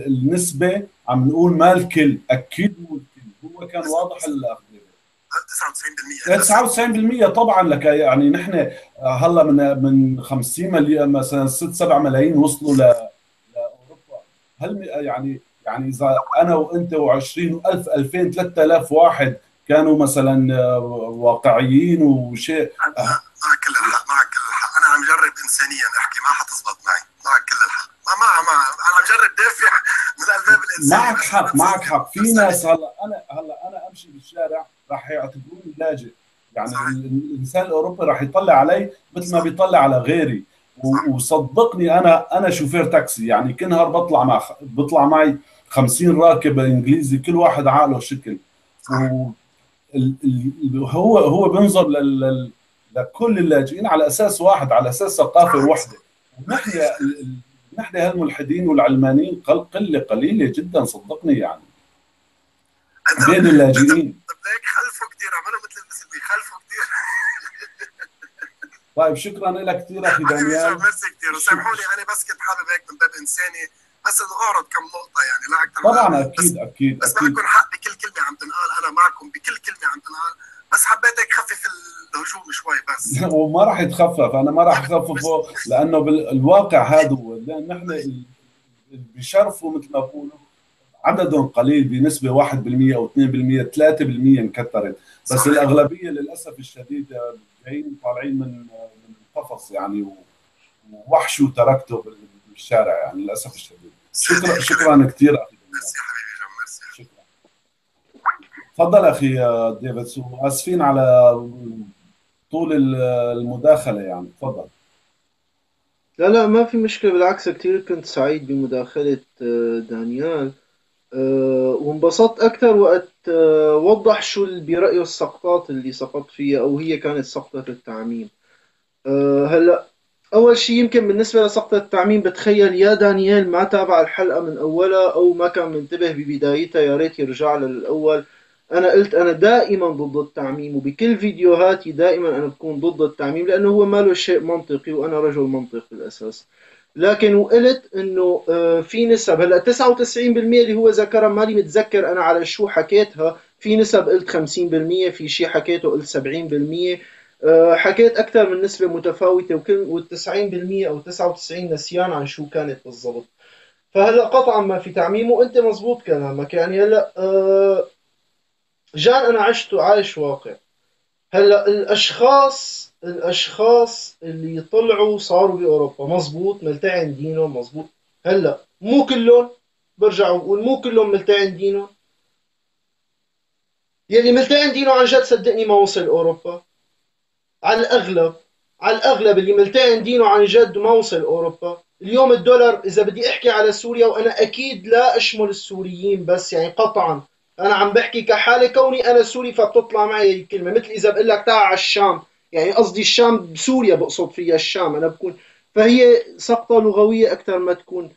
النسبه عم نقول ما الكل، اكيد مو الكل، هو كان واضح الاخ تسعة وتسعين بالمية تسعة وتسعين بالمية طبعا. لك يعني نحن هلا من من خمسين مليون مثلا ستة سبعة ملايين وصلوا ل لاوروبا. هل يعني يعني اذا انا وانت وعشرين ألف ألفين ثلاثة آلاف واحد كانوا مثلا واقعيين وشيء. معك كل الحق، معك كل الحق. انا عم جرب انسانيا احكي، ما حتزبط معي. معك كل الحق، ما ما ما انا عم جرب دافع من الباب الانساني. معك حق، معك حق. في ناس هلا انا هلا انا امشي بالشارع راح يعتبروني لاجئ، يعني صحيح. الانسان الاوروبي راح يطلع علي مثل ما بيطلع على غيري. وصدقني انا انا شوفير تاكسي، يعني كنهار بطلع مع بطلع معي خمسين راكب انجليزي، كل واحد عقله شكل. و هو هو بينظر لل لكل اللاجئين على اساس واحد، على اساس ثقافه واحده. ونحن نحن هالملحدين والعلمانيين قله قليله جدا صدقني، يعني بين اللاجئين. طب ليك خلفوا كثير، عملوا مثل المسلمين، خلفوا كثير. طيب شكرا لك كثير اخي حبيبي جو، دانيال. ميرسي كثير، وسامحوني انا بس كنت حابب هيك من باب انساني بس انه اعرض كم نقطه يعني لا اكثر طبعا ولا أقل. اكيد بس اكيد بس اكيد معكم حق بكل كلمه عم تنقال، انا معكم بكل كلمه عم تنقال، بس حبيت هيك خفف الهجوم شوي بس. وما راح يتخفف، انا ما راح اخففه لانه بالواقع هذا هو، لان نحن اللي بيشرفوا مثل ما بقولوا عددهم قليل بنسبه واحد بالمئة او اثنين بالمئة ثلاثة بالمئة انكثرت، بس صحيح. الاغلبيه للاسف الشديد جايين طالعين من من القفص يعني، ووحش وتركته بالشارع يعني للاسف الشديد. شكرا شكرا كثير اخي. ميرسي حبيبي جو، ميرسي. شكرا. تفضل اخي ديفيد، واسفين على طول المداخله يعني، تفضل. لا لا ما في مشكلة، بالعكس كتير كنت سعيد بمداخلة آه، دانيال، آه، وانبسطت أكثر وقت آه، وضح شو اللي برأيه السقطات اللي سقط فيها أو هي كانت سقطة التعميم. آه، هلا أول شيء يمكن بالنسبة لسقطة التعميم بتخيل يا دانيال ما تابع الحلقة من أولها أو ما كان منتبه ببدايتها، يا ريت يرجع للأول. أنا قلت أنا دائما ضد التعميم، وبكل فيديوهاتي دائما أنا بكون ضد التعميم لأنه هو ما له شيء منطقي وأنا رجل منطق بالأساس. لكن وقلت انه آه، في نسب هلا تسعة وتسعين بالمئة اللي هو ذكرها، ماني متذكر انا على شو حكيتها، في نسب قلت خمسين بالمئة، في شيء حكيته قلت سبعين بالمئة، آه، حكيت اكثر من نسبه متفاوته، وكل وال90 بالمئة او تسعة وتسعين نسيان عن شو كانت بالضبط. فهلا قطعا ما في تعميم، وانت مزبوط كلامك يعني. هلا آه، جان انا عشت وعايش واقع. هلا الاشخاص الاشخاص اللي طلعوا صاروا باوروبا مزبوط ملتعن دينهم مزبوط. هلا مو كلهم، برجع بقول مو كلهم ملتعن دينهم. يلي ملتعن دينه عن جد صدقني ما وصل اوروبا. على الاغلب على الاغلب اللي ملتعن دينه عن جد وما وصل اوروبا. اليوم الدولار اذا بدي احكي على سوريا، وانا اكيد لا اشمل السوريين بس يعني قطعا انا عم بحكي كحالة كوني انا سوري فبتطلع معي هي الكلمه، مثل اذا بقول لك تعال على الشام، يعني قصدي الشام بسوريا بقصد فيها الشام انا بكون، فهي سقطه لغويه اكثر ما تكون.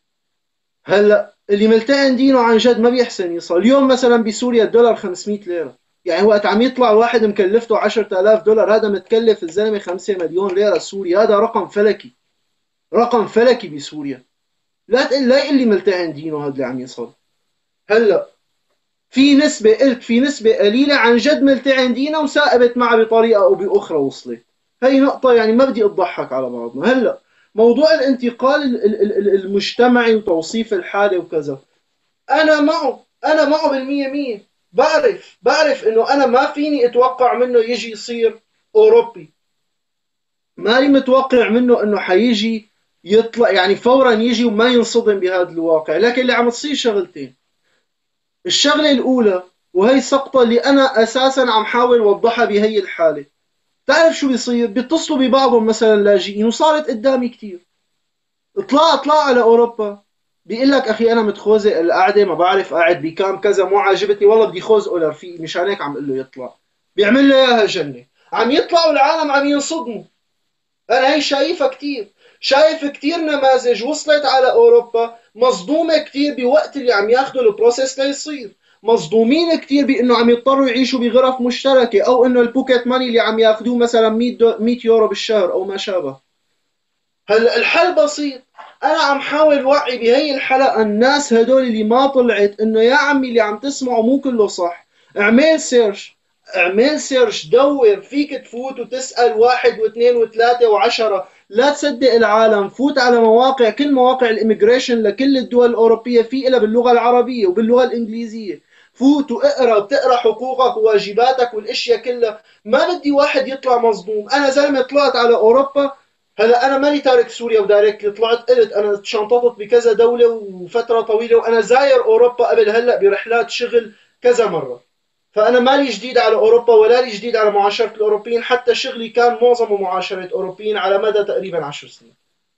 هلا اللي ملتقن دينه عن جد ما بيحسن يصل. اليوم مثلا بسوريا الدولار خمسمئة ليره، يعني وقت عم يطلع الواحد مكلفته عشرة آلاف دولار، هذا متكلف الزلمه خمسة مليون ليره سوري، هذا رقم فلكي، رقم فلكي بسوريا. لا تقل لا يقول لي ملتقن دينه هذا اللي عم يصل. هلا في نسبة قلت في نسبة قليلة عن جد ملتعن دينا وثائبت معها بطريقة أو بأخرى وصلت. هي نقطة يعني ما بدي أضحك على بعضنا. هلا موضوع الانتقال المجتمعي وتوصيف الحالة وكذا، أنا معه أنا معه بالمية مية. بعرف بعرف إنه أنا ما فيني أتوقع منه يجي يصير أوروبي، ماني متوقع منه إنه حيجي يطلع يعني فورا يجي وما ينصدم بهذا الواقع. لكن اللي عم تصير شغلتين. الشغلة الأولى وهي السقطة اللي أنا أساسا عم حاول أوضحها بهي الحالة، تعرف شو بيصير؟ بيتصلوا ببعضهم مثلا لاجئين، وصارت قدامي كتير، اطلع اطلع على أوروبا، بيقول لك أخي أنا متخوزق القعدة ما بعرف قاعد بكام كذا مو عاجبتني والله بدي خوزقه لرفيقي مشان هيك عم قل له يطلع، بيعمل له إياها جنة. عم يطلعوا العالم عم ينصدموا. أنا هي شايفها كتير، شايف كتير نماذج وصلت على أوروبا مصدومة كتير بوقت اللي عم ياخذوا البروسيس ليصير، مصدومين كتير بانه عم يضطروا يعيشوا بغرف مشتركه، او انه البوكيت ماني اللي عم ياخذوه مثلا مئة يورو بالشهر او ما شابه. هلا الحل بسيط، انا عم حاول وعي بهي الحلقه الناس هدول اللي ما طلعت انه يا عمي اللي عم تسمعه مو كله صح. اعمل سيرش اعمل سيرش دور، فيك تفوت وتسال واحد واثنين وثلاثه وعشره، لا تصدق العالم. فوت على مواقع، كل مواقع الاميجريشن لكل الدول الاوروبيه في إلها باللغه العربيه وباللغه الانجليزيه. فوت واقرا، بتقرا حقوقك وواجباتك والاشياء كلها. ما بدي واحد يطلع مصدوم. انا زلمه طلعت على اوروبا، هلا انا ماني تارك سوريا ودايركتلي طلعت، قلت انا شنططت بكذا دوله وفتره طويله، وانا زاير اوروبا قبل هلا برحلات شغل كذا مره، فانا مالي جديد على اوروبا ولا لي جديد على معاشره الاوروبيين، حتى شغلي كان معظمه معاشره اوروبيين على مدى تقريبا عشر سنين.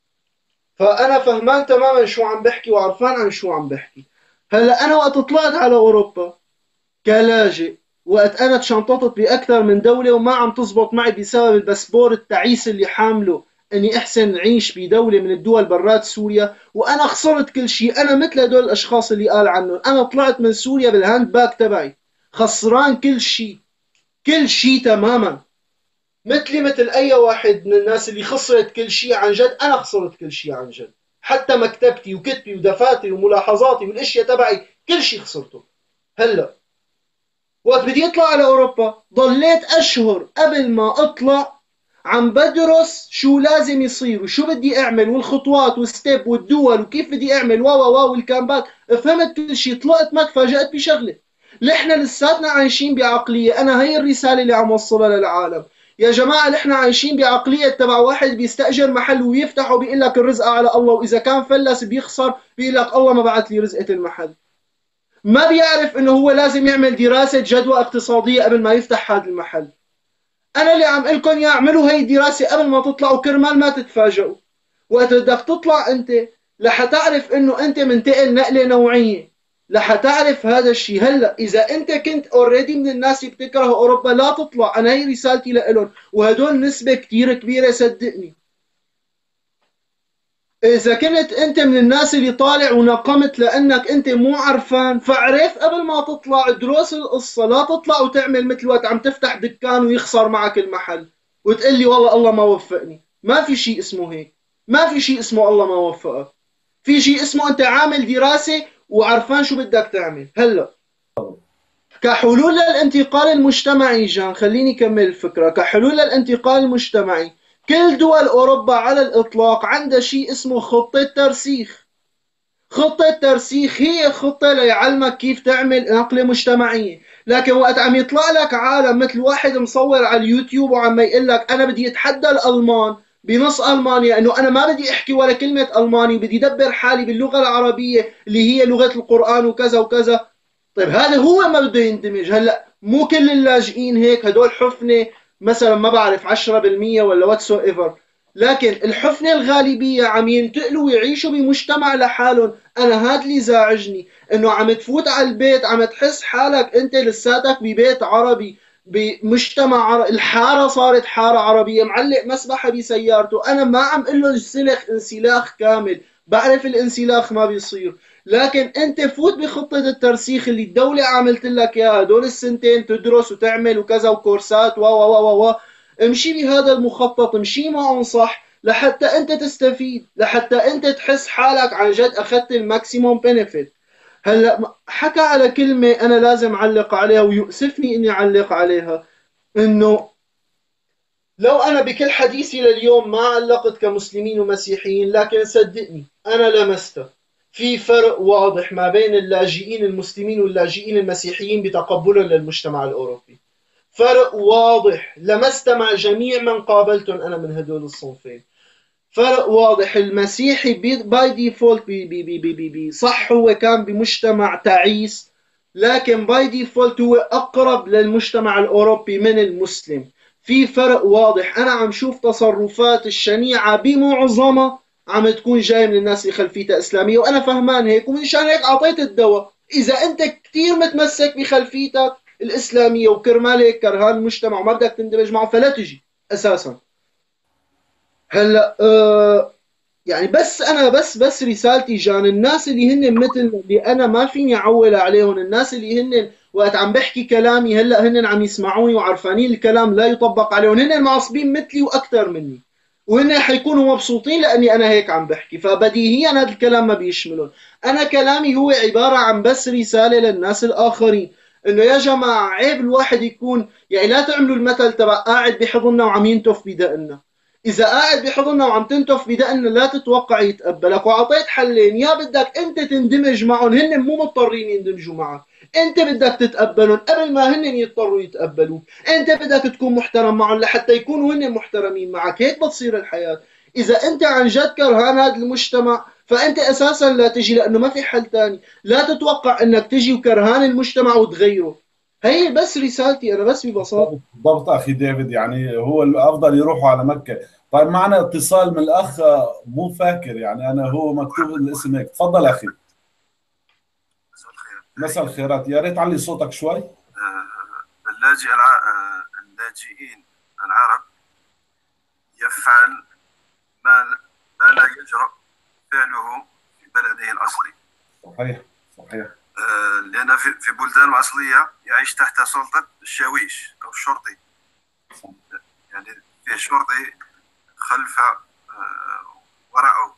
فانا فهمان تماما شو عم بحكي وعرفان عن شو عم بحكي. هلا انا وقت طلعت على اوروبا كلاجئ، وقت انا تشنططت باكثر من دوله وما عم تزبط معي بسبب الباسبور التعيس اللي حامله اني احسن اعيش بدوله من الدول برات سوريا، وانا خسرت كل شيء. انا مثل هدول الاشخاص اللي قال عنهم انا طلعت من سوريا بالهاند باك تبعي خسران كل شيء، كل شيء تماما. مثلي مثل أي واحد من الناس اللي خسرت كل شيء عن جد. أنا خسرت كل شيء عن جد، حتى مكتبتي وكتبي ودفاتري وملاحظاتي والاشياء تبعي كل شيء خسرته. هلا وقت بدي اطلع على اوروبا ضليت اشهر قبل ما اطلع عم بدرس شو لازم يصير وشو بدي اعمل والخطوات والستيب والدول وكيف بدي اعمل واو واو والكامبات. فهمت كل شيء، طلعت ما تفاجأت بشغله. نحن لساتنا عايشين بعقلية، انا هي الرسالة اللي عم وصلها للعالم. يا جماعة نحن عايشين بعقلية تبع واحد بيستأجر محل ويفتح وبيقول لك الرزق على الله، وإذا كان فلس بيخسر بيقول لك الله ما بعت لي رزقة المحل. ما بيعرف انه هو لازم يعمل دراسة جدوى اقتصادية قبل ما يفتح هذا المحل. انا اللي عم قلكم يا اعملوا هي الدراسة قبل ما تطلعوا كرمال ما تتفاجئوا. وقت بدك تطلع انت لحتعرف انه انت منتقل نقلة نوعية، لحتعرف هذا الشيء. هلا اذا انت كنت اوريدي من الناس اللي بتكره اوروبا لا تطلع، انا هي رسالتي لهم، وهدول نسبة كتير كبيرة صدقني. إذا كنت أنت من الناس اللي طالع ونقمت لأنك أنت مو عرفان، فعرف قبل ما تطلع دروس القصة. لا تطلع وتعمل مثل وقت عم تفتح دكان ويخسر معك المحل وتقول لي والله الله ما وفقني. ما في شيء اسمه هيك، ما في شيء اسمه الله ما وفقك. في شيء اسمه أنت عامل دراسة وعرفان شو بدك تعمل. هلا كحلول للانتقال المجتمعي جان، خليني كمل الفكرة. كحلول للانتقال المجتمعي كل دول أوروبا على الإطلاق عندها شيء اسمه خطة ترسيخ. خطة ترسيخ هي خطة ليعلمك كيف تعمل نقلة مجتمعية. لكن وقت عم يطلع لك عالم مثل واحد مصور على اليوتيوب وعم يقول لك أنا بدي أتحدى الألمان بنص ألمانيا، إنه أنا ما بدي أحكي ولا كلمة ألماني وبدي أدبر حالي باللغة العربية اللي هي لغة القرآن وكذا وكذا. طيب هذا هو ما بده يندمج. هلا مو كل اللاجئين هيك، هدول حفنة مثلا ما بعرف عشرة بالمية ولا واتسو ايفر، لكن الحفنة الغالبية عم ينتقلوا ويعيشوا بمجتمع لحالهم. انا هاد اللي زاعجني، انه عم تفوت على البيت عم تحس حالك انت لساتك ببيت عربي بمجتمع عربي. الحارة صارت حارة عربية، معلق مسبحة بسيارته. انا ما عم قل له سلخ انسلاخ كامل، بعرف الانسلاخ ما بيصير، لكن انت فوت بخطة الترسيخ اللي الدولة عملت لك اياها هدول السنتين، تدرس وتعمل وكذا وكورسات و و و و امشي بهذا المخطط، امشي معهم صح لحتى انت تستفيد، لحتى انت تحس حالك عن جد اخذت الماكسيموم بنفيت. هلا حكى على كلمة انا لازم اعلق عليها ويؤسفني اني اعلق عليها، انه لو انا بكل حديثي لليوم ما علقت كمسلمين ومسيحيين، لكن صدقني انا لمستها. في فرق واضح ما بين اللاجئين المسلمين واللاجئين المسيحيين بتقبلهم للمجتمع الأوروبي. فرق واضح لمست مع جميع من قابلتهم أنا من هدول الصنفين. فرق واضح. المسيحي باي ديفولت بي بي بي بي بي بي صح هو كان بمجتمع تعيس، لكن باي ديفولت هو أقرب للمجتمع الأوروبي من المسلم. في فرق واضح. أنا عم شوف تصرفات الشنيعة بمعظمها عم تكون جاي من الناس اللي خلفيتها إسلامية، وأنا فهمان هيك، ومنشان هيك أعطيت الدواء. إذا أنت كتير متمسك بخلفيتك الإسلامية وكرمال هيك كرهان المجتمع وما بدك تندمج معه فلا تجي أساسا. هلا أه يعني بس أنا بس بس رسالتي جان الناس اللي هن مثل اللي أنا ما فيني أعول عليهم، الناس اللي هن وقت عم بحكي كلامي هلا هن عم يسمعوني وعرفانين الكلام لا يطبق عليهم، هن معصبين مثلي وأكثر مني، وهن حيكونوا مبسوطين لاني انا هيك عم بحكي. فبديهيا هذا الكلام ما بيشملهم. انا كلامي هو عباره عن بس رساله للناس الاخرين، انه يا جماعه عيب الواحد يكون يعني لا تعملوا المثل تبع قاعد بحضننا وعم ينتف بدقنا. اذا قاعد بحضننا وعم تنتف بدقنا لا تتوقع يتقبلك. واعطيت حلين، يا بدك انت تندمج معهم، هن مو مضطرين يندمجوا معك، انت بدك تتقبلهم قبل ما هن يضطروا يتقبلوك، انت بدك تكون محترم معهم لحتى يكونوا هن محترمين معك. هيك بتصير الحياة. اذا انت عن جد كرهان هذا المجتمع فانت اساسا لا تجي، لانه ما في حل تاني. لا تتوقع انك تجي وكرهان المجتمع وتغيره. هي بس رسالتي انا بس ببساطة. بالضبط اخي ديفيد، يعني هو الافضل يروحوا على مكة. طيب معنا اتصال من الاخ مو فاكر، يعني انا هو مكتوب الاسم هيك. تفضل اخي. مساء الخيرات، يا ريت علي صوتك شوي. اللاجئ الع... اللاجئين العرب يفعل ما ما لا يجرؤ فعله في بلده الاصلي. صحيح صحيح. آه لان في في بلدان الاصليه يعيش تحت سلطه الشاويش او الشرطي. يعني فيه شرطي خلف آه، وراءه.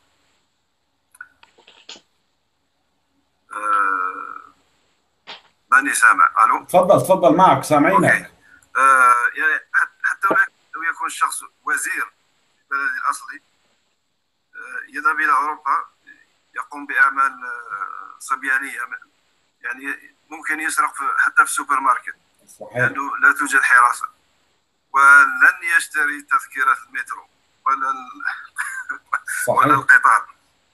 آه، ماني سامع. الو، تفضل تفضل معك سامعينك. اوكي. آه، يعني حتى لو يكون الشخص وزير في بلده الاصلي، آه، يذهب الى اوروبا يقوم باعمال آه، صبيانيه، يعني ممكن يسرق حتى في السوبر ماركت. صحيح. لانه لا توجد حراسه، ولن يشتري تذكره المترو ولا ال... ولا القطار.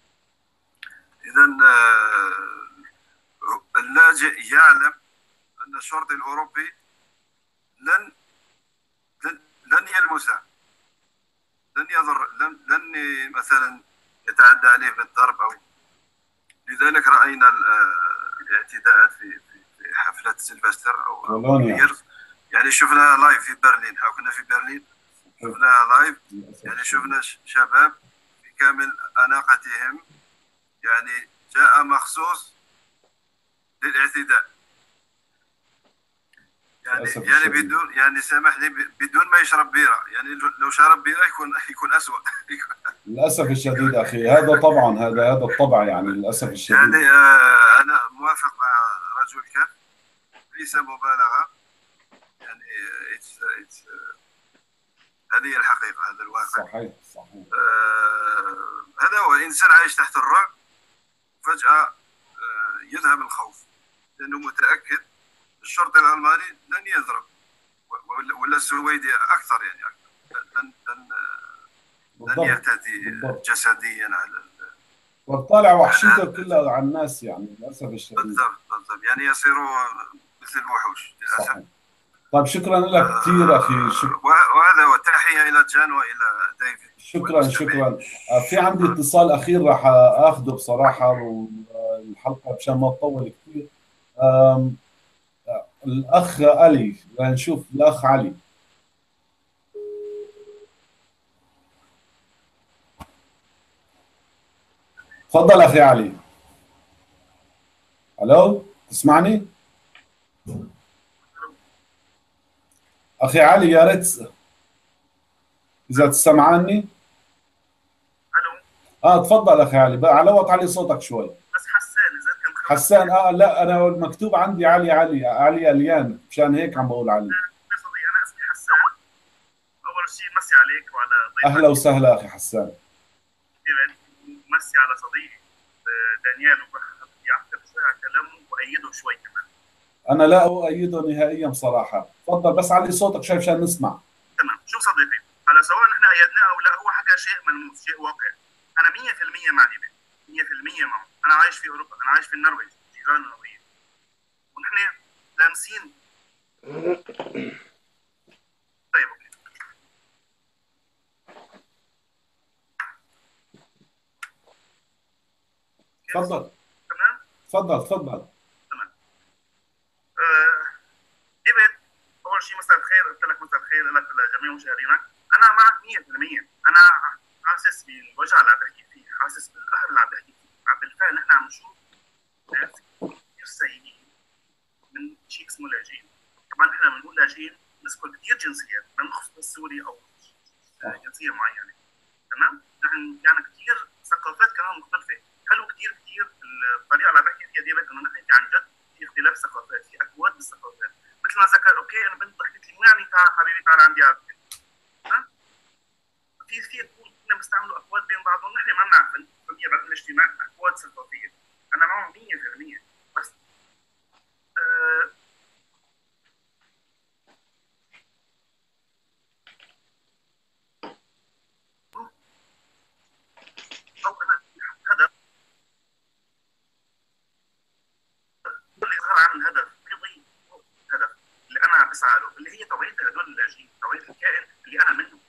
اذا آه، اللاجئ يعلم ان الشرطي الاوروبي لن لن, لن يلمسه، لن يضر، لن, لن مثلا يتعدى عليه بالضرب او. لذلك راينا الاعتداءات في في حفله سيلفستر او نيرز، يعني شفنا لايف في برلين. ها كنا في برلين، شفنا لايف، يعني شفنا شباب في كامل اناقتهم يعني جاء مخصوص للاعتداء، يعني يعني بدون، يعني سامح لي، بدون ما يشرب بيره، يعني لو شرب بيره يكون يكون اسوء. للاسف الشديد اخي، هذا طبعا هذا هذا الطبع يعني للاسف الشديد. يعني آه انا موافق مع رجل كهف، ليس مبالغه، يعني it's, it's, هذه هي الحقيقه، هذا الواقع. صحيح صحيح. آه هذا هو، الانسان عايش تحت الرعب، فجاه آه يذهب الخوف، لانه متاكد الشرطي الالماني لن يضرب، ولا السويدي اكثر، يعني أكثر. لن لن لن يعتدي جسديا على، وطالع وحشيته كلها على الناس، يعني للاسف الشديد. بالضبط بالضبط، يعني يصيروا مثل الوحوش للاسف. صحيح. طيب شكرا لك كثير اخي. شك... وهذا هو، تحيه الى جان والى ديفيد. شكرا شكرا. في عندي اتصال اخير راح اخذه بصراحه، والحلقه مشان ما تطول كثير. الاخ علي، نشوف الاخ علي. تفضل اخي علي. الو، تسمعني اخي علي؟ يا ريت اذا تسمعني. الو. اه تفضل اخي علي، علوط علي صوتك شوي. بس حسان اذا كان حسان. اه لا، انا مكتوب عندي علي علي علي اليان، مشان هيك عم بقول علي. انا اسمي حسان. اول شيء مسي عليك وعلى ضيفك. اهلا وسهلا اخي حسان. مسي على صديقي دانيال، وبدي اعتب على كلامه وايده شوي كمان. انا لا اؤيده نهائيا بصراحه. تفضل بس علي صوتك شوي مشان نسمع. تمام. شوف صديقي، هلا سواء نحن ايدناه او لا، هو حكى شيء ملموس، شيء واقعي. انا مية بالمية مع ديفيد، مية بالمية معه. انا عايش في اوروبا، انا عايش في النرويج، جيران النرويج، ونحن لامسين. طيب اوكي. تفضل. تمام. تفضل تفضل. تمام. آه ديفيد، اول شيء مساء الخير، قلت لك مساء الخير لك ولجميع مشاهدينا. انا معك مية بالمية. انا حاسس بالوجع اللي عم بحكي فيه، حاسس بالقهر اللي عم بحكي فيه. بالفعل نحن عم نشوف ناس كثير سيئين من شيء اسمه لاجئين. طبعا نحن بنقول لاجئين نذكر كثير جنسيات، ما بنخص بس سوري او جنسيه معينه. تمام؟ نحن يعني كثير ثقافات كمان مختلفه. حلو كثير كثير الطريقه اللي عم بحكي فيها ديفيد، انه نحن عن جد في اختلاف ثقافات، في اكواد بالثقافات. مثل ما ذكر، اوكي انا بنت حكيت لي مو يعني تعال حبيبي تعال عندي عارف. ها؟ في في تقول كنا بنستعملوا اكواد بين بعضهم، نحن ما بنعرف نسميها بعد الاجتماع اكواد ثقافيه. انا معهم مية بالمية. بس آه او انا هدف اللي ظهر عن الهدف بيضي هدف اللي انا عم بسعى له، اللي هي توعيه هدول اللاجئين، توعيه الكائن اللي انا منه.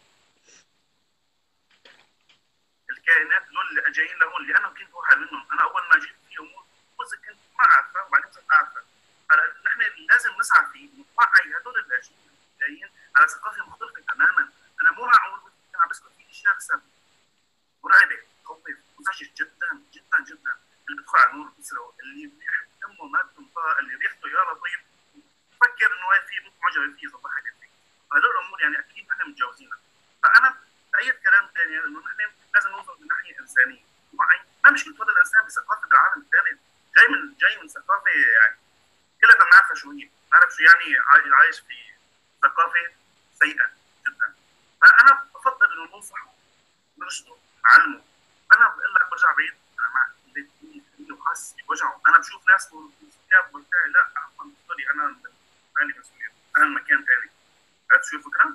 الكائنات دول اللي جايين لهون اللي انا كنت واحد منهم. انا اول ما جيت في امور جزء كنت ما اعرفها وبعدين صرت اعرفها. نحن لازم نسعى في نوعي هدول اللاجئين جايين على ثقافه مختلفه تماما. انا مو معقول انا عم بسكت في اشياء بسبب مرعبه، خوف، مزعج جدا جدا جدا. اللي بيدخل على النور بيسرقوا، اللي بيريح دمه ما بتنطق، اللي ريحته يا لطيف بفكر انه في معجبه فيه صباح حاجه فيه. هدول الامور يعني اكيد نحن متجاوزينها. فانا بايد كلام ثاني انه نحن لازم نوصل من ناحيه انسانيه وعي. ما مشكله هذا الانسان بثقافه بالعالم الثالث، جاي من جاي من ثقافه يعني كلنا بنعرفها شو هي، بنعرف شو يعني عايش في ثقافه سيئه جدا. فانا بفضل انه ننصحه، نرشده، نعلمه. انا بقول لك برجع بعيد، انا مع اللي وحاسس بوجعه. انا بشوف ناس كتاب بتاعي لا عفوا سوري انا مالي مسؤوليه، انا المكان ثاني. عرفت شو الفكره؟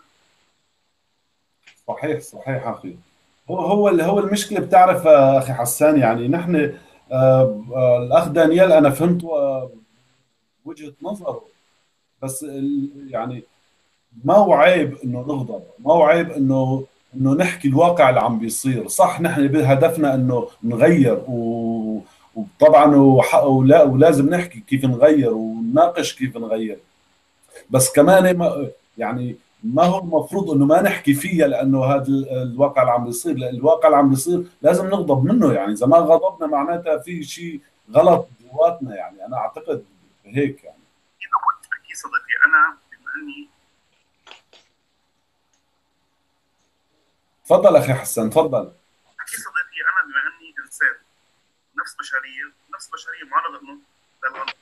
صحيح صحيح اخي. هو هو اللي هو المشكله بتعرف آه، اخي حسان، يعني نحن آه، آه، الاخ دانيال انا فهمته آه، وجهه نظره، بس ال- يعني ما هو عيب انه نغضب، ما هو عيب انه انه نحكي الواقع اللي عم بيصير. صح نحن هدفنا انه نغير و... وطبعا وح... ولا... ولازم نحكي كيف نغير ونناقش كيف نغير، بس كمان ما يعني ما هو المفروض انه ما نحكي فيها لانه هذا ال- الواقع اللي عم بيصير. لأن الواقع اللي عم بيصير لازم نغضب منه، يعني اذا ما غضبنا معناتها في شيء غلط جواتنا، يعني انا اعتقد هيك يعني. اكيد صديقي. انا بما اني تفضل اخي حسن تفضل. اكيد صديقي انا بما اني انسان نفس بشريه، نفس بشريه معرضه انه للغلط.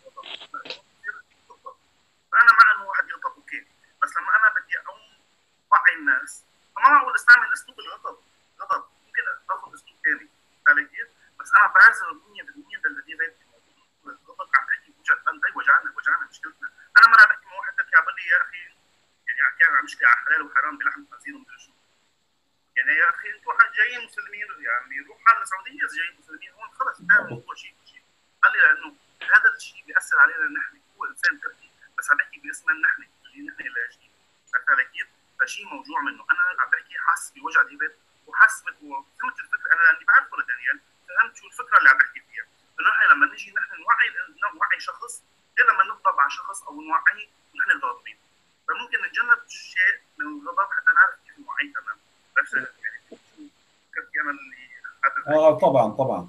فانا مع انه واحد يغضب اوكي، بس لما انا بدي اقوم وعي الناس فما معقول استعمل اسلوب الغضب. غضب ممكن اخذ اسلوب ثاني، على كيف؟ بس انا بعذر مية بالمية للذي غير الغضب. عم بحكي بوجع قلبي، وجعنا وجعنا مشكلتنا. انا مره بحكي مع واحد تركي عم لي يا اخي يعني حكي عن مشكله على حلال وحرام بلحم خنزير ومدري شو. يعني يا اخي انتم جايين مسلمين، يعني روح على السعوديه اذا جايين مسلمين هون خلص انتهى الموضوع. شيء شيء قال لي لانه هذا الشيء بياثر علينا نحن. هو انسان تركي بس عم بحكي باسمنا نحن اللي نحن اللاجئين. عرفت علي كيف؟ فشيء موجوع منه. انا عم بحكي حاسس بوجع الهبات وحاسس وفهمت الفكره. انا لاني بعرفه لدانيال فهمت شو الفكره اللي عم بحكي فيها. انه نحن لما نجي نحن نوعي نوعي شخص غير لما نغضب على شخص او نوعيه ونحن غاضبين. فممكن نتجنب شيء من الغضب حتى نعرف كيف نوعيه تماما. بس يعني شو فكرتي انا اللي حابب اه طبعا طبعا.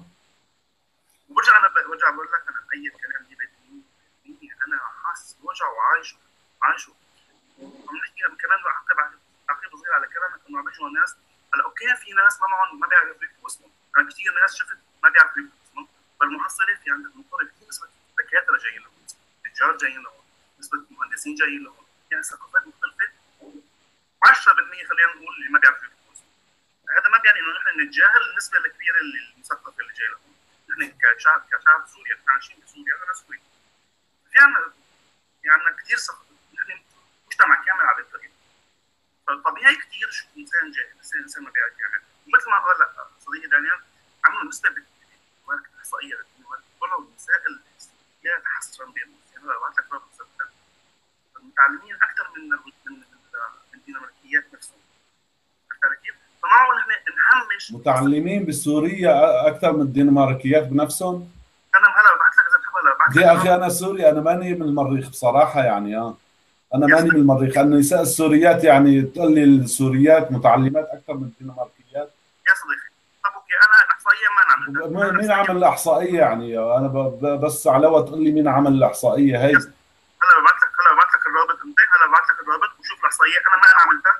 وبرجع انا برجع بقول لك انا بايد كلام دي بدي انا حاسس بوجع وعايشه عايشه. عم نحكي كمان حتى بعد تعقيب صغير على كلامك انه عم بيجوا ناس. هلا اوكي في ناس ما معهم ما بيعرفوا يكتبوا اسمهم. انا كثير ناس شفت ما بيعرفوا يكتبوا اسمهم. بالمحصله في عندك مطالب كثير نسبه دكاتره جايين لهم، تجار جايين لهم، نسبه مهندسين جايين لهم، يعني ثقافات مختلفه. عشرة بالمية خلينا نقول اللي ما بيعرفوا يكتبوا اسمهم. هذا ما بيعني انه نحن نتجاهل النسبه الكبيره المثقفه اللي جاي لهم. نحن كشعب كشعب سوريا نحن عايشين بسوريا، انا سوري. في عندنا في عندنا كثير ثقافه، نحن مجتمع كامل على الطريق. فطبيعي كثير شو انسان جاهل، انسان انسان ما بيعرف يعمل. مثل ما قال صديقي دانيال عملوا نسبه بالماركه الاحصائيه طلعوا النساء السوريات حصرا بين يعني لو بعت لك رقم ثابت المتعلمين اكثر من من من الدنماركيات نفسهم. عرفت كيف؟ فمعقول نحن نهمش متعلمين بسوريا اكثر من الدنماركيات بنفسهم. انا هلا بعت لك اذا بتحب هلا بعت لك يا اخي انا سوري، انا ماني من المريخ بصراحه يعني. اه انا ماني من المريخ. النساء السوريات يعني تقول لي السوريات متعلمات اكثر من الدنماركيات يا صديقي. طب اوكي انا احصائيه ما نعملها. مين عمل الاحصائيه يعني؟ انا ب- بس علاوه تقول لي مين عمل الاحصائيه هي. هلا ببعت لك هلا ببعت لك الرابط انت هلا ببعت لك الرابط وشوف الاحصائيه. انا ما انا عملتها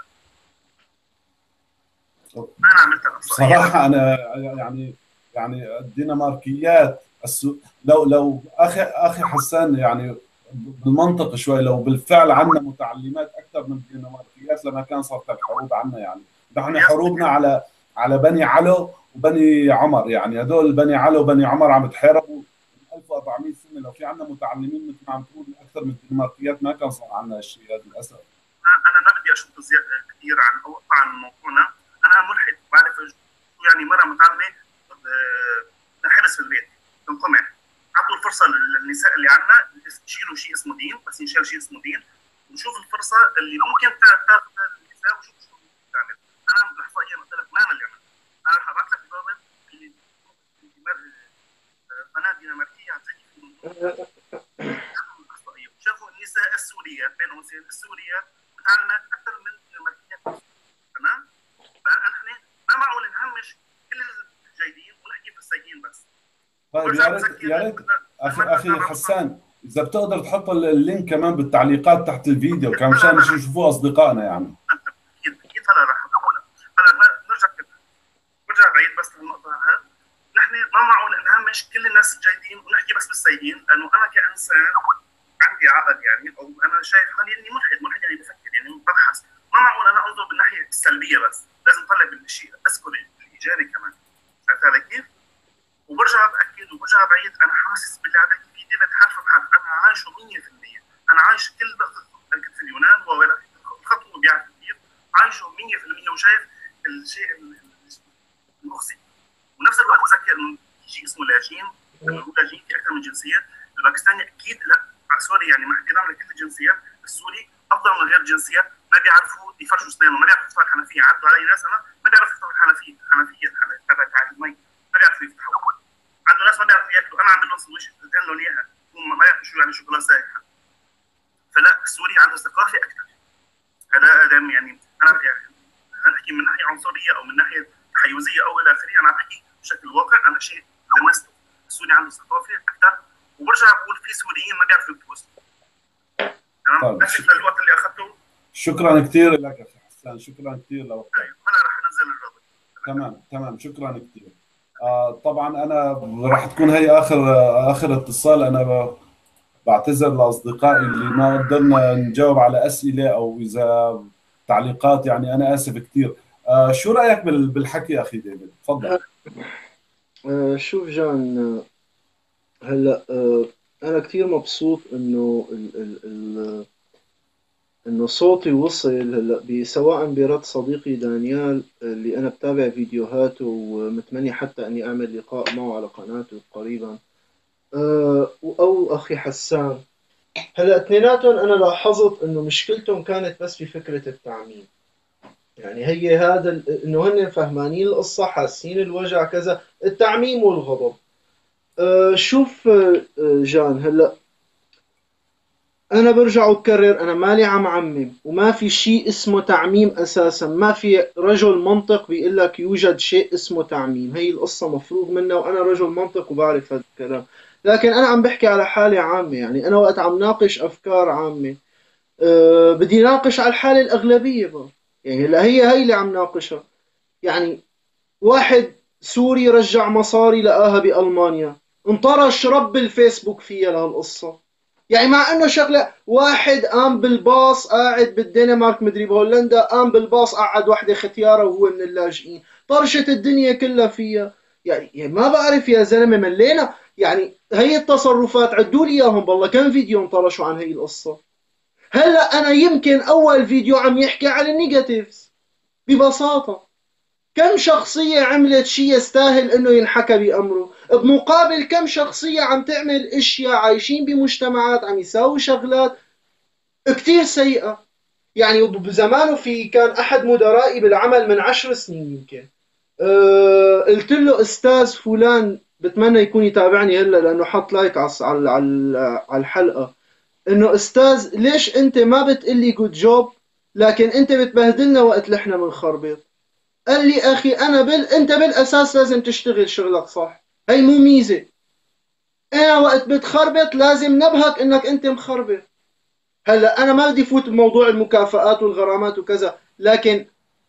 ما انا عملتها الاحصائيه صراحه انا يعني يعني الدنماركيات السو... لو لو اخي اخي حسان يعني بالمنطق شوي، لو بالفعل عندنا متعلمات اكثر من الدنماركيات لما كان صارت الحروب عنا. يعني نحن حروبنا على على بني علو وبني عمر، يعني هدول بني علو وبني عمر عم تحاربوا ألف وأربعمية سنه. لو في عندنا متعلمين مثل ما عم تقول اكثر من الدنماركيات ما كان صار عندنا هالشيء هذا للاسف. انا ما بدي اشوف كثير عن اوقع عن موضوعنا. انا ملحد بعرف شو يعني مره متعلمه حبس في البيت تنقمع. اعطوا الفرصه للنساء اللي عندنا يشيلوا شيء اسمه دين، بس ينشال شيء اسمه دين ونشوف الفرصه اللي ممكن تاخذها النساء وشوف شو تعمل. انا الاحصائيه قلت لك ما انا اللي عملت. انا رح ابعث لك الرابط اللي قناه دنماركيه عم تحكي فيه الاحصائيه وشافوا النساء السوريات بين قوسين السوريات متعلمات اكثر من الدنماركيات. تمام؟ فنحن ما معقول نهمش كل الجيدين ونحكي في السيئين بس. طيب يا ريت يا ريت اخي اخي حسان اذا بتقدر تحط اللينك كمان بالتعليقات تحت الفيديو كمان مشان يشوفوه اصدقائنا يعني. اكيد فلا راح اقولها. هلا نرجع نرجع بعيد بس بالنقطه هاي. نحن ما معقول نهمش كل الناس جيدين ونحكي بس بالسيئين، لانه انا كانسان عندي عقل يعني، او انا شايف حالي اني ملحد، ملحد يعني بفكر يعني ببحث، ما معقول انا انظر بالناحيه السلبيه بس، لازم اطلع بالشيء اذكر الايجابي كمان. عرفت علي كيف؟ وبرجع باكد وبرجع بعيد، انا حاسس باللي عم بحكي فيه ديفيد حرف بحرف، انا عايشه مية بالمية، انا عايش كل دقيقه كنت في اليونان والخط بيعرف كثير، عايشه مية بالمية وشايف الشيء المخزي. ونفس الوقت بذكر انه شيء اسمه لاجئين، لما نقول لاجئين في اكثر من جنسيات، الباكستاني اكيد لا سوري يعني مع احترام لكل الجنسيات، السوري افضل من غير جنسيات ما بيعرفوا يفرشوا اسنانهم، ما بيعرفوا يفتحوا الحنفيه، عدوا علي ناس انا ما بيعرفوا يفتحوا الحنفيه، الحنفيه تبعت المي ما بيعرفوا يفتحوا، عدوا ناس ما بيعرفوا ياكلوا، انا عامل لهم سندويش ادهن لهم اياها هم ما بيعرفوا شو يعني شوكولاته سايحه. فلا السوري عنده ثقافه اكثر. هذا هذا يعني انا يعني نحكي من ناحيه عنصريه او من ناحيه تحيزيه او الى اخره، انا عم بحكي بشكل واقع، انا شيء لمسته. السوري عنده ثقافه اكثر، وبرجع بقول في سوريين ما بيعرفوا يكتبوا اسمه. تمام؟ بس للوقت اللي اخذته. شكرا كثير لك اخي حسان، شكرا كثير لوقتك. انا رح انزل الرابط. تمام تمام شكرا كثير. آه طبعا انا راح تكون هي اخر آه اخر اتصال. انا بعتذر لاصدقائي اللي ما قدرنا نجاوب على اسئله او اذا تعليقات، يعني انا اسف كثير. آه شو رايك بالحكي اخي ديفيد؟ تفضل. آه شوف جان، هلا آه انا كثير مبسوط انه ال ال ال انه صوتي وصل هلا، سواء برد صديقي دانيال اللي انا بتابع فيديوهاته ومتمني حتى اني اعمل لقاء معه على قناته قريبا، أه او اخي حسان. هلا اثنيناتهم انا لاحظت انه مشكلتهم كانت بس في فكره التعميم. يعني هي هذا انه هن فهمانين القصه، حاسين الوجع كذا، التعميم والغضب. أه شوف جان، هلا أنا برجع وبكرر، أنا مالي عم عمم، وما في شيء اسمه تعميم أساسا، ما في رجل منطق بيقول لك يوجد شيء اسمه تعميم، هي القصة مفروغ منها، وأنا رجل منطق وبعرف هذا الكلام. لكن أنا عم بحكي على حالة عامة، يعني أنا وقت عم ناقش أفكار عامة أه بدي ناقش على الحالة الأغلبية بقى. يعني هلا هي هي اللي عم ناقشها. يعني واحد سوري رجع مصاري لقاها بألمانيا، انطرش رب الفيسبوك فيها لهالقصة. يعني مع انه شغله، واحد قام بالباص قاعد بالدنمارك مدري بهولندا، قام بالباص قعد وحده ختياره وهو من اللاجئين، طرشت الدنيا كلها فيها. يعني, يعني ما بعرف يا زلمه، ملينا. يعني هي التصرفات عدوا لي اياهم بالله كم فيديو انطرشوا عن هي القصه. هلا انا يمكن اول فيديو عم يحكي عن النيجاتيفز ببساطه. كم شخصية عملت شيء يستاهل انه ينحكى بأمره، بمقابل كم شخصية عم تعمل اشياء، عايشين بمجتمعات عم يساوي شغلات كتير سيئة. يعني بزمانه في كان احد مدرائي بالعمل من عشر سنين يمكن، أه قلت له استاذ فلان، بتمنى يكون يتابعني هلا لانه حط لايك على على على الحلقة، انه استاذ ليش انت ما بتقلي جود جوب لكن انت بتبهدلنا وقت لحنا بنخربط. قال لي اخي انا بال... انت بالاساس لازم تشتغل شغلك صح، هي مو ميزه. انا وقت بتخربط لازم نبهك انك انت مخربط. هلا انا ما بدي فوت بموضوع المكافآت والغرامات وكذا، لكن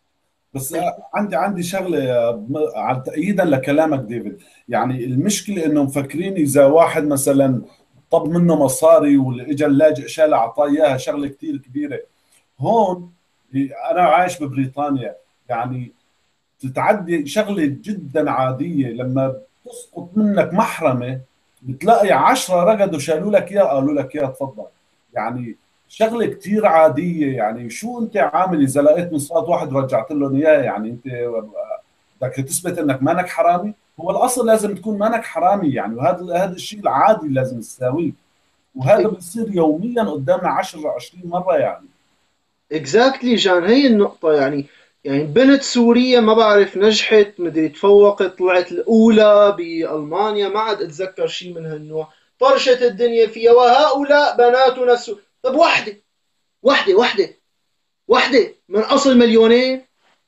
بس عندي عندي شغله على تأييدا لكلامك ديفيد. يعني المشكله انه مفكرين اذا واحد مثلا طب منه مصاري واللي اجى اللاجئ شالها اعطاه اياها شغله كثير كبيره. هون انا عايش ببريطانيا، يعني تتعدي شغله جدا عاديه، لما تسقط منك محرمه بتلاقي عشرة رقدوا شالوا لك اياه قالوا لك اياه تفضل. يعني شغله كثير عاديه. يعني شو انت عامل اذا لقيت مصاد واحد ورجعت لهم اياه؟ يعني انت بدك تثبت انك مانك حرامي؟ هو الاصل لازم تكون مانك حرامي يعني، وهذا هذا الشيء العادي لازم تساويه، وهذا بيصير يوميا قدامنا عشرة عشرين مره يعني. اكزاكتلي جان، هي النقطه. يعني يعني بنت سورية ما بعرف نجحت مدري تفوقت طلعت الأولى بألمانيا، ما عاد أتذكر شيء من هالنوع، طرشت الدنيا فيها، وهؤلاء بناتنا سو... طب وحدة وحدة وحدة وحدة من أصل مليونين،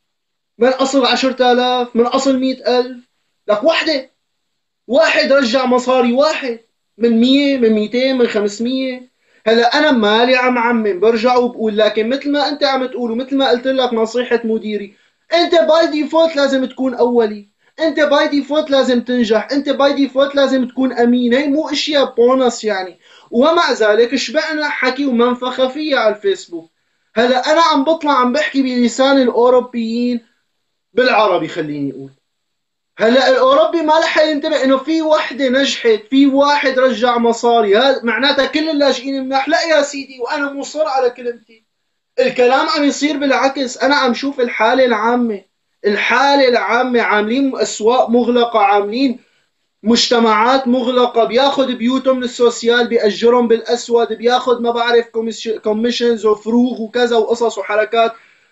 من أصل عشرة آلاف، من أصل مئة ألف، لك وحدة. واحد رجع مصاري، واحد من مية، من ميتين، من خمسمية. هلا انا مالي عم عمم، برجع وبقول لكن مثل ما انت عم تقول ومثل ما قلت لك نصيحه مديري، انت باي ديفولت لازم تكون اولي، انت باي ديفولت لازم تنجح، انت باي ديفولت لازم تكون امين. هي مو اشياء بونص يعني. ومع ذلك شبعنا حكي ومنفخه فيها على الفيسبوك. هلا انا عم بطلع عم بحكي بلسان الاوروبيين بالعربي خليني اقول. هلا الاوروبي ما رح ينتبه انه في وحده نجحت، في واحد رجع مصاري، هذا معناتها كل اللاجئين مناح. لا يا سيدي، وانا مصر على كلمتي. الكلام عم يصير بالعكس. انا عم شوف الحاله العامه، الحاله العامه عاملين اسواق مغلقه، عاملين مجتمعات مغلقه، بياخذ بيوتهم من السوسيال بيأجرهم بالاسود، بياخذ ما بعرف كوميشنز وفروغ وكذا وقصص وحركات.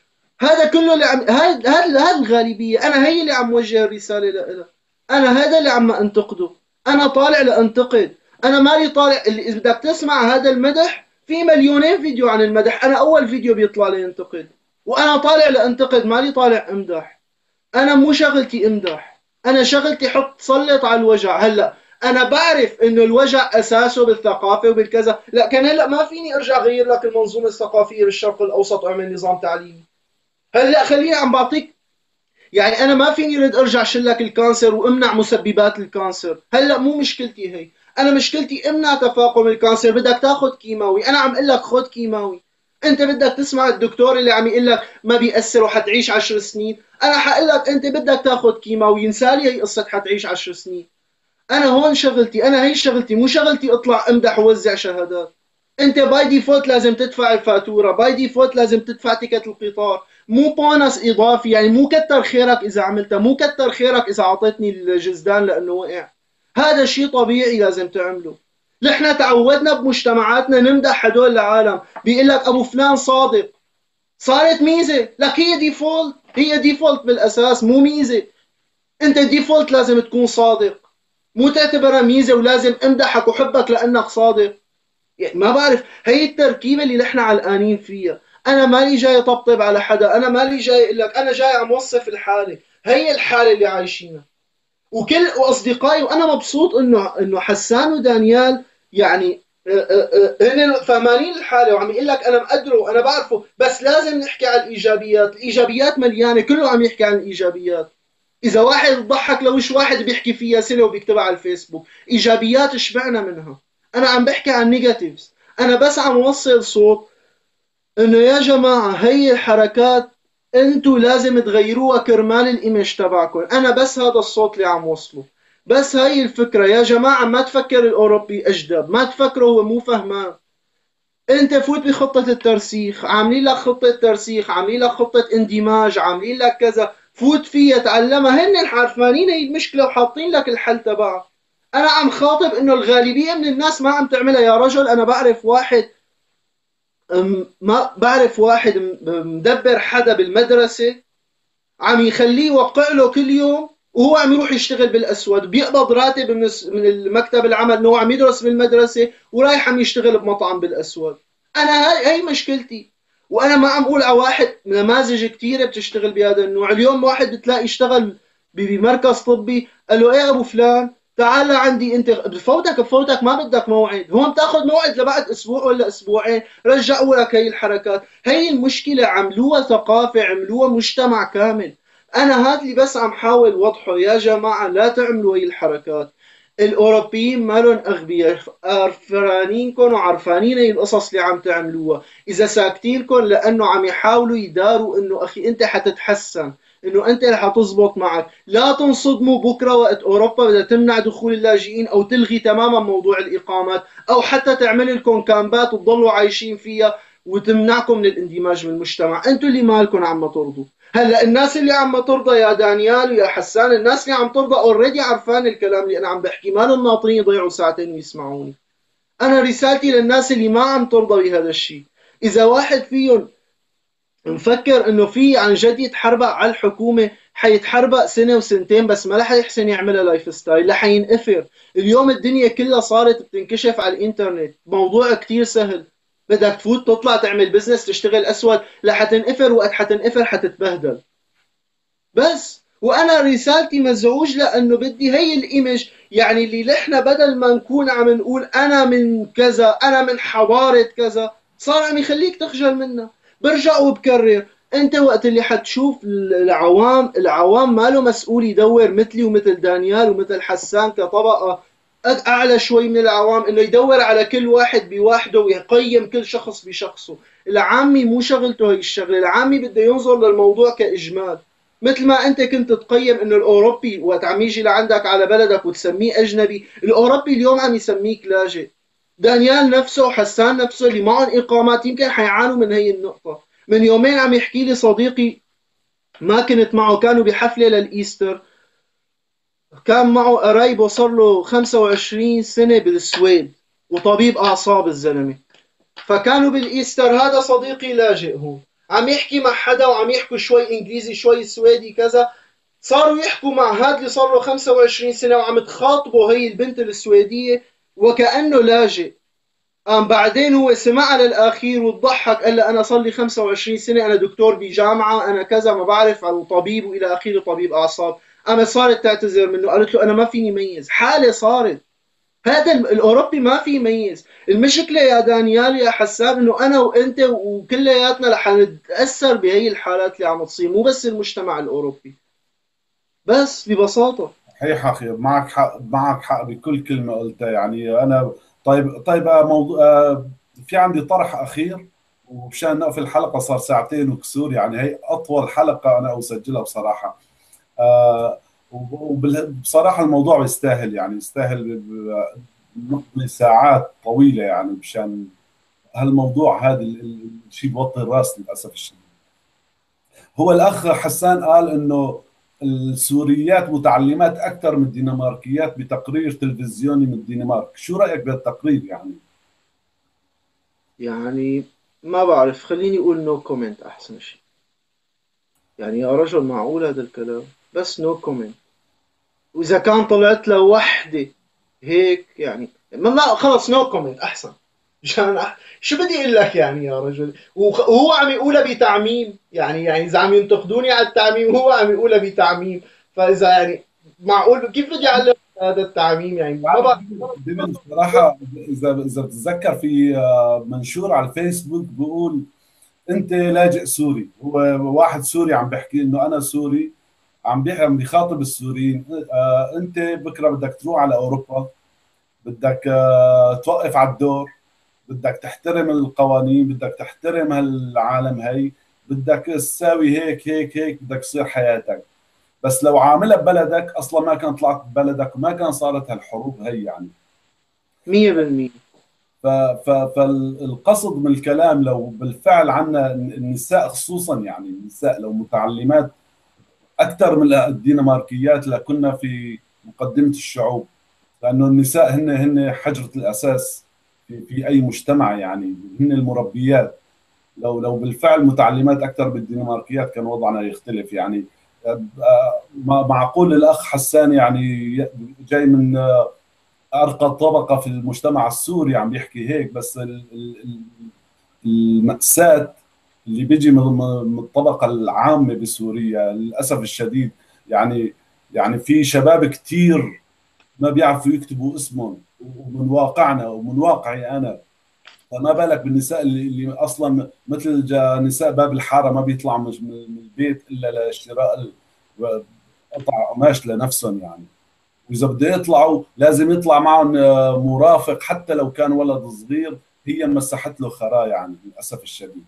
هذا كله اللي عم هذا هذا الغالبيه. انا هي اللي عم وجه الرساله لها. انا هذا اللي عم انتقده. انا طالع لانتقد. انا مالي طالع اللي اذا بدك تسمع هذا المدح في مليونين فيديو عن المدح، انا اول فيديو بيطلع لي ينتقد. وانا طالع لانتقد، مالي طالع امدح. انا مو شغلتي امدح، انا شغلتي حط سلط على الوجع. هلا انا بعرف انه الوجع اساسه بالثقافه وبالكذا، لكن هلا ما فيني ارجع اغير لك المنظومه الثقافيه بالشرق الاوسط واعمل نظام تعليمي. هلا خليني عم بعطيك يعني انا ما فيني رد ارجع شلك الكانسر وامنع مسببات الكانسر. هلا مو مشكلتي هي، انا مشكلتي امنع تفاقم الكانسر. بدك تاخذ كيماوي، انا عم اقول لك خذ كيماوي. انت بدك تسمع الدكتور اللي عم يقول لك ما بيأثر وحتعيش عشر سنين، انا حقول لك انت بدك تاخذ كيماوي. ينسالي هي قصه حتعيش عشر سنين. انا هون شغلتي، انا هي شغلتي، مو شغلتي اطلع امدح ووزع شهادات. انت باي ديفولت لازم تدفع الفاتوره، باي ديفولت لازم تدفع تيكت القطار، مو بونس اضافي. يعني مو كتر خيرك اذا عملتها، مو كتر خيرك اذا اعطيتني الجزدان لانه وقع. هذا شيء طبيعي لازم تعمله. نحن تعودنا بمجتمعاتنا نمدح هدول العالم، بيقول لك ابو فلان صادق، صارت ميزه لك. هي ديفولت، هي ديفولت بالاساس مو ميزه. انت ديفولت لازم تكون صادق، مو تعتبرها ميزه ولازم امدحك وحبك لانك صادق. يعني ما بعرف، هي التركيبه اللي نحن علقانين فيها. انا مالي جاي طبطب على حدا، انا مالي جاي اقول لك، انا جاي عم وصف الحاله. هي الحاله اللي عايشينها. وكل واصدقائي، وانا مبسوط انه انه حسان ودانيال يعني هن فهمانين الحاله وعم يقول لك انا مقدره وانا بعرفه، بس لازم نحكي على الايجابيات. الايجابيات مليانه، كله عم يحكي عن الايجابيات. اذا واحد ضحك لوش واحد بيحكي فيها سنه وبيكتبها على الفيسبوك، ايجابيات شبعنا منها. انا عم بحكي عن نيجاتيفز. انا بس عم وصل صوت انه يا جماعه هي الحركات انتوا لازم تغيروها كرمال الايمج تبعكم. انا بس هذا الصوت اللي عم وصله، بس هاي الفكره يا جماعه. ما تفكر الاوروبي اجدب، ما تفكره هو مو فهمان. انت فوت بخطه الترسيخ، عاملين لك خطه ترسيخ، عاملين لك خطه اندماج، عاملين لك كذا، فوت فيها تعلمها. هن عارفانين هي المشكله وحاطين لك الحل تبعها. انا عم خاطب انه الغالبيه من الناس ما عم تعملها. يا رجل انا بعرف واحد، ما بعرف واحد مدبر حدا بالمدرسه عم يخليه يوقع له كل يوم وهو عم يروح يشتغل بالاسود، بيقبض راتب من المكتب العمل انه هو عم يدرس بالمدرسه ورايح عم يشتغل بمطعم بالاسود. انا هاي هي مشكلتي. وانا ما عم اقول على واحد، نماذج كثيره بتشتغل بهذا النوع. اليوم واحد بتلاقي يشتغل بمركز طبي، قال له ايه ابو فلان تعال عندي، انت بفوتك بفوتك ما بدك موعد، هون بتاخذ موعد لبعد اسبوع ولا اسبوعين، رجعوا لك هي الحركات. هي المشكله، عملوها ثقافه، عملوها مجتمع كامل. انا هذا اللي بس عم حاول وضحه. يا جماعه لا تعملوا هي الحركات. الاوروبيين مالهم اغبياء، عرفانينكم وعرفانين هي القصص اللي عم تعملوها. اذا ساكتينكم لانه عم يحاولوا يداروا انه اخي انت حتتحسن، انه انت رح تزبط معك. لا تنصدموا بكره وقت اوروبا بدها تمنع دخول اللاجئين او تلغي تماما موضوع الاقامات، او حتى تعمل لكم كامبات وتضلوا عايشين فيها وتمنعكم من الاندماج بالمجتمع. انتم اللي مالكم عم ترضوا. هلا الناس اللي عم ترضى يا دانيال ويا حسان، الناس اللي عم ترضى اوريدي عرفان الكلام اللي انا عم بحكي، ما لهم ناطرين يضيعوا ساعتين ويسمعوني. انا رسالتي للناس اللي ما عم ترضى بهذا الشيء، اذا واحد فيهم مفكر انه في عن جد يتحربق على الحكومه، حيتحربق سنه وسنتين بس ما رح يحسن يعملها لايف ستايل، رح ينقفر. اليوم الدنيا كلها صارت بتنكشف على الانترنت، موضوع كتير سهل. بدك تفوت تطلع تعمل بزنس تشتغل اسود، لا حتنقفر، وقت حتنقفر حتتبهدل. بس وانا رسالتي مزعوج لانه بدي هي الايمج، يعني اللي نحن بدل ما نكون عم نقول انا من كذا، انا من حضاره كذا، صار عم يخليك تخجل منها. برجع وبكرر، انت وقت اللي حتشوف العوام، العوام ما له مسؤول يدور مثلي ومثل دانيال ومثل حسان كطبقه اعلى شوي من العوام، انه يدور على كل واحد بواحده ويقيم كل شخص بشخصه. العامي مو شغلته هي الشغله، العامي بده ينظر للموضوع كاجمال. مثل ما انت كنت تقيم انه الاوروبي وقت عم يجي لعندك على بلدك وتسميه اجنبي، الاوروبي اليوم عم يسميك لاجئ. دانيال نفسه وحسان نفسه اللي معهم اقامات يمكن حيعانوا من هي النقطه. من يومين عم يحكي لي صديقي، ما كنت معه، كانوا بحفله للايستر، كان معه قرايبه صار له خمسة وعشرين سنه بالسويد وطبيب اعصاب الزلمه، فكانوا بالايستر. هذا صديقي لاجئ هون، عم يحكي مع حدا وعم يحكوا شوي انجليزي شوي سويدي كذا، صاروا يحكوا مع هذا اللي صار له خمسة وعشرين سنه وعم تخاطبه هي البنت السويديه وكانه لاجئ. قام بعدين هو سمعها للاخير وضحك، قال لها انا صار لي خمسة وعشرين سنه، انا دكتور بجامعه، انا كذا ما بعرف، وطبيب والى اخره، طبيب اعصاب. قامت صارت تعتذر منه، قالت له انا ما فيني ميز، حاله صارت. هذا الاوروبي ما في يميز. المشكله يا دانيال يا حسان انه انا وانت وكلياتنا رح نتاثر بهي الحالات اللي عم تصير، مو بس المجتمع الاوروبي، بس ببساطه. صحيح اخي، معك حق، معك حق بكل كلمه قلتها. يعني انا طيب طيب آه، موضوع آه، في عندي طرح اخير، ومشان نقفل الحلقه صار ساعتين وكسور، يعني هي اطول حلقه انا اسجلها بصراحه. آه، وبصراحه الموضوع يستاهل، يعني يستاهل نقضي ساعات طويله يعني مشان هالموضوع هذا الشيء بوطي الراس للاسف الشديد. هو الاخ حسان قال انه السوريات متعلمات اكثر من الدنماركيات بتقرير تلفزيوني من الدنمارك، شو رايك بهالتقرير يعني؟ يعني ما بعرف، خليني اقول نو كومنت احسن شيء. يعني يا رجل معقول هذا الكلام؟ بس نو كومنت. واذا كان طلعت له وحده هيك يعني ما ما خلص نو كومنت احسن. مشان أح... شو بدي اقول لك يعني يا رجل؟ وخ- وهو عم يقولها بتعميم، يعني يعني اذا عم ينتقدوني على التعميم هو عم يقولها بتعميم، فاذا يعني معقول كيف بدي اعلم هذا التعميم؟ يعني ما بعرف. دائما بصراحه اذا اذا بتتذكر في آه، منشور على الفيسبوك بيقول انت لاجئ سوري، هو واحد سوري عم بيحكي انه انا سوري، عم بيحكي عم بيخاطب السوريين. آه، انت بكره بدك تروح على اوروبا، بدك آه، توقف على الدور، بدك تحترم القوانين، بدك تحترم هالعالم هي، بدك تساوي هيك هيك هيك، بدك تصير حياتك. بس لو عاملها ببلدك اصلا ما كان طلعت ببلدك وما كان صارت هالحروب هي يعني. مية بالمية. ف- ف- فالقصد من الكلام لو بالفعل عنا النساء خصوصا، يعني النساء لو متعلمات اكثر من الدنماركيات لكنا في مقدمة الشعوب، لانه النساء هن هن حجرة الاساس في في اي مجتمع، يعني هن المربيات. لو لو بالفعل متعلمات اكثر بالدنماركيات كان وضعنا يختلف يعني. آه، ما- معقول الاخ حسان يعني جاي من آه، ارقى طبقه في المجتمع السوري عم بيحكي هيك، بس ال- ال- ال- المأساة اللي بيجي من من الطبقه العامه بسوريا للاسف الشديد. يعني يعني في شباب كثير ما بيعرفوا يكتبوا اسمهم، ومن واقعنا ومن واقعي انا. فما بالك بالنساء اللي, اللي اصلا مثل جا نساء باب الحاره ما بيطلعوا من من البيت الا لشراء ال- قطع قماش لنفسهم يعني. واذا بده يطلعوا لازم يطلع معهم آه، مرافق حتى لو كان ولد صغير، هي مسحت له خرا يعني للاسف الشديد.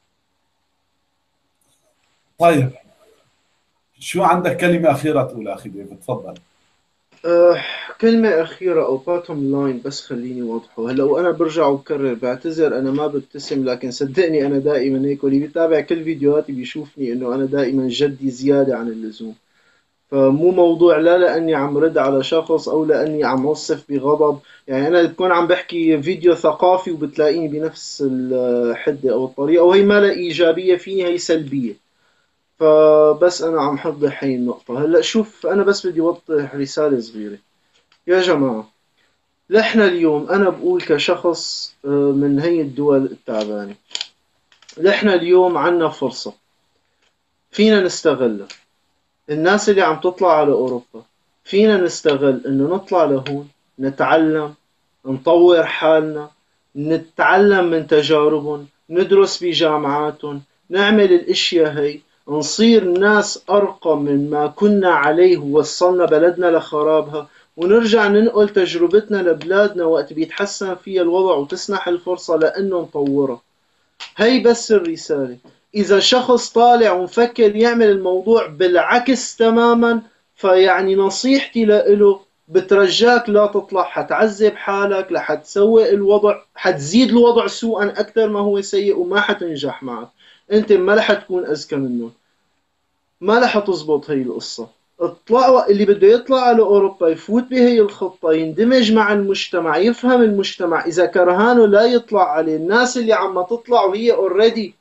طيب، شو عندك كلمه اخيره تقولها اخي ديفيد؟ تفضل. أه كلمة أخيرة أو باتوم لاين بس خليني واضحه. هلا وأنا برجع وبكرر بعتذر، أنا ما ببتسم، لكن صدقني أنا دائما هيك، واللي بيتابع كل فيديوهاتي بيشوفني إنه أنا دائما جدي زيادة عن اللزوم. فمو موضوع لا لاني عم رد على شخص او لاني عم اوصف بغضب، يعني انا بكون عم بحكي فيديو ثقافي وبتلاقيني بنفس الحده او الطريقه، وهي ما لها ايجابيه فيني، هي سلبيه. فبس انا عم حضح هي النقطه. هلا شوف، انا بس بدي اوضح رساله صغيره. يا جماعه، نحن اليوم، انا بقول كشخص آه، من هي الدول التعبانه، نحن اليوم عنا فرصه فينا نستغلها. الناس اللي عم تطلع على أوروبا فينا نستغل إنه نطلع لهون نتعلم، نطور حالنا، نتعلم من تجاربهم، ندرس بجامعاتهم، نعمل الاشياء هي، نصير ناس أرقى من ما كنا عليه ووصلنا بلدنا لخرابها، ونرجع ننقل تجربتنا لبلادنا وقت بيتحسن فيها الوضع وتسنح الفرصة لأنه نطورها. هي بس الرسالة. إذا شخص طالع ومفكر يعمل الموضوع بالعكس تماما، فيعني نصيحتي له بترجاك لا تطلع، حتعذب حالك، لحتسوء الوضع، حتزيد الوضع سوءا أكثر ما هو سيء وما حتنجح معك. أنت ما رح تكون أذكى منهم، ما رح تزبط هي القصة. اطلعوا، اللي بده يطلع على أوروبا يفوت بهي الخطة، يندمج مع المجتمع، يفهم المجتمع، إذا كرهانه لا يطلع عليه. الناس اللي عم تطلع وهي اوريدي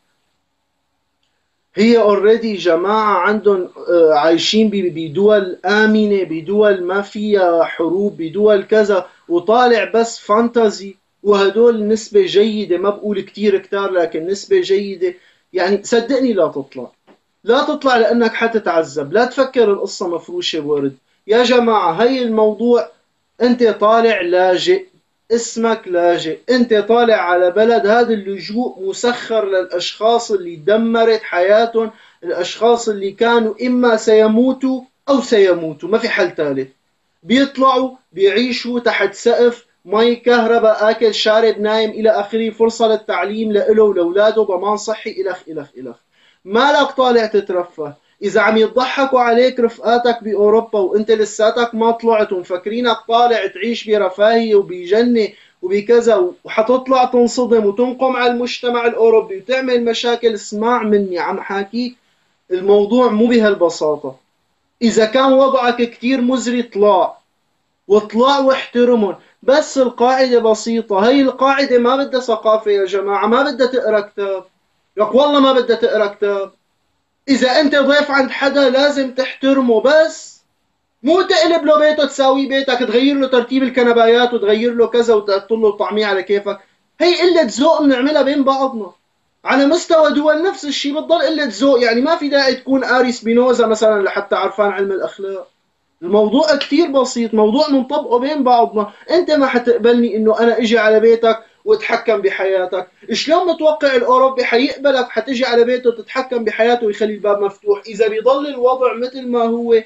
هي اوريدي جماعة عندهم عايشين بدول آمنة، بدول ما فيها حروب، بدول كذا، وطالع بس فانتازي، وهدول نسبة جيدة، ما بقول كتير كتار لكن نسبة جيدة. يعني صدقني لا تطلع، لا تطلع لأنك حتتعذب. لا تفكر القصة مفروشة بورد يا جماعة. هي الموضوع، أنت طالع لاجئ، اسمك لاجئ، أنت طالع على بلد، هذا اللجوء مسخر للأشخاص اللي دمرت حياتهم، الأشخاص اللي كانوا إما سيموتوا أو سيموتوا، ما في حل ثالث. بيطلعوا بيعيشوا تحت سقف، مي، كهرباء، آكل، شارب، نايم، إلى آخره، فرصة للتعليم لإله ولأولاده، ضمان صحي، إلخ إلخ إلخ. مالك طالع تترفه؟ إذا عم يضحكوا عليك رفقاتك بأوروبا وأنت لساتك ما طلعت ومفكرينك طالع تعيش برفاهية وبجنة وبكذا، وحتطلع تنصدم وتنقم على المجتمع الأوروبي وتعمل مشاكل، اسمع مني عم حاكيك، الموضوع مو بهالبساطة. إذا كان وضعك كتير مزري طلع، واطلع واحترمهم. بس القاعدة بسيطة، هي القاعدة ما بدها ثقافة يا جماعة، ما بدها تقرأ كتاب، لك والله ما بدها تقرأ كتاب. إذا أنت ضيف عند حدا لازم تحترمه، بس مو تقلب له بيته، تساوي بيتك، تغير له ترتيب الكنبايات وتغير له كذا وتحط له الطعمية على كيفك. هي قلة ذوق بنعملها بين بعضنا. على مستوى دول نفس الشيء، بتضل قلة ذوق. يعني ما في داعي تكون قاري سبينوزا مثلا لحتى عرفان علم الأخلاق. الموضوع كتير بسيط، موضوع منطبقه بين بعضنا. أنت ما حتقبلني إنه أنا إجي على بيتك واتحكم بحياتك. شلون متوقع الأوروبي حيقبلك حتجي على بيته تتحكم بحياته ويخلي الباب مفتوح؟ إذا بيضل الوضع مثل ما هو،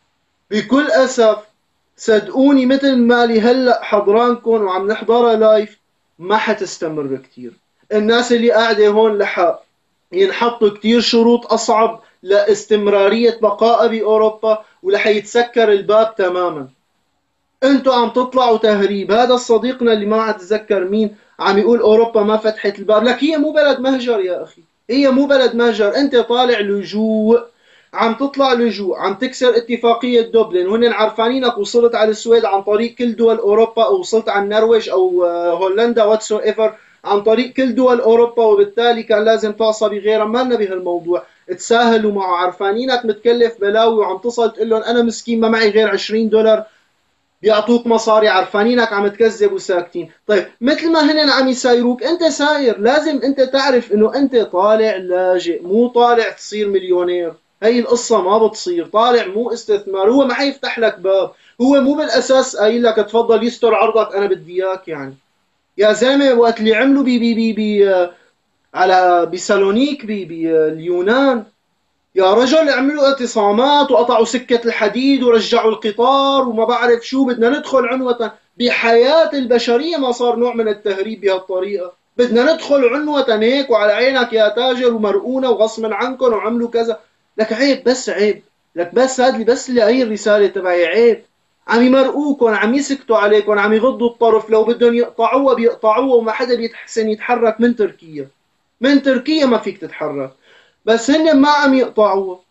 بكل أسف صدقوني مثل ما لي هلأ حضرانكم وعم نحضرها لايف، ما حتستمر كتير. الناس اللي قاعدة هون لحق ينحطوا كتير شروط أصعب لاستمرارية بقائها بأوروبا، ولح يتسكر الباب تماما. انتوا عم تطلعوا تهريب. هذا صديقنا اللي ما اتذكر مين عم يقول اوروبا ما فتحت الباب، لك هي مو بلد مهجر يا اخي، هي مو بلد مهجر. انت طالع لجوء، عم تطلع لجوء، عم تكسر اتفاقية دوبلن، وهن عرفانينك وصلت على السويد عن طريق كل دول اوروبا، او وصلت على النرويج او هولندا واتسو ايفر عن طريق كل دول اوروبا، وبالتالي كان لازم تعصى بغيرها. ما لنا بهالموضوع، تساهلوا معه. عرفانينك متكلف بلاوي وعم تصل تقول لهم انا مسكين ما معي غير عشرين دولار، بيعطوك مصاري. عرفانينك عم تكذب وساكتين. طيب مثل ما هن عم يسايروك انت ساير. لازم انت تعرف انه انت طالع لاجئ، مو طالع تصير مليونير. هي القصة ما بتصير. طالع مو استثمار، هو ما حيفتح لك باب، هو مو بالاساس قايل لك تفضل يستر عرضك انا بدي اياك. يعني يا زلمه وقت اللي عملوا بي بي بي, بي على بسالونيك باليونان، يا رجل عملوا اعتصامات وقطعوا سكة الحديد ورجعوا القطار وما بعرف شو. بدنا ندخل عنوة بحياة البشرية، ما صار نوع من التهريب بهالطريقة. بدنا ندخل عنوة هيك وعلى عينك يا تاجر ومرقونا وغصبا عنكم وعملوا كذا. لك عيب، بس عيب. لك بس هاد لي بس اللي هي الرسالة تبعي، عيب. عم يمرقوكم، عم يسكتوا عليكم، عم يغضوا الطرف. لو بدهم يقطعوها بيقطعوها، وما حدا بيتحسن يتحرك من تركيا. من تركيا ما فيك تتحرك. بس هن ما عم يقطعوها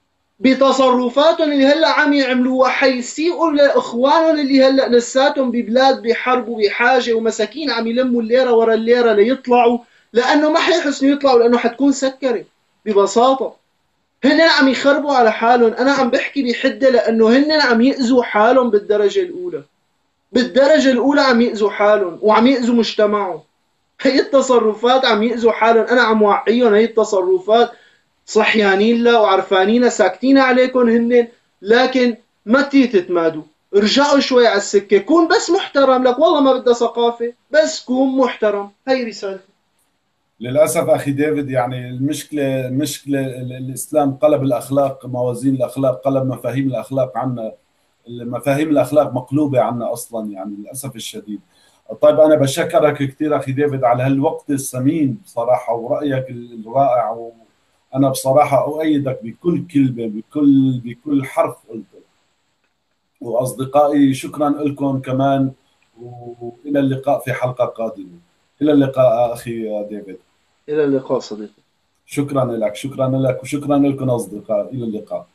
بتصرفاتهم اللي هلا عم يعملوها. حيسيئوا لاخوانهم اللي هلا لساتهم ببلاد بحرب وبحاجه ومساكين عم يلموا الليره ورا الليره ليطلعوا، لانه ما حيحسنوا يطلعوا لانه حتكون سكره ببساطه. هن عم يخربوا على حالهم. انا عم بحكي بحده لانه هن عم يأذوا حالهم بالدرجه الاولى. بالدرجه الاولى عم يأذوا حالهم وعم يأذوا مجتمعهم. هي التصرفات عم يأذوا حالهم. انا عم وعيهم هي التصرفات صحيانين لا وعرفانين ساكتين عليكم هن، لكن ما تي تتمادوا، ارجعوا شوي على السكة، كون بس محترم، لك والله ما بدها ثقافة، بس كون محترم. هي رسالتي. للاسف اخي ديفيد، يعني المشكله المشكله ال- الاسلام قلب الاخلاق، موازين الاخلاق، قلب مفاهيم الاخلاق عنا. مفاهيم الاخلاق مقلوبه عنا اصلا، يعني للاسف الشديد. طيب انا بشكرك كثير اخي ديفيد على هالوقت الثمين بصراحه، ورايك الرائع، وانا بصراحه اؤيدك بكل كلمه، بكل بكل حرف قلته. واصدقائي شكرا لكم كمان، والى اللقاء في حلقه قادمه. الى اللقاء اخي ديفيد. إلى اللقاء صديقي. شكرا لك، شكرا لك، وشكرا لكم اصدقاء. الى اللقاء.